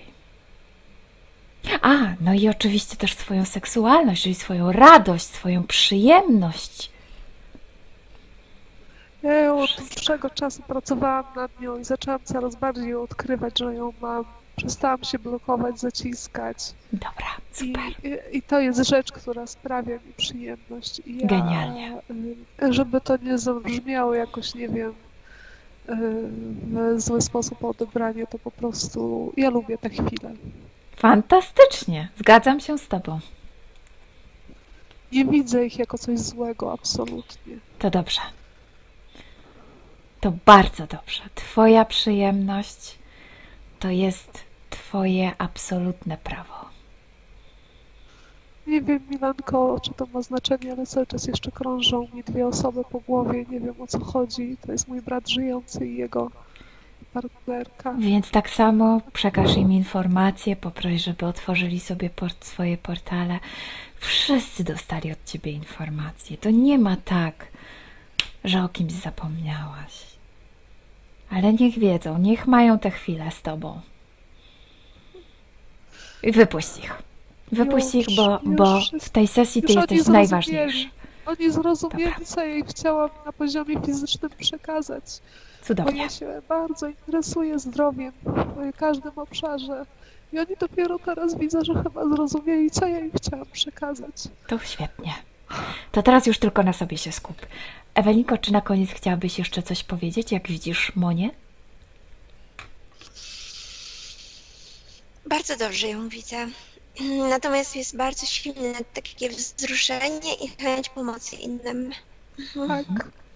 No i oczywiście też swoją seksualność, czyli swoją radość, swoją przyjemność. Ja ją od dłuższego czasu pracowałam nad nią i zaczęłam coraz bardziej ją odkrywać, że ją mam. Przestałam się blokować, zaciskać. Dobra, super. I to jest rzecz, która sprawia mi przyjemność. I genialnie. Żeby to nie zabrzmiało jakoś, nie wiem, w zły sposób odebranie, to po prostu ja lubię te chwile. Fantastycznie, zgadzam się z tobą. Nie widzę ich jako coś złego, absolutnie. To dobrze. To bardzo dobrze. Twoja przyjemność to jest twoje absolutne prawo. Nie wiem, Milanko, czy to ma znaczenie, ale cały czas jeszcze krążą mi dwie osoby po głowie. Nie wiem, o co chodzi. To jest mój brat żyjący i jego partnerka. Więc tak samo przekaż im informacje, poproś, żeby otworzyli sobie swoje portale. Wszyscy dostali od ciebie informacje. To nie ma tak, że o kimś zapomniałaś. Ale niech wiedzą, niech mają te chwile z tobą. I wypuść ich. Wypuść ich, bo w tej sesji ty jesteś najważniejszy. Oni zrozumieli, co ja ich chciałam na poziomie fizycznym przekazać. Cudownie. Bo ja się bardzo interesuję zdrowiem w każdym obszarze. I oni dopiero teraz widzą, że chyba zrozumieli, co ja im chciałam przekazać. To świetnie. To teraz już tylko na sobie się skup. Ewelinko, czy na koniec chciałabyś jeszcze coś powiedzieć, jak widzisz Monię? Bardzo dobrze ją widzę. Natomiast jest bardzo silne takie wzruszenie i chęć pomocy innym. Tak.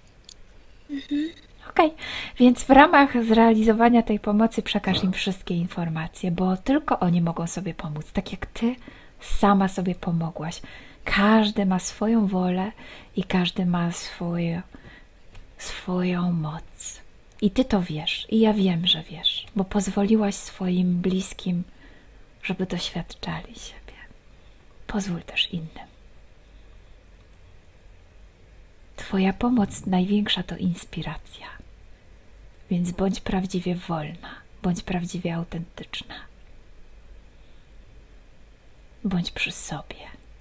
Okej, więc w ramach zrealizowania tej pomocy przekaż im wszystkie informacje, bo tylko oni mogą sobie pomóc, tak jak ty sama sobie pomogłaś. Każdy ma swoją wolę i każdy ma swoją moc. I ty to wiesz, i ja wiem, że wiesz, bo pozwoliłaś swoim bliskim żeby doświadczali siebie. Pozwól też innym. Twoja pomoc największa to inspiracja, więc bądź prawdziwie wolna, bądź prawdziwie autentyczna. Bądź przy sobie.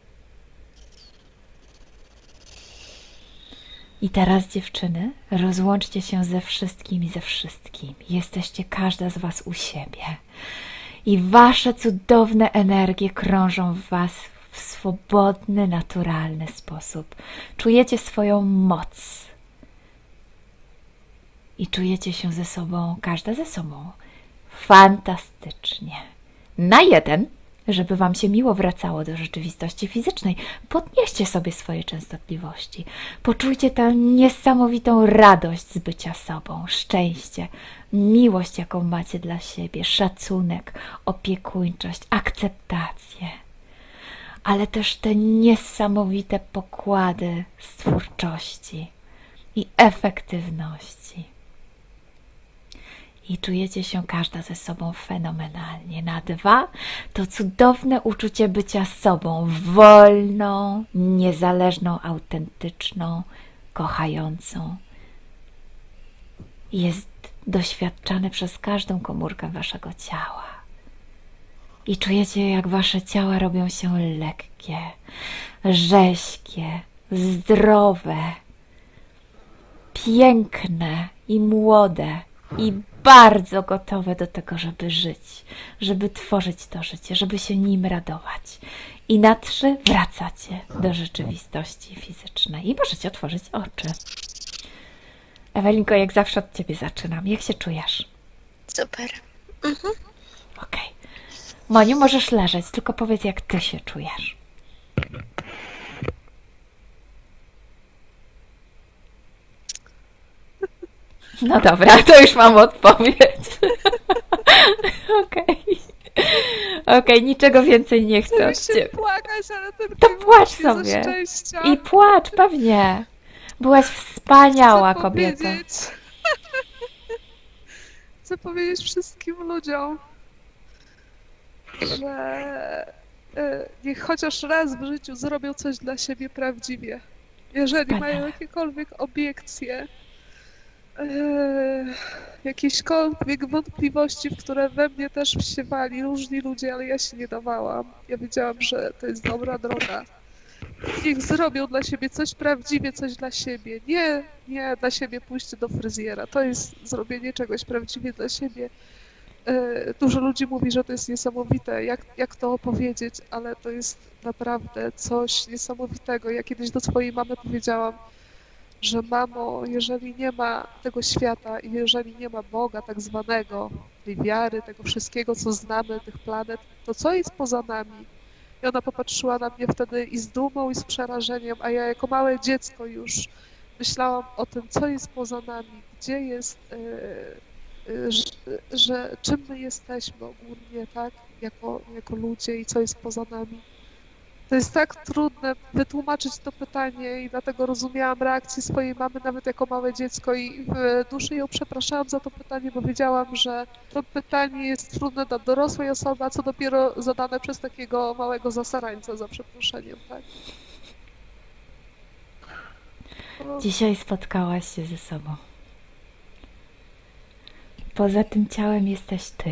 I teraz, dziewczyny, rozłączcie się ze wszystkim i ze wszystkim. Jesteście każda z was u siebie. I wasze cudowne energie krążą w was w swobodny, naturalny sposób. Czujecie swoją moc. I czujecie się ze sobą, każda ze sobą, fantastycznie. Na jeden, żeby wam się miło wracało do rzeczywistości fizycznej, podnieście sobie swoje częstotliwości. Poczujcie tę niesamowitą radość z bycia sobą, szczęście, miłość, jaką macie dla siebie, szacunek, opiekuńczość, akceptację. Ale też te niesamowite pokłady stwórczości i efektywności. I czujecie się każda ze sobą fenomenalnie. Na dwa to cudowne uczucie bycia sobą, wolną, niezależną, autentyczną, kochającą. Jest doświadczane przez każdą komórkę waszego ciała. I czujecie, jak wasze ciała robią się lekkie, rześkie, zdrowe, piękne i młode i bardzo gotowe do tego, żeby żyć, żeby tworzyć to życie, żeby się nim radować. I na trzy wracacie do rzeczywistości fizycznej i możecie otworzyć oczy. Ewelinko, jak zawsze od ciebie zaczynam. Jak się czujesz? Super. Okej. Moniu, możesz leżeć, tylko powiedz, jak ty się czujesz. No dobra, to już mam odpowiedź. Okej, niczego więcej nie chcę od ciebie. Płakać, ale to płacz sobie. I płacz, pewnie. Byłaś wspaniała kobieta. Chcę powiedzieć wszystkim ludziom, że niech chociaż raz w życiu zrobią coś dla siebie prawdziwie. Jeżeli mają jakiekolwiek obiekcje, jakieśkolwiek wątpliwości, w które we mnie też wsiewali różni ludzie, ale ja się nie dawałam. Ja wiedziałam, że to jest dobra droga. Niech zrobią dla siebie coś prawdziwie, coś dla siebie. Nie dla siebie pójście do fryzjera. To jest zrobienie czegoś prawdziwie dla siebie. Dużo ludzi mówi, że to jest niesamowite, jak to opowiedzieć, ale to jest naprawdę coś niesamowitego. Ja kiedyś do swojej mamy powiedziałam, że mamo, jeżeli nie ma tego świata i jeżeli nie ma Boga tak zwanego, tej wiary, tego wszystkiego, co znamy, tych planet, to co jest poza nami? I ona popatrzyła na mnie wtedy i z dumą, i z przerażeniem, a ja jako małe dziecko już myślałam o tym, co jest poza nami, gdzie jest, że czym my jesteśmy ogólnie, tak, jako ludzie i co jest poza nami. To jest tak trudne wytłumaczyć to pytanie i dlatego rozumiałam reakcję swojej mamy nawet jako małe dziecko i w duszy ją przepraszałam za to pytanie, bo wiedziałam, że to pytanie jest trudne dla dorosłej osoby, a co dopiero zadane przez takiego małego zasarańca, za przeproszeniem, tak? Dzisiaj spotkałaś się ze sobą. Poza tym ciałem jesteś ty.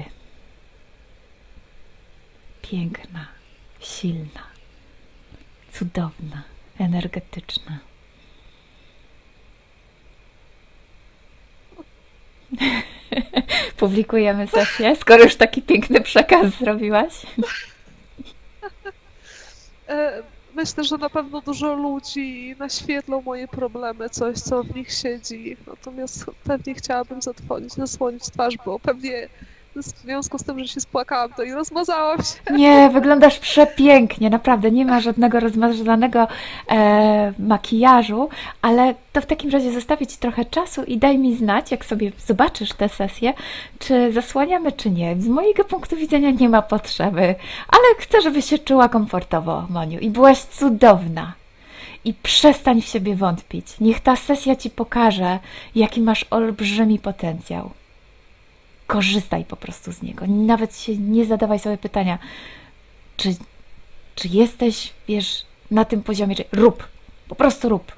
Piękna, silna, cudowna, energetyczna. Publikujemy sesję, skoro już taki piękny przekaz zrobiłaś. Myślę, że na pewno dużo ludzi naświetlą moje problemy, coś, co w nich siedzi. Natomiast pewnie chciałabym zasłonić twarz, bo pewnie w związku z tym, że się spłakałam, to i rozmazałam się. Nie, wyglądasz przepięknie, naprawdę, nie ma żadnego rozmazanego makijażu, ale to w takim razie zostawię Ci trochę czasu i daj mi znać, jak sobie zobaczysz tę sesję, czy zasłaniamy, czy nie. Z mojego punktu widzenia nie ma potrzeby, ale chcę, żebyś się czuła komfortowo, Moniu, i byłaś cudowna. I przestań w siebie wątpić. Niech ta sesja Ci pokaże, jaki masz olbrzymi potencjał. korzystaj po prostu z niego. Nawet się nie zadawaj sobie pytania, czy jesteś, wiesz, na tym poziomie, czy rób, po prostu rób.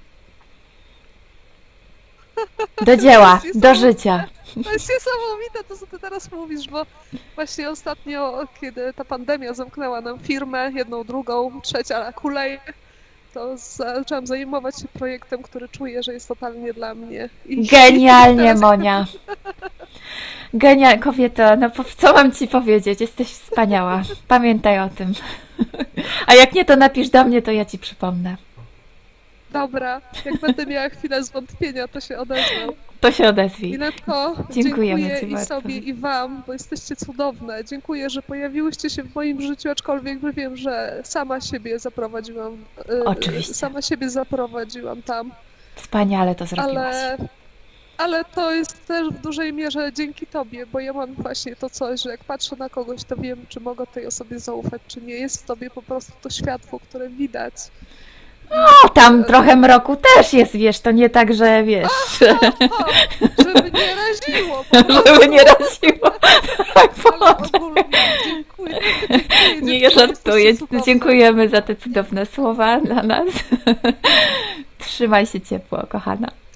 Do dzieła, do życia. To jest niesamowite to, co ty teraz mówisz, bo właśnie ostatnio, kiedy ta pandemia zamknęła nam firmę, jedną, drugą, trzecia kuleje, to zaczęłam zajmować się projektem, który czuję, że jest totalnie dla mnie. Genialnie, Monia. Genialnie, kobieto, no co mam ci powiedzieć? Jesteś wspaniała. Pamiętaj o tym. A jak nie, to napisz do mnie, to ja ci przypomnę. Dobra, jak będę miała chwilę zwątpienia, to się odezwę. To się odezwij. Milenko, dziękuję ci i bardzo. sobie, i wam, bo jesteście cudowne. Dziękuję, że pojawiłyście się w moim życiu, aczkolwiek wiem, że sama siebie zaprowadziłam. Oczywiście. Sama siebie zaprowadziłam tam. Wspaniale to zrobiłaś. Ale to jest też w dużej mierze dzięki tobie, bo ja mam właśnie to coś, że jak patrzę na kogoś, to wiem, czy mogę tej osobie zaufać, czy nie. Jest w tobie po prostu to światło, które widać. O, tam trochę mroku też jest, wiesz, to nie tak, że wiesz... Żeby nie raziło. Żeby nie raziło. Tak, ale ogólnie dziękuję. Nie żartuję. Dziękujemy za te cudowne słowa dla nas. Trzymaj się ciepło, kochana.